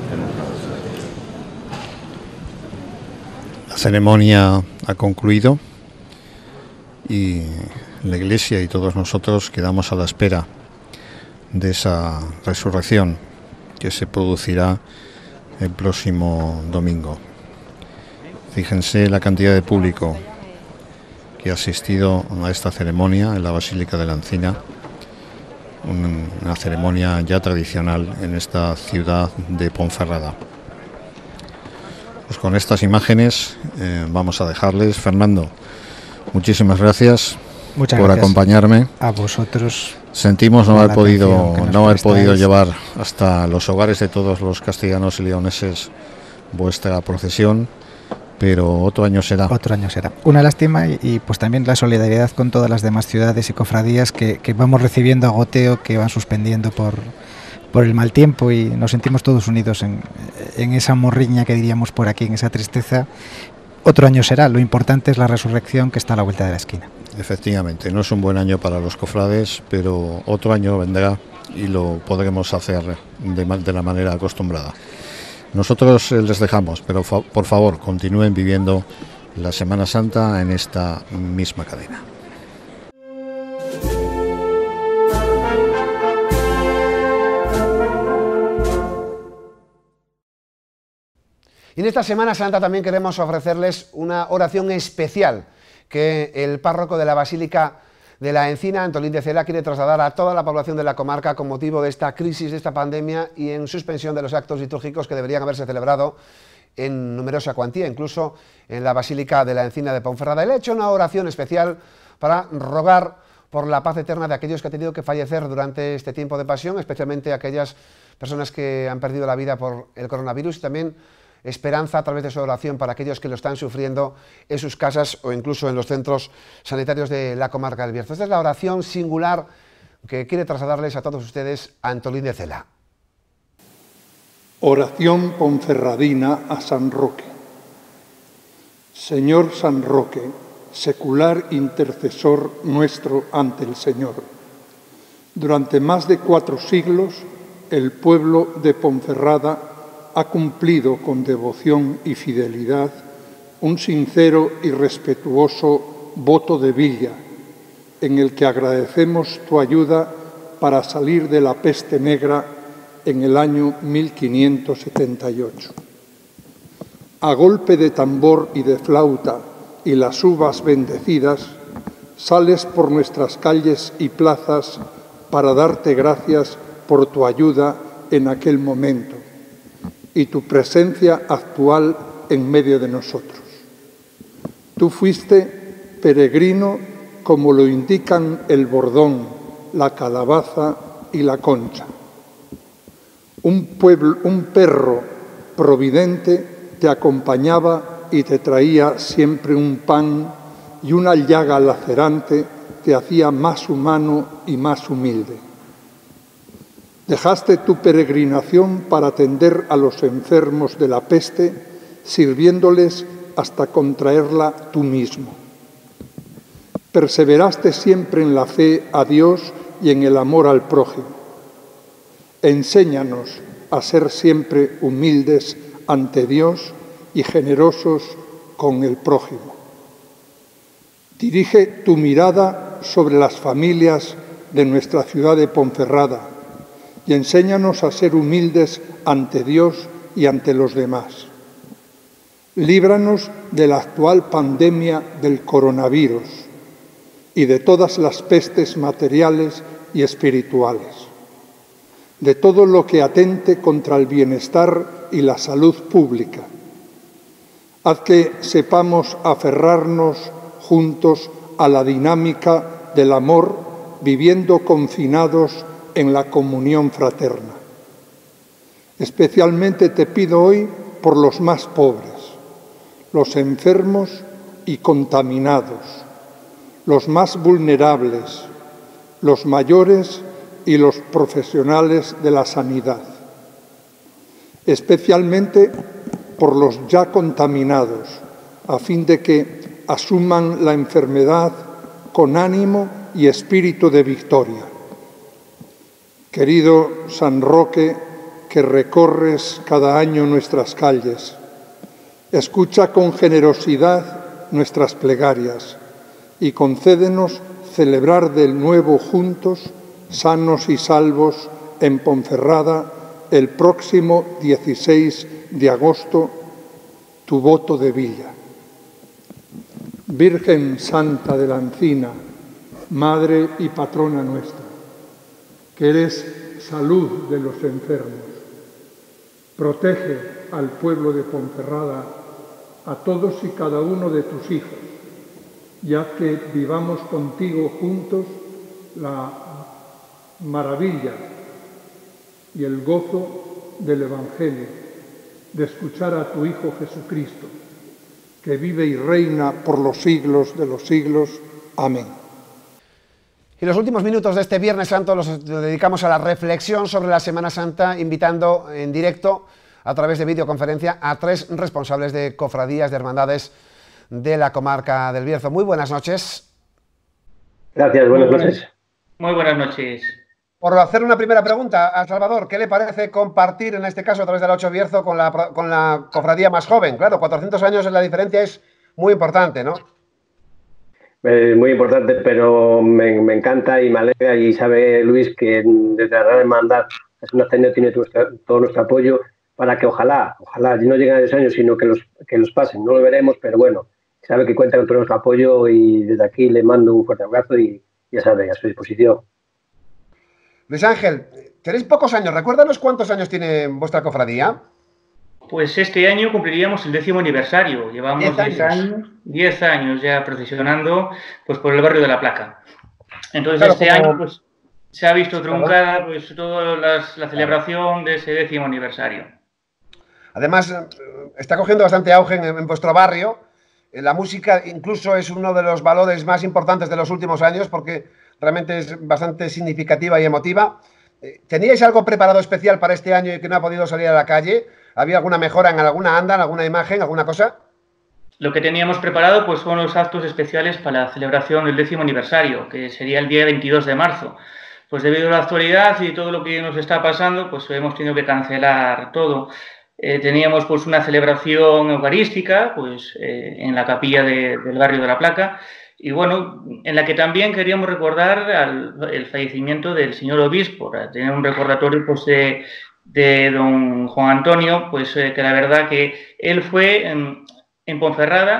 La ceremonia ha concluido y la Iglesia y todos nosotros quedamos a la espera de esa resurrección que se producirá el próximo domingo. Fíjense la cantidad de público que ha asistido a esta ceremonia en la Basílica de la Encina, una ceremonia ya tradicional en esta ciudad de Ponferrada. Pues con estas imágenes eh, vamos a dejarles. Fernando, muchísimas gracias Muchas por gracias acompañarme. A vosotros. Sentimos no haber podido, no haber podido prestáis. llevar hasta los hogares de todos los castellanos y leoneses vuestra procesión, pero otro año será. Otro año será. Una lástima y, y pues también la solidaridad con todas las demás ciudades y cofradías que, que vamos recibiendo a goteo, que van suspendiendo por, por el mal tiempo, y nos sentimos todos unidos en, en esa morriña que diríamos por aquí, en esa tristeza. Otro año será. Lo importante es la resurrección que está a la vuelta de la esquina. Efectivamente, no es un buen año para los cofrades, pero otro año vendrá y lo podremos hacer de, de la manera acostumbrada. Nosotros les dejamos, pero fa por favor continúen viviendo la Semana Santa en esta misma cadena. Y en esta Semana Santa también queremos ofrecerles una oración especial que el párroco de la Basílica de la Encina, Antolín de Cela, quiere trasladar a toda la población de la comarca con motivo de esta crisis, de esta pandemia, y en suspensión de los actos litúrgicos que deberían haberse celebrado en numerosa cuantía, incluso en la Basílica de la Encina de Ponferrada. Él ha hecho una oración especial para rogar por la paz eterna de aquellos que han tenido que fallecer durante este tiempo de pasión, especialmente aquellas personas que han perdido la vida por el coronavirus, y también esperanza a través de su oración para aquellos que lo están sufriendo en sus casas o incluso en los centros sanitarios de la comarca del Bierzo. Esta es la oración singular que quiere trasladarles a todos ustedes Antolín de Cela. Oración ponferradina a San Roque. Señor San Roque, secular intercesor nuestro ante el Señor. Durante más de cuatro siglos, el pueblo de Ponferrada ha cumplido con devoción y fidelidad un sincero y respetuoso voto de villa, en el que agradecemos tu ayuda para salir de la peste negra en el año mil quinientos setenta y ocho. A golpe de tambor y de flauta y las uvas bendecidas, sales por nuestras calles y plazas para darte gracias por tu ayuda en aquel momento y tu presencia actual en medio de nosotros. Tú fuiste peregrino como lo indican el bordón, la calabaza y la concha. Un, pueblo, un perro providente te acompañaba y te traía siempre un pan, y una llaga lacerante te hacía más humano y más humilde. Dejaste tu peregrinación para atender a los enfermos de la peste, sirviéndoles hasta contraerla tú mismo. Perseveraste siempre en la fe a Dios y en el amor al prójimo. Enséñanos a ser siempre humildes ante Dios y generosos con el prójimo. Dirige tu mirada sobre las familias de nuestra ciudad de Ponferrada y enséñanos a ser humildes ante Dios y ante los demás. Líbranos de la actual pandemia del coronavirus y de todas las pestes materiales y espirituales, de todo lo que atente contra el bienestar y la salud pública. Haz que sepamos aferrarnos juntos a la dinámica del amor, viviendo confinados en la comunión fraterna. Especialmente te pido hoy por los más pobres, los enfermos y contaminados, los más vulnerables, los mayores y los profesionales de la sanidad. Especialmente por los ya contaminados, a fin de que asuman la enfermedad con ánimo y espíritu de victoria. Querido San Roque, que recorres cada año nuestras calles, escucha con generosidad nuestras plegarias y concédenos celebrar de nuevo juntos, sanos y salvos, en Ponferrada, el próximo dieciséis de agosto, tu voto de villa. Virgen Santa de la Encina, Madre y Patrona nuestra, que eres salud de los enfermos, protege al pueblo de Ponferrada, a todos y cada uno de tus hijos, y haz que vivamos contigo juntos la maravilla y el gozo del Evangelio, de escuchar a tu Hijo Jesucristo, que vive y reina por los siglos de los siglos. Amén. Y los últimos minutos de este Viernes Santo los dedicamos a la reflexión sobre la Semana Santa, invitando en directo, a través de videoconferencia, a tres responsables de cofradías, de hermandades de la comarca del Bierzo. Muy buenas noches. Gracias, buenas noches. Muy buenas noches. Por hacer una primera pregunta a Salvador, ¿qué le parece compartir, en este caso a través de la Ocho Bierzo, con la, con la cofradía más joven? Claro, cuatrocientos años, la diferencia es muy importante, ¿no? Eh, muy importante, pero me, me encanta y me alegra, y sabe Luis que desde la Real Hermandad Jesús Nazareno tiene nuestra, todo nuestro apoyo para que ojalá, ojalá no lleguen a diez años, sino que los, que los pasen. No lo veremos, pero bueno, sabe que cuenta con todo nuestro apoyo y desde aquí le mando un fuerte abrazo y ya sabe, a su disposición. Luis Ángel, tenéis pocos años, recuérdanos cuántos años tiene vuestra cofradía. Pues este año cumpliríamos el décimo aniversario, llevamos diez años, diez años ya procesionando pues, por el barrio de la Placa. Entonces claro, este como... año pues, se ha visto truncada pues, toda las, la celebración de ese décimo aniversario. Además, está cogiendo bastante auge en, en vuestro barrio. La música incluso es uno de los valores más importantes de los últimos años, porque realmente es bastante significativa y emotiva. ¿Teníais algo preparado especial para este año y que no ha podido salir a la calle? ¿Había alguna mejora en alguna anda, en alguna imagen, alguna cosa? Lo que teníamos preparado pues, son los actos especiales para la celebración del décimo aniversario, que sería el día veintidós de marzo. Pues debido a la actualidad y todo lo que nos está pasando, pues hemos tenido que cancelar todo. Eh, teníamos pues una celebración eucarística pues, eh, en la capilla de, del barrio de la Placa, y bueno, en la que también queríamos recordar al, el fallecimiento del señor obispo, para tener un recordatorio pues, de, de don Juan Antonio, pues eh, que la verdad que él fue en, en Ponferrada,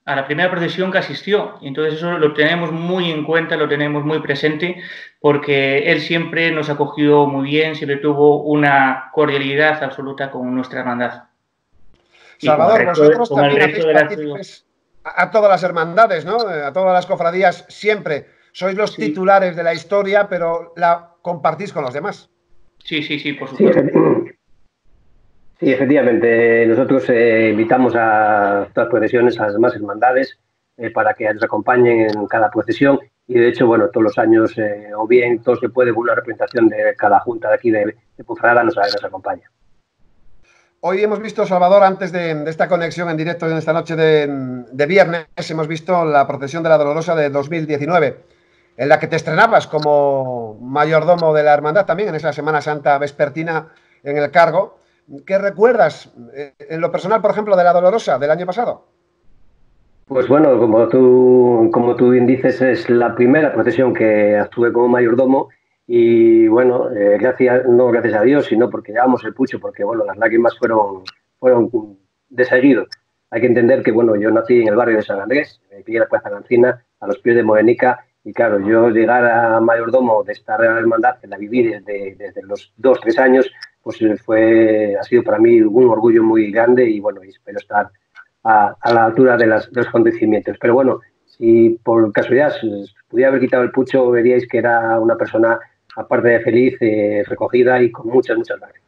a la primera procesión que asistió. Y entonces eso lo tenemos muy en cuenta, lo tenemos muy presente, porque él siempre nos acogió muy bien, siempre tuvo una cordialidad absoluta con nuestra hermandad. Salvador, vosotros también hacéis partícipes a, a todas las hermandades, ¿no? A todas las cofradías, siempre. Sois los sí. titulares de la historia, pero la compartís con los demás. Sí, sí, sí, por supuesto. Sí, sí, efectivamente. Nosotros eh, invitamos a todas las procesiones, a las demás hermandades, eh, para que nos acompañen en cada procesión. Y de hecho, bueno, todos los años, eh, o bien todo se puede, una representación de cada junta de aquí de, de Ponferrada nos, nos acompaña. Hoy hemos visto, Salvador, antes de, de esta conexión en directo en esta noche de, de viernes, hemos visto la procesión de la Dolorosa de dos mil diecinueve, en la que te estrenabas como mayordomo de la hermandad también, en esa Semana Santa vespertina en el cargo. ¿Qué recuerdas en lo personal, por ejemplo, de la Dolorosa del año pasado? Pues bueno, como tú, como tú bien dices, es la primera procesión que actué como mayordomo y bueno, eh, gracias, no gracias a Dios, sino porque llevamos el pucho, porque bueno, las lágrimas fueron, fueron de seguido. Hay que entender que bueno, yo nací en el barrio de San Andrés, me crié en la Plaza Lancina, a los pies de Morenica, y claro, yo llegar a mayordomo de esta Real Hermandad, que la viví desde, desde los dos, tres años, pues fue, ha sido para mí un orgullo muy grande y bueno, y espero estar a, a la altura de, las, de los acontecimientos. Pero bueno, si por casualidad si pudiera haber quitado el pucho, veríais que era una persona, aparte de feliz, eh, recogida y con muchas, muchas lágrimas.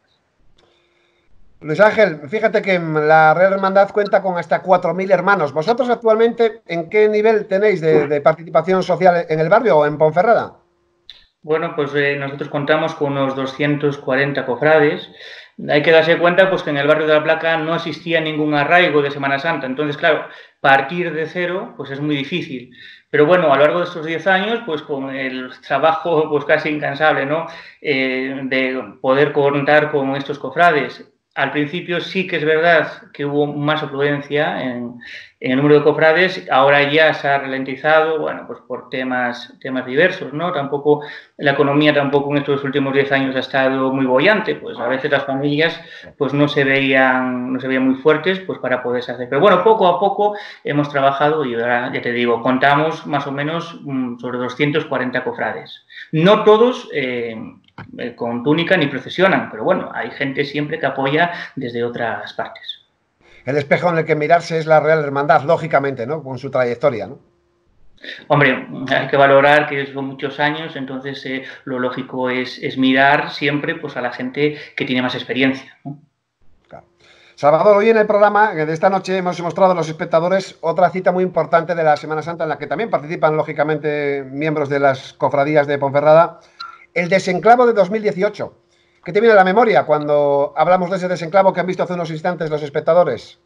Luis Ángel, fíjate que la Real Hermandad cuenta con hasta cuatro mil hermanos. ¿Vosotros actualmente en qué nivel tenéis de, de participación social en el barrio o en Ponferrada? Bueno, pues eh, nosotros contamos con unos doscientos cuarenta cofrades. Hay que darse cuenta pues, que en el barrio de la Placa no existía ningún arraigo de Semana Santa. Entonces, claro, partir de cero pues es muy difícil. Pero bueno, a lo largo de estos diez años, pues con el trabajo pues casi incansable, ¿no? Eh, de poder contar con estos cofrades. Al principio sí que es verdad que hubo más afluencia en, en el número de cofrades, ahora ya se ha ralentizado, bueno, pues por temas, temas diversos, ¿no? Tampoco, la economía tampoco en estos últimos diez años ha estado muy bollante, pues a veces las familias pues no se veían, no se veían muy fuertes pues para poderse hacer. Pero bueno, poco a poco hemos trabajado y ahora, ya te digo, contamos más o menos sobre doscientos cuarenta cofrades. No todos eh, con túnica ni procesionan, pero bueno, hay gente siempre que apoya desde otras partes. El espejo en el que mirarse es la Real Hermandad, lógicamente, ¿no? Con su trayectoria, ¿no? Hombre, hay que valorar que son muchos años, entonces eh, lo lógico es, es mirar siempre pues, a la gente que tiene más experiencia, ¿no? Claro. Salvador, hoy en el programa de esta noche hemos mostrado a los espectadores otra cita muy importante de la Semana Santa en la que también participan, lógicamente, miembros de las cofradías de Ponferrada, el desenclavo de dos mil dieciocho. ¿Qué te viene a la memoria cuando hablamos de ese desenclavo que han visto hace unos instantes los espectadores?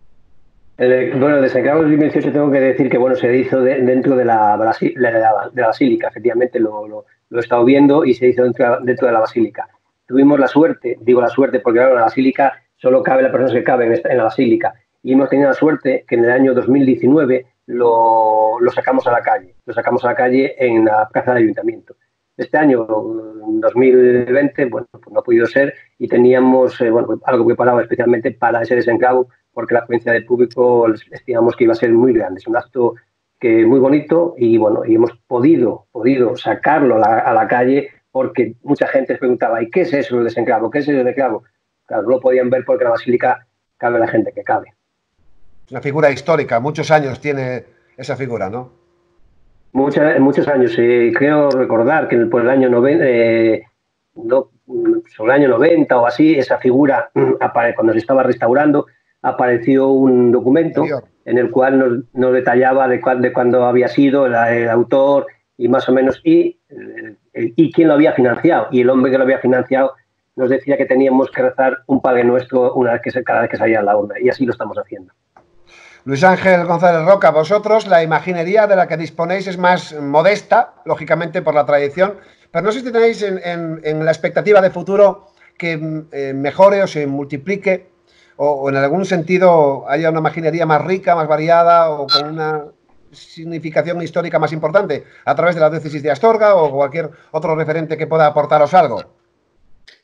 Eh, bueno, el desenclavo de dos mil dieciocho tengo que decir que bueno, se hizo de, dentro de la, de, la, de la Basílica, efectivamente lo, lo, lo he estado viendo y se hizo dentro, dentro de la Basílica. Tuvimos la suerte, digo la suerte porque claro, en la Basílica solo cabe la persona que cabe en, esta, en la Basílica, y hemos tenido la suerte que en el año dos mil diecinueve lo, lo sacamos a la calle, lo sacamos a la calle en la Plaza del Ayuntamiento. Este año, dos mil veinte, bueno, pues no ha podido ser y teníamos eh, bueno, algo preparado especialmente para ese desenclavo porque la afluencia del público estimamos que iba a ser muy grande. Es un acto que muy bonito y bueno, y hemos podido, podido sacarlo a la, a la calle porque mucha gente se preguntaba ¿y qué es eso el desenclavo? ¿Qué es el desenclavo? Claro, no lo podían ver porque en la Basílica cabe la gente que cabe. Es una figura histórica, muchos años tiene esa figura, ¿no? Muchos, muchos años, eh, creo recordar que por el año noventa, eh, no, sobre el año noventa o así, esa figura, cuando se estaba restaurando, apareció un documento en el cual nos, nos detallaba de, cuál, de cuándo había sido el, el autor y más o menos, y, el, y quién lo había financiado. Y el hombre que lo había financiado nos decía que teníamos que rezar un Padre Nuestro una vez que, cada vez que salía la urna, y así lo estamos haciendo. Luis Ángel González Roca, vosotros la imaginería de la que disponéis es más modesta, lógicamente por la tradición, pero no sé si tenéis en, en, en la expectativa de futuro que eh, mejore o se multiplique o, o en algún sentido haya una imaginería más rica, más variada o con una significación histórica más importante a través de la diócesis de Astorga o cualquier otro referente que pueda aportaros algo.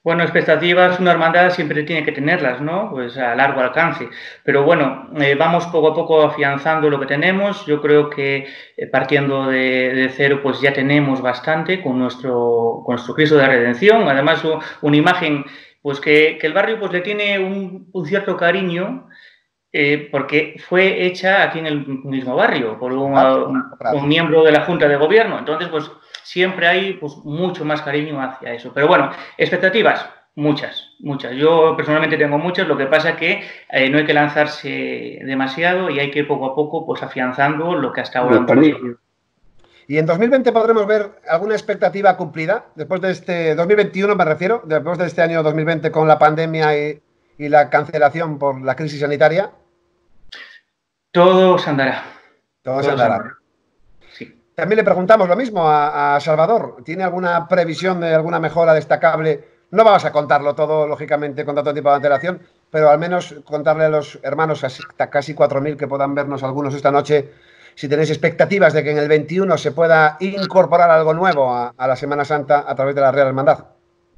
Bueno, expectativas, una hermandad siempre tiene que tenerlas, ¿no? Pues a largo alcance. Pero bueno, eh, vamos poco a poco afianzando lo que tenemos. Yo creo que eh, partiendo de, de cero, pues ya tenemos bastante con nuestro, con nuestro Cristo de Redención. Además, u, una imagen pues que, que el barrio pues le tiene un, un cierto cariño, eh, porque fue hecha aquí en el mismo barrio por un, un, un miembro de la Junta de Gobierno. Entonces, pues siempre hay pues, mucho más cariño hacia eso. Pero bueno, expectativas, muchas, muchas. Yo personalmente tengo muchas, lo que pasa es que eh, no hay que lanzarse demasiado y hay que ir poco a poco pues afianzando lo que hasta ahora hemos conseguido. ¿Y en dos mil veinte podremos ver alguna expectativa cumplida? Después de este dos mil veintiuno me refiero, después de este año dos mil veinte con la pandemia y, y la cancelación por la crisis sanitaria. Todo se andará. Todo, Todo se andará. andará. Sí. También le preguntamos lo mismo a, a Salvador. ¿Tiene alguna previsión de alguna mejora destacable? No vamos a contarlo todo, lógicamente, con todo tipo de antelación, pero al menos contarle a los hermanos, hasta casi cuatro mil que puedan vernos algunos esta noche, si tenéis expectativas de que en el veintiuno se pueda incorporar algo nuevo a, a la Semana Santa a través de la Real Hermandad.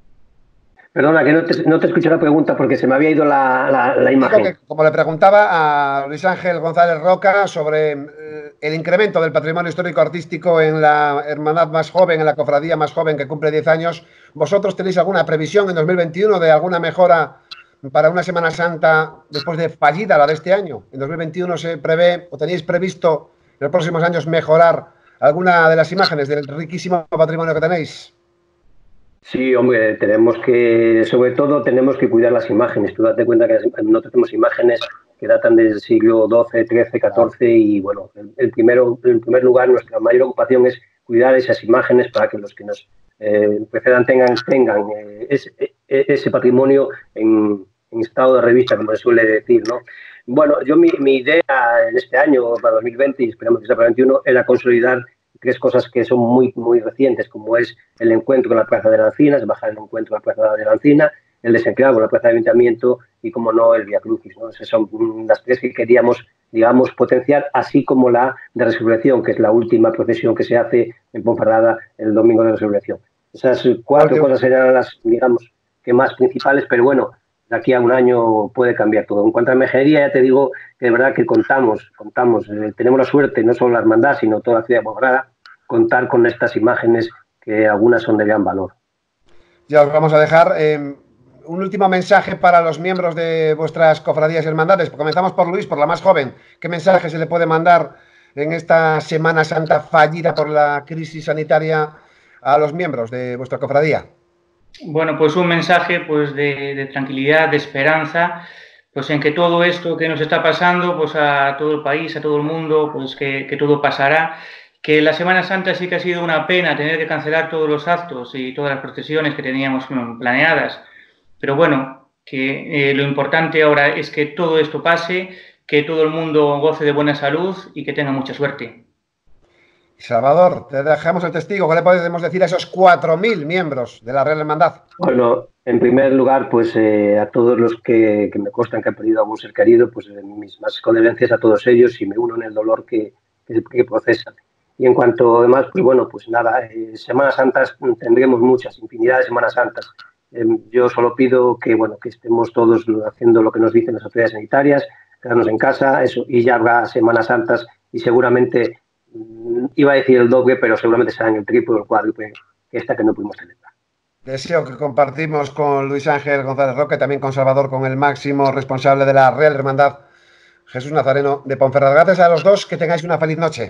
Perdona, que no te, no te escuché la pregunta porque se me había ido la, la, la imagen. Que, como le preguntaba a Luis Ángel González Roca sobre eh, el incremento del patrimonio histórico-artístico en la hermandad más joven, en la cofradía más joven que cumple diez años, ¿vosotros tenéis alguna previsión en dos mil veintiuno de alguna mejora para una Semana Santa después de fallida la de este año? ¿En dos mil veintiuno se prevé o tenéis previsto en los próximos años mejorar alguna de las imágenes del riquísimo patrimonio que tenéis? Sí, hombre, tenemos que, sobre todo tenemos que cuidar las imágenes. Tú date cuenta que nosotros tenemos imágenes que datan del siglo doce, trece, catorce y bueno, el, el primero, en primer lugar nuestra mayor ocupación es cuidar esas imágenes para que los que nos eh, precedan tengan, tengan eh, ese, ese patrimonio en, en estado de revista, como se suele decir, ¿no? Bueno, yo mi, mi idea en este año, para dos mil veinte, y esperamos que sea para dos mil veintiuno, era consolidar tres cosas que son muy muy recientes, como es el encuentro con la Plaza de la Encina, es bajar el encuentro con la Plaza de la Encina, el desenclavo con la Plaza de Ayuntamiento y, como no, el Vía Crucis, ¿no? Esas son las tres que queríamos, digamos, potenciar, así como la de Resurrección, que es la última procesión que se hace en Ponferrada el domingo de Resurrección. Esas cuatro okay. cosas eran las, digamos, que más principales, pero bueno, de aquí a un año puede cambiar todo. En cuanto a imaginería, ya te digo que de verdad que contamos, contamos, eh, tenemos la suerte, no solo la hermandad, sino toda la ciudad de Ponferrada, contar con estas imágenes que algunas son de gran valor. Ya os vamos a dejar eh, un último mensaje para los miembros de vuestras cofradías y hermandades. Comenzamos por Luis, por la más joven. ¿Qué mensaje se le puede mandar en esta Semana Santa fallida por la crisis sanitaria a los miembros de vuestra cofradía? Bueno, pues un mensaje pues de, de tranquilidad, de esperanza, pues en que todo esto que nos está pasando, pues a todo el país, a todo el mundo, pues que, que todo pasará, que la Semana Santa sí que ha sido una pena tener que cancelar todos los actos y todas las procesiones que teníamos planeadas, pero bueno, que eh, lo importante ahora es que todo esto pase, que todo el mundo goce de buena salud y que tenga mucha suerte. Salvador, te dejamos el testigo. ¿Qué le podemos decir a esos cuatro mil miembros de la Real Hermandad? Bueno, en primer lugar, pues eh, a todos los que, que me constan que han perdido a algún ser querido, pues eh, mis más condolencias a todos ellos y me uno en el dolor que, que, que procesan. Y en cuanto además, pues bueno, pues nada, eh, Semanas Santas tendremos muchas, infinidad de Semanas Santas. Eh, yo solo pido que, bueno, que estemos todos haciendo lo que nos dicen las autoridades sanitarias, quedarnos en casa, eso, y ya habrá Semanas Santas y seguramente, iba a decir el doble, pero seguramente será en el triple o el cuádruple que esta que no pudimos celebrar. Deseo que compartimos con Luis Ángel González Roca y también con Salvador, con el máximo responsable de la Real Hermandad, Jesús Nazareno de Ponferrada. Gracias a los dos, que tengáis una feliz noche.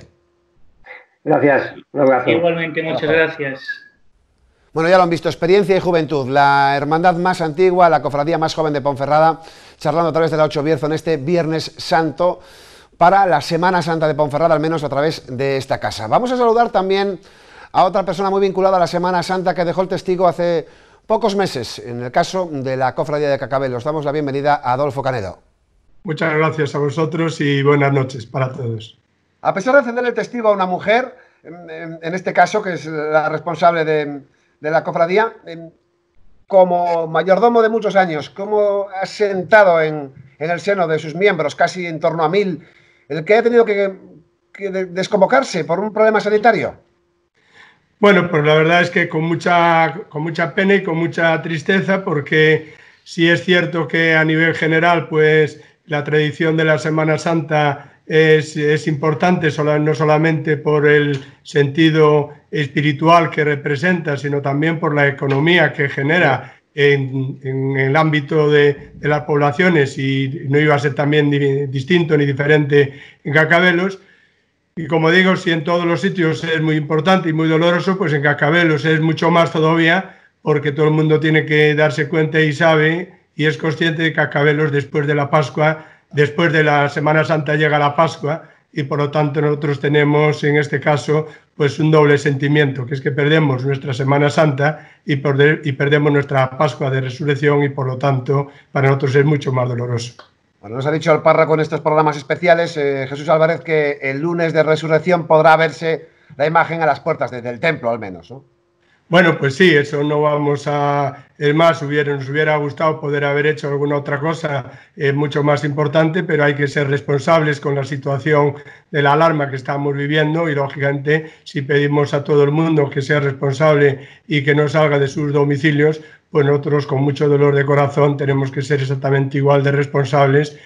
Gracias, un abrazo. Igualmente, muchas gracias. Bueno, ya lo han visto, experiencia y juventud, la hermandad más antigua, la cofradía más joven de Ponferrada, charlando a través de la Ocho Bierzo en este Viernes Santo, para la Semana Santa de Ponferrada, al menos a través de esta casa. Vamos a saludar también a otra persona muy vinculada a la Semana Santa que dejó el testigo hace pocos meses, en el caso de la cofradía de Cacabelos. Damos la bienvenida a Adolfo Canedo. Muchas gracias a vosotros y buenas noches para todos. A pesar de encender el testigo a una mujer, en, en este caso, que es la responsable de, de la cofradía, como mayordomo de muchos años, ¿cómo ha sentado en, en el seno de sus miembros, casi en torno a mil, el que ha tenido que, que desconvocarse por un problema sanitario? Bueno, pues la verdad es que con mucha, con mucha pena y con mucha tristeza, porque sí es cierto que a nivel general, pues la tradición de la Semana Santa es, es importante, no solamente por el sentido espiritual que representa, sino también por la economía que genera en, en el ámbito de, de las poblaciones, y no iba a ser también di, distinto ni diferente en Cacabelos. Y como digo, si en todos los sitios es muy importante y muy doloroso, pues en Cacabelos es mucho más todavía, porque todo el mundo tiene que darse cuenta y sabe y es consciente de que Cacabelos, después de la Pascua, después de la Semana Santa llega la Pascua, y por lo tanto nosotros tenemos en este caso pues un doble sentimiento, que es que perdemos nuestra Semana Santa y, perder, y perdemos nuestra Pascua de Resurrección, y por lo tanto para nosotros es mucho más doloroso. Bueno, nos ha dicho el párroco en estos programas especiales, eh, Jesús Álvarez, que el lunes de Resurrección podrá verse la imagen a las puertas desde el templo, al menos, ¿no? Bueno, pues sí, eso no vamos a... Es más, hubiera, nos hubiera gustado poder haber hecho alguna otra cosa eh, mucho más importante, pero hay que ser responsables con la situación de la alarma que estamos viviendo, y lógicamente si pedimos a todo el mundo que sea responsable y que no salga de sus domicilios, pues nosotros con mucho dolor de corazón tenemos que ser exactamente igual de responsables,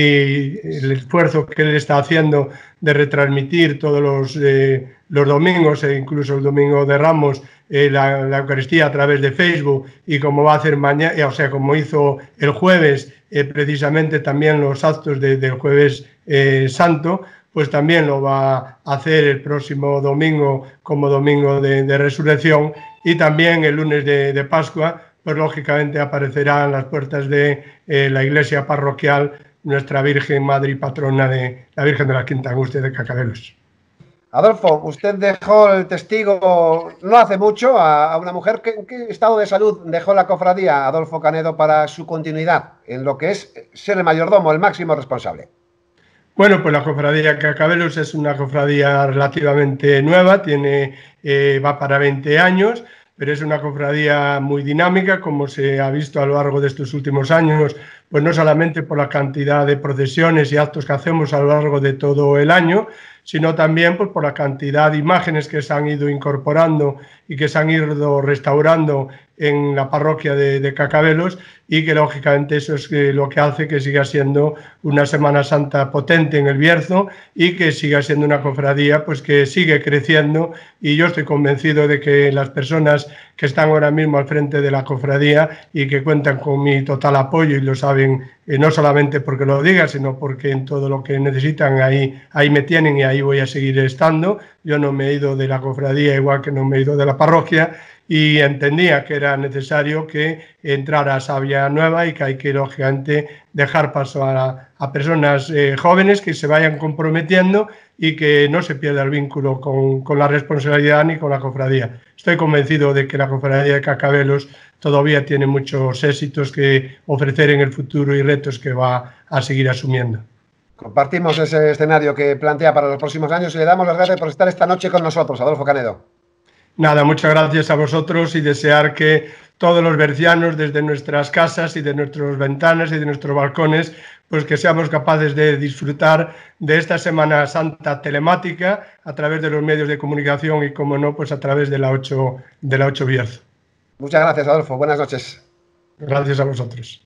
y el esfuerzo que él está haciendo de retransmitir todos los, eh, los domingos, e incluso el domingo de Ramos, eh, la, la Eucaristía a través de Facebook, y como va a hacer mañana, o sea, como hizo el jueves, eh, precisamente también los actos de, del jueves eh, santo, pues también lo va a hacer el próximo domingo como domingo de, de resurrección, y también el lunes de, de Pascua, pues lógicamente aparecerá en las puertas de eh, la iglesia parroquial nuestra Virgen Madre y Patrona, de la Virgen de la Quinta Angustia de Cacabelos. Adolfo, usted dejó el testigo no hace mucho a, a una mujer. ¿Qué, ¿Qué estado de salud dejó la cofradía, Adolfo Canedo, para su continuidad en lo que es ser el mayordomo, el máximo responsable? Bueno, pues la cofradía Cacabelos es una cofradía relativamente nueva, tiene, eh, va para veinte años, pero es una cofradía muy dinámica, como se ha visto a lo largo de estos últimos años, pues no solamente por la cantidad de procesiones y actos que hacemos a lo largo de todo el año, sino también pues, por la cantidad de imágenes que se han ido incorporando y que se han ido restaurando en la parroquia de, de Cacabelos, y que lógicamente eso es lo que hace que siga siendo una Semana Santa potente en el Bierzo, y que siga siendo una cofradía pues que sigue creciendo, y yo estoy convencido de que las personas que están ahora mismo al frente de la cofradía y que cuentan con mi total apoyo, y lo saben eh, no solamente porque lo diga, sino porque en todo lo que necesitan ahí, ahí me tienen, y ahí voy a seguir estando. Yo no me he ido de la cofradía igual que no me he ido de la parroquia, y entendía que era necesario que entrara savia nueva, y que hay que lógicamente dejar paso a, a personas eh, jóvenes que se vayan comprometiendo y que no se pierda el vínculo con, con la responsabilidad ni con la cofradía. Estoy convencido de que la cofradía de Cacabelos todavía tiene muchos éxitos que ofrecer en el futuro y retos que va a seguir asumiendo. Compartimos ese escenario que plantea para los próximos años, y le damos las gracias por estar esta noche con nosotros, Adolfo Canedo. Nada, muchas gracias a vosotros, y desear que todos los bercianos, desde nuestras casas y de nuestras ventanas y de nuestros balcones, pues que seamos capaces de disfrutar de esta Semana Santa telemática a través de los medios de comunicación, y, como no, pues a través de la ocho, de la ocho Bierzo. Muchas gracias, Adolfo. Buenas noches. Gracias a vosotros.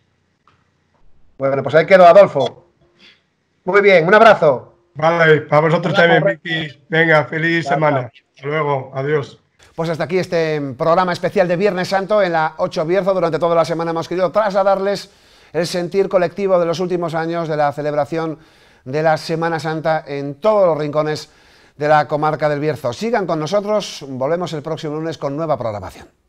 Bueno, pues ahí quedó, Adolfo. Muy bien, un abrazo. Vale, para vosotros también, Vicky. Venga, feliz Chao, semana. Hasta luego, adiós. Pues hasta aquí este programa especial de Viernes Santo en la ocho Bierzo. Durante toda la semana hemos querido trasladarles el sentir colectivo de los últimos años de la celebración de la Semana Santa en todos los rincones de la comarca del Bierzo. Sigan con nosotros, volvemos el próximo lunes con nueva programación.